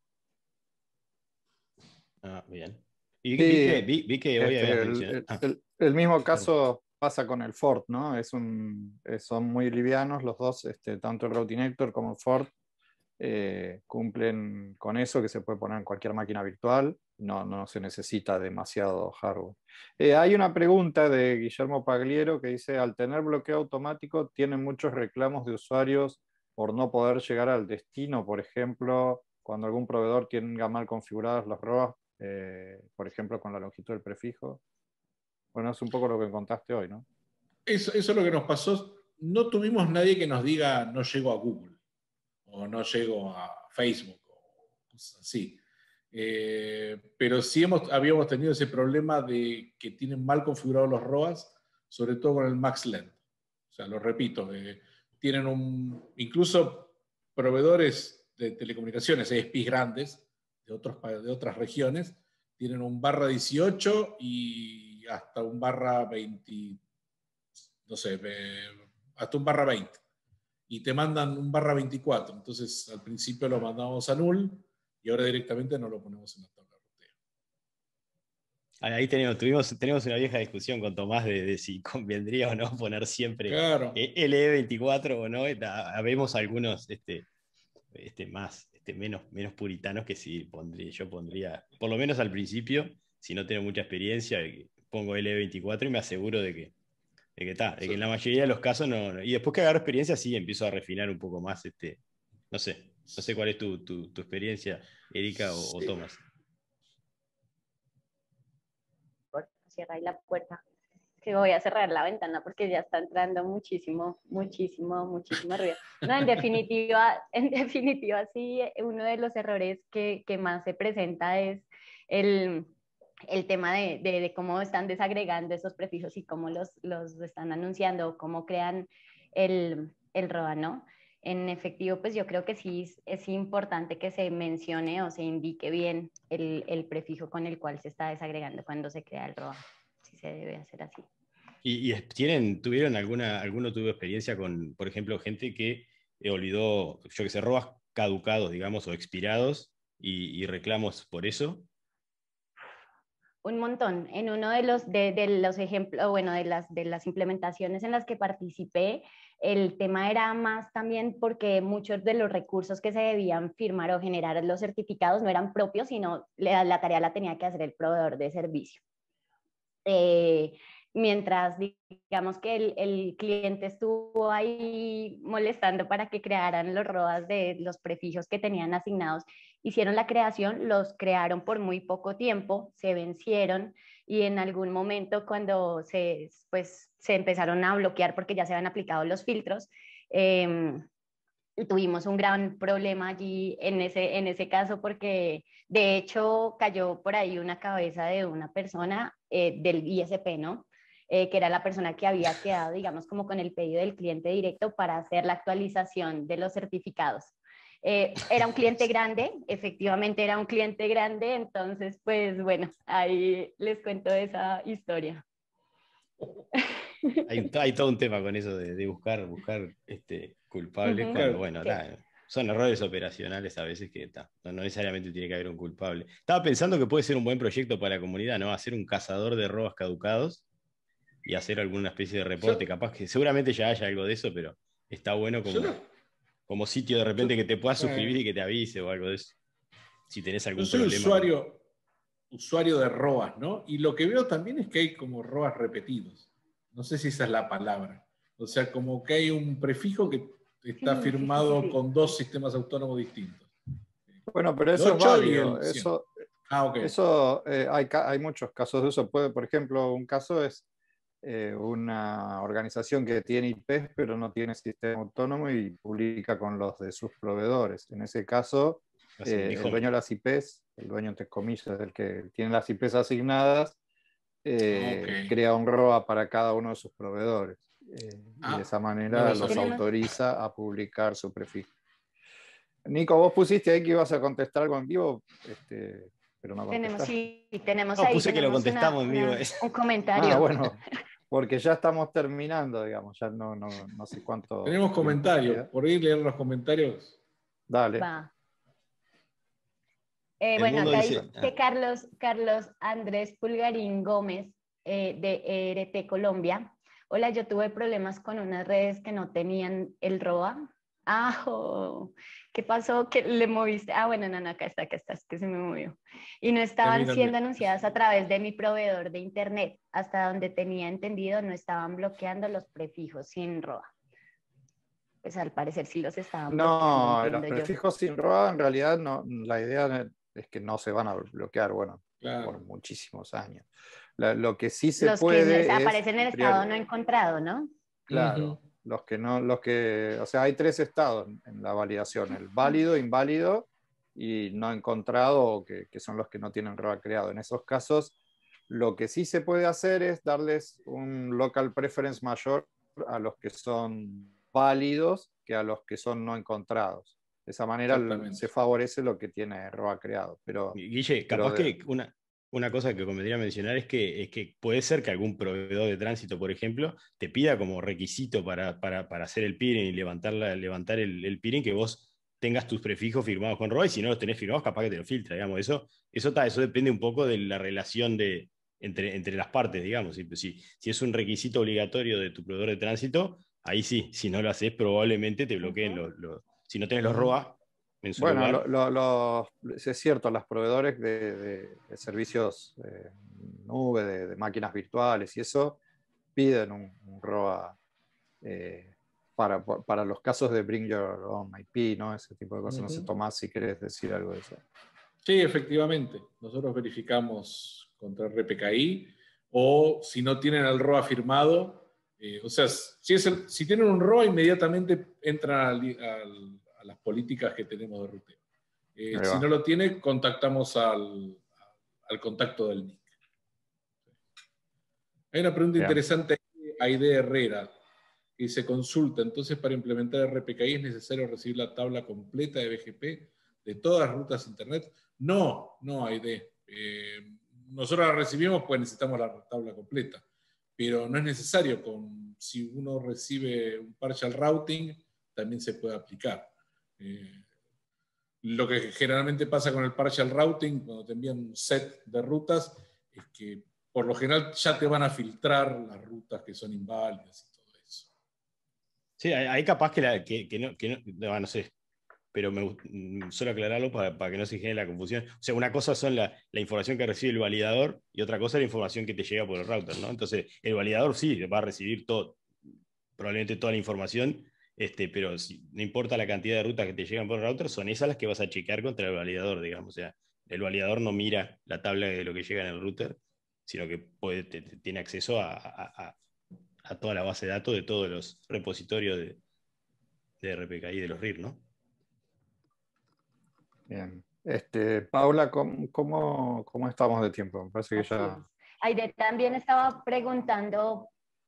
Ah, bien. Y vi, Sí, vi que, vi, vi que hoy este, habías el, mencionado... el- Ah, el- el mismo perdón. caso pasa con el Ford, ¿no? Es un, eh, son muy livianos los dos, este, tanto el Routinator como el Ford eh, cumplen con eso, que se puede poner en cualquier máquina virtual, no, no se necesita demasiado hardware. Eh, hay una pregunta de Guillermo Pagliero que dice, al tener bloqueo automático, ¿tienen muchos reclamos de usuarios por no poder llegar al destino? Por ejemplo, cuando algún proveedor tenga mal configurados los R O A, eh, por ejemplo, con la longitud del prefijo. Bueno, es un poco lo que contaste hoy, ¿no? Eso, eso es lo que nos pasó. No tuvimos nadie que nos diga no llego a Google o no llego a Facebook o cosas así. Eh, pero sí hemos, habíamos tenido ese problema de que tienen mal configurados los R O As, sobre todo con el max length. O sea, lo repito, eh, tienen un, incluso proveedores de telecomunicaciones, I S Ps grandes de, otros, de otras regiones, tienen un barra dieciocho y hasta un barra veinte, no sé, eh, hasta un barra veinte. Y te mandan un barra veinticuatro. Entonces, al principio lo mandamos a null y ahora directamente no lo ponemos en la tabla de ruteo. Ahí tenemos, tuvimos, tenemos una vieja discusión con Tomás de, de si convendría o no poner siempre Claro. L E veinticuatro o no. Está- Vemos algunos este, este, más, este, menos, menos puritanos que sí pondría, yo pondría, por lo menos al principio, si no tengo mucha experiencia, pongo L E veinticuatro y me aseguro de que de que, está, de que en la mayoría de los casos no, no. Y después que agarro experiencia, sí, empiezo a refinar un poco más. Este, no sé, no sé cuál es tu, tu, tu experiencia, Erika o, Sí. o Tomás. Cierra ahí la puerta. Que voy a cerrar la ventana porque ya está entrando muchísimo, muchísimo, muchísimo ruido. No, en definitiva, en definitiva, sí, uno de los errores que, que más se presenta es el, el tema de, de, de cómo están desagregando esos prefijos y cómo los, los están anunciando, cómo crean el, el R O A, ¿no? En efectivo, pues yo creo que sí es, es importante que se mencione o se indique bien el, el prefijo con el cual se está desagregando cuando se crea el R O A. Sí se debe hacer así. ¿Y, y tienen, tuvieron alguna, alguno tuvo experiencia con, por ejemplo, gente que eh, olvidó, yo que sé, R O As caducados, digamos, o expirados y, y reclamos por eso? Un montón. En uno de los, de, de los ejemplos, bueno, de las, de las implementaciones en las que participé, el tema era más también porque muchos de los recursos que se debían firmar o generar los certificados no eran propios, sino la, la tarea la tenía que hacer el proveedor de servicio. Eh, mientras, digamos que el, el cliente estuvo ahí molestando para que crearan los R O As de los prefijos que tenían asignados, hicieron la creación, los crearon por muy poco tiempo, se vencieron y en algún momento cuando se, pues, se empezaron a bloquear porque ya se habían aplicado los filtros, eh, tuvimos un gran problema allí en ese, en ese caso porque de hecho cayó por ahí una cabeza de una persona eh, del I S P, ¿no? Eh, que era la persona que había quedado, digamos, como con el pedido del cliente directo para hacer la actualización de los certificados. Eh, era un cliente grande, efectivamente era un cliente grande, entonces, pues bueno, ahí les cuento esa historia. Hay, hay todo un tema con eso de, de buscar, buscar este, culpables, Uh-huh. cuando, bueno, Sí. ta, son errores operacionales a veces que ta, no, no necesariamente tiene que haber un culpable. Estaba pensando que puede ser un buen proyecto para la comunidad, ¿no? Hacer un cazador de R O As caducados y hacer alguna especie de reporte, Yo- capaz que seguramente ya haya algo de eso, pero está bueno como, Yo no- como sitio de repente yo- que te puedas eh, suscribir y que te avise o algo de eso, si tenés Yo algún soy problema. usuario, usuario de R O A S, ¿no? Y lo que veo también es que hay como R O A S repetidos. No sé si esa es la palabra. O sea, como que hay un prefijo que está Sí, firmado sí, sí, sí. con dos sistemas autónomos distintos. Bueno, pero El eso es ocho y válido. el cien. Eso, Ah, ok. eso eh, hay, ca- hay muchos casos de uso. Puede, por ejemplo, un caso es eh, una organización que tiene I Pes pero no tiene sistema autónomo y publica con los de sus proveedores. En ese caso, Así, eh, dijo. el dueño de las I Pes, el dueño entre comillas, el que tiene las I Pes asignadas, eh, Ok. crea un R O A para cada uno de sus proveedores. Eh, y Ah, de esa no manera lo los sabía. autoriza a publicar su prefijo. Nico, vos pusiste ahí que ibas a contestar algo en vivo, este, pero no Tenemos, contestaste. sí, tenemos No, ahí puse que lo tenemos una- contestamos en vivo. una- un Ah, comentario. bueno, porque ya estamos terminando, digamos, ya no, no, no sé cuánto. Tenemos tiempo comentarios. queda. Por ahí leer los comentarios. Dale. Va. Eh, El bueno, mundo acá dice- dice ah. Carlos, Carlos Andrés Pulgarín Gómez eh, de E R T Colombia. Hola, yo tuve problemas con unas redes que no tenían el R O A. Ah, oh, ¿qué pasó? ¿Que le moviste? Ah, bueno, no, no, acá está, acá está, es que se me movió. Y no estaban mira, siendo mira. anunciadas a través de mi proveedor de internet. Hasta donde tenía entendido, no estaban bloqueando los prefijos sin R O A. Pues al parecer sí los estaban bloqueando, No, los entiendo yo. prefijos sin R O A, en realidad, no, la idea es que no se van a bloquear, bueno, Claro. por muchísimos años. La- lo que sí se Los que puede no- es aparecen en el prior- estado no encontrado, ¿no? Claro, Ujú. los que no, los que, o sea, hay tres estados en la validación: el válido, inválido y no encontrado, que, que son los que no tienen R O A creado. En esos casos, lo que sí se puede hacer es darles un local preference mayor a los que son válidos que a los que son no encontrados. De esa manera Exactamente. se favorece lo que tiene R O A creado. Pero, Guille, pero capaz de- que una, una cosa que convendría mencionar es que, es que puede ser que algún proveedor de tránsito, por ejemplo, te pida como requisito para, para, para hacer el peering y levantar, la- levantar el, el peering que vos tengas tus prefijos firmados con R O A, y si no los tenés firmados, capaz que te lo filtra, digamos. Eso, eso, está, eso depende un poco de la relación de, entre, entre las partes, digamos. Si, si, si es un requisito obligatorio de tu proveedor de tránsito, ahí sí, si no lo haces, probablemente te bloqueen los, los- si no tenés los R O A en su Bueno, lugar. lo- lo- lo- es cierto, los proveedores de, de- de servicios eh, nube, de, de máquinas virtuales y eso, piden un, un R O A eh, para, para los casos de Bring Your Own I P, ¿no? Ese tipo de cosas. No sé, Ujú. Tomás, si querés decir algo de eso. Sí, efectivamente. Nosotros verificamos contra R P K I o si no tienen el R O A firmado, eh, o sea, si, es el- si tienen un R O A, inmediatamente entran al- al- a las políticas que tenemos de ruteo. Eh, Ahí si va. no lo tiene, contactamos al, al contacto del N I C. Hay una pregunta Bien. interesante de Aide Herrera que se consulta. Entonces, para implementar R P K I es necesario recibir la tabla completa de B G P de todas las rutas internet. No, no, Aide. Eh, nosotros la recibimos pues necesitamos la tabla completa, pero no es necesario. Con, si uno recibe un partial routing, también se puede aplicar. Eh, lo que generalmente pasa con el partial routing, cuando te envían un set de rutas, es que por lo general ya te van a filtrar las rutas que son inválidas y todo eso. Sí, hay, hay capaz que, la, que, que no, que no, no, no sé, pero me gust- solo aclararlo para, para que no se genere la confusión. O sea, una cosa son la, la información que recibe el validador y otra cosa es la información que te llega por el router, ¿no? Entonces, el validador sí va a recibir todo, probablemente toda la información, este, pero si, no importa la cantidad de rutas que te llegan por el router, son esas las que vas a chequear contra el validador, digamos. O sea, el validador no mira la tabla de lo que llega en el router, sino que puede, te- te- tiene acceso a, a- a- a toda la base de datos de todos los repositorios de, de R P K I de los R I R, ¿no? Bien. Este, Paula, ¿cómo, cómo, cómo estamos de tiempo? Me parece que Así ya... es. Aide también estaba preguntando,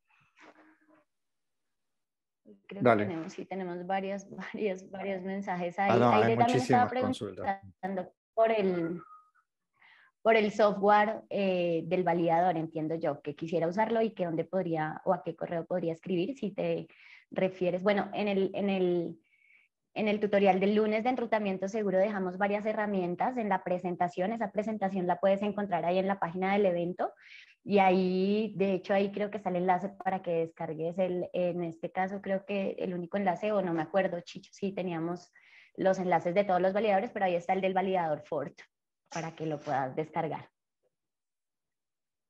creo Dale. que tenemos, sí, tenemos varios, varios, varios mensajes ahí. Ah, no, hay Aide también estaba muchísimas consultas. preguntando por el, por el software eh, del validador, entiendo yo, que quisiera usarlo y que dónde podría o a qué correo podría escribir, si te refieres. Bueno, en el, en el, en el tutorial del lunes de enrutamiento seguro dejamos varias herramientas en la presentación. Esa presentación la puedes encontrar ahí en la página del evento y ahí, de hecho, ahí creo que está el enlace para que descargues el, en este caso creo que el único enlace, o no me acuerdo, Chicho, sí teníamos los enlaces de todos los validadores, pero ahí está el del validador Fort para que lo puedas descargar.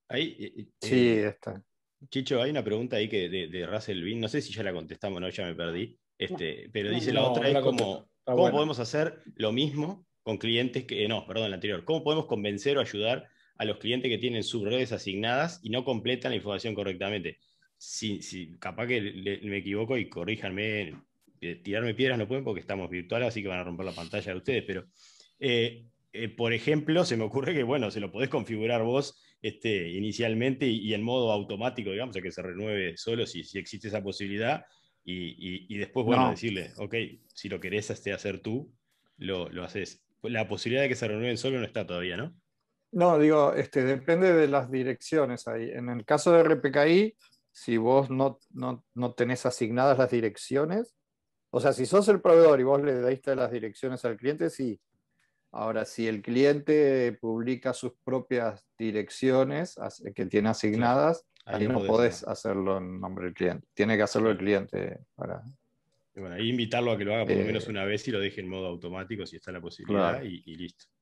Ahí, eh, Sí, eh, está. Chicho, hay una pregunta ahí que de, de Russell Bean, no sé si ya la contestamos o no, ya me perdí, este, pero no, dice la no, otra no es la como, contestó. Está ¿cómo buena. podemos hacer lo mismo con clientes que, no, perdón, la anterior, ¿cómo podemos convencer o ayudar a los clientes que tienen subredes asignadas y no completan la información correctamente? Si, si capaz que le- me equivoco y corríjanme, eh, tirarme piedras no pueden porque estamos virtuales, así que van a romper la pantalla de ustedes, pero eh, eh, por ejemplo, se me ocurre que, bueno, se lo podés configurar vos este, inicialmente y, y en modo automático, digamos, a que se renueve solo si, si existe esa posibilidad, y, y, y después, bueno, No. decirle, ok, si lo querés este, hacer tú, lo, lo haces. La posibilidad de que se renueven solo no está todavía, ¿no? No, digo, este, depende de las direcciones ahí. En el caso de R P K I, si vos no, no, no tenés asignadas las direcciones, o sea, si sos el proveedor y vos le diste las direcciones al cliente, sí. Ahora, si el cliente publica sus propias direcciones as- que tiene asignadas, Ahí ahí no no podés podés hacer. hacerlo en nombre del cliente. Tiene que hacerlo el cliente para... Y bueno, ahí invitarlo a que lo haga por lo Eh, menos una vez y lo deje en modo automático si está la posibilidad, Claro. y, y listo.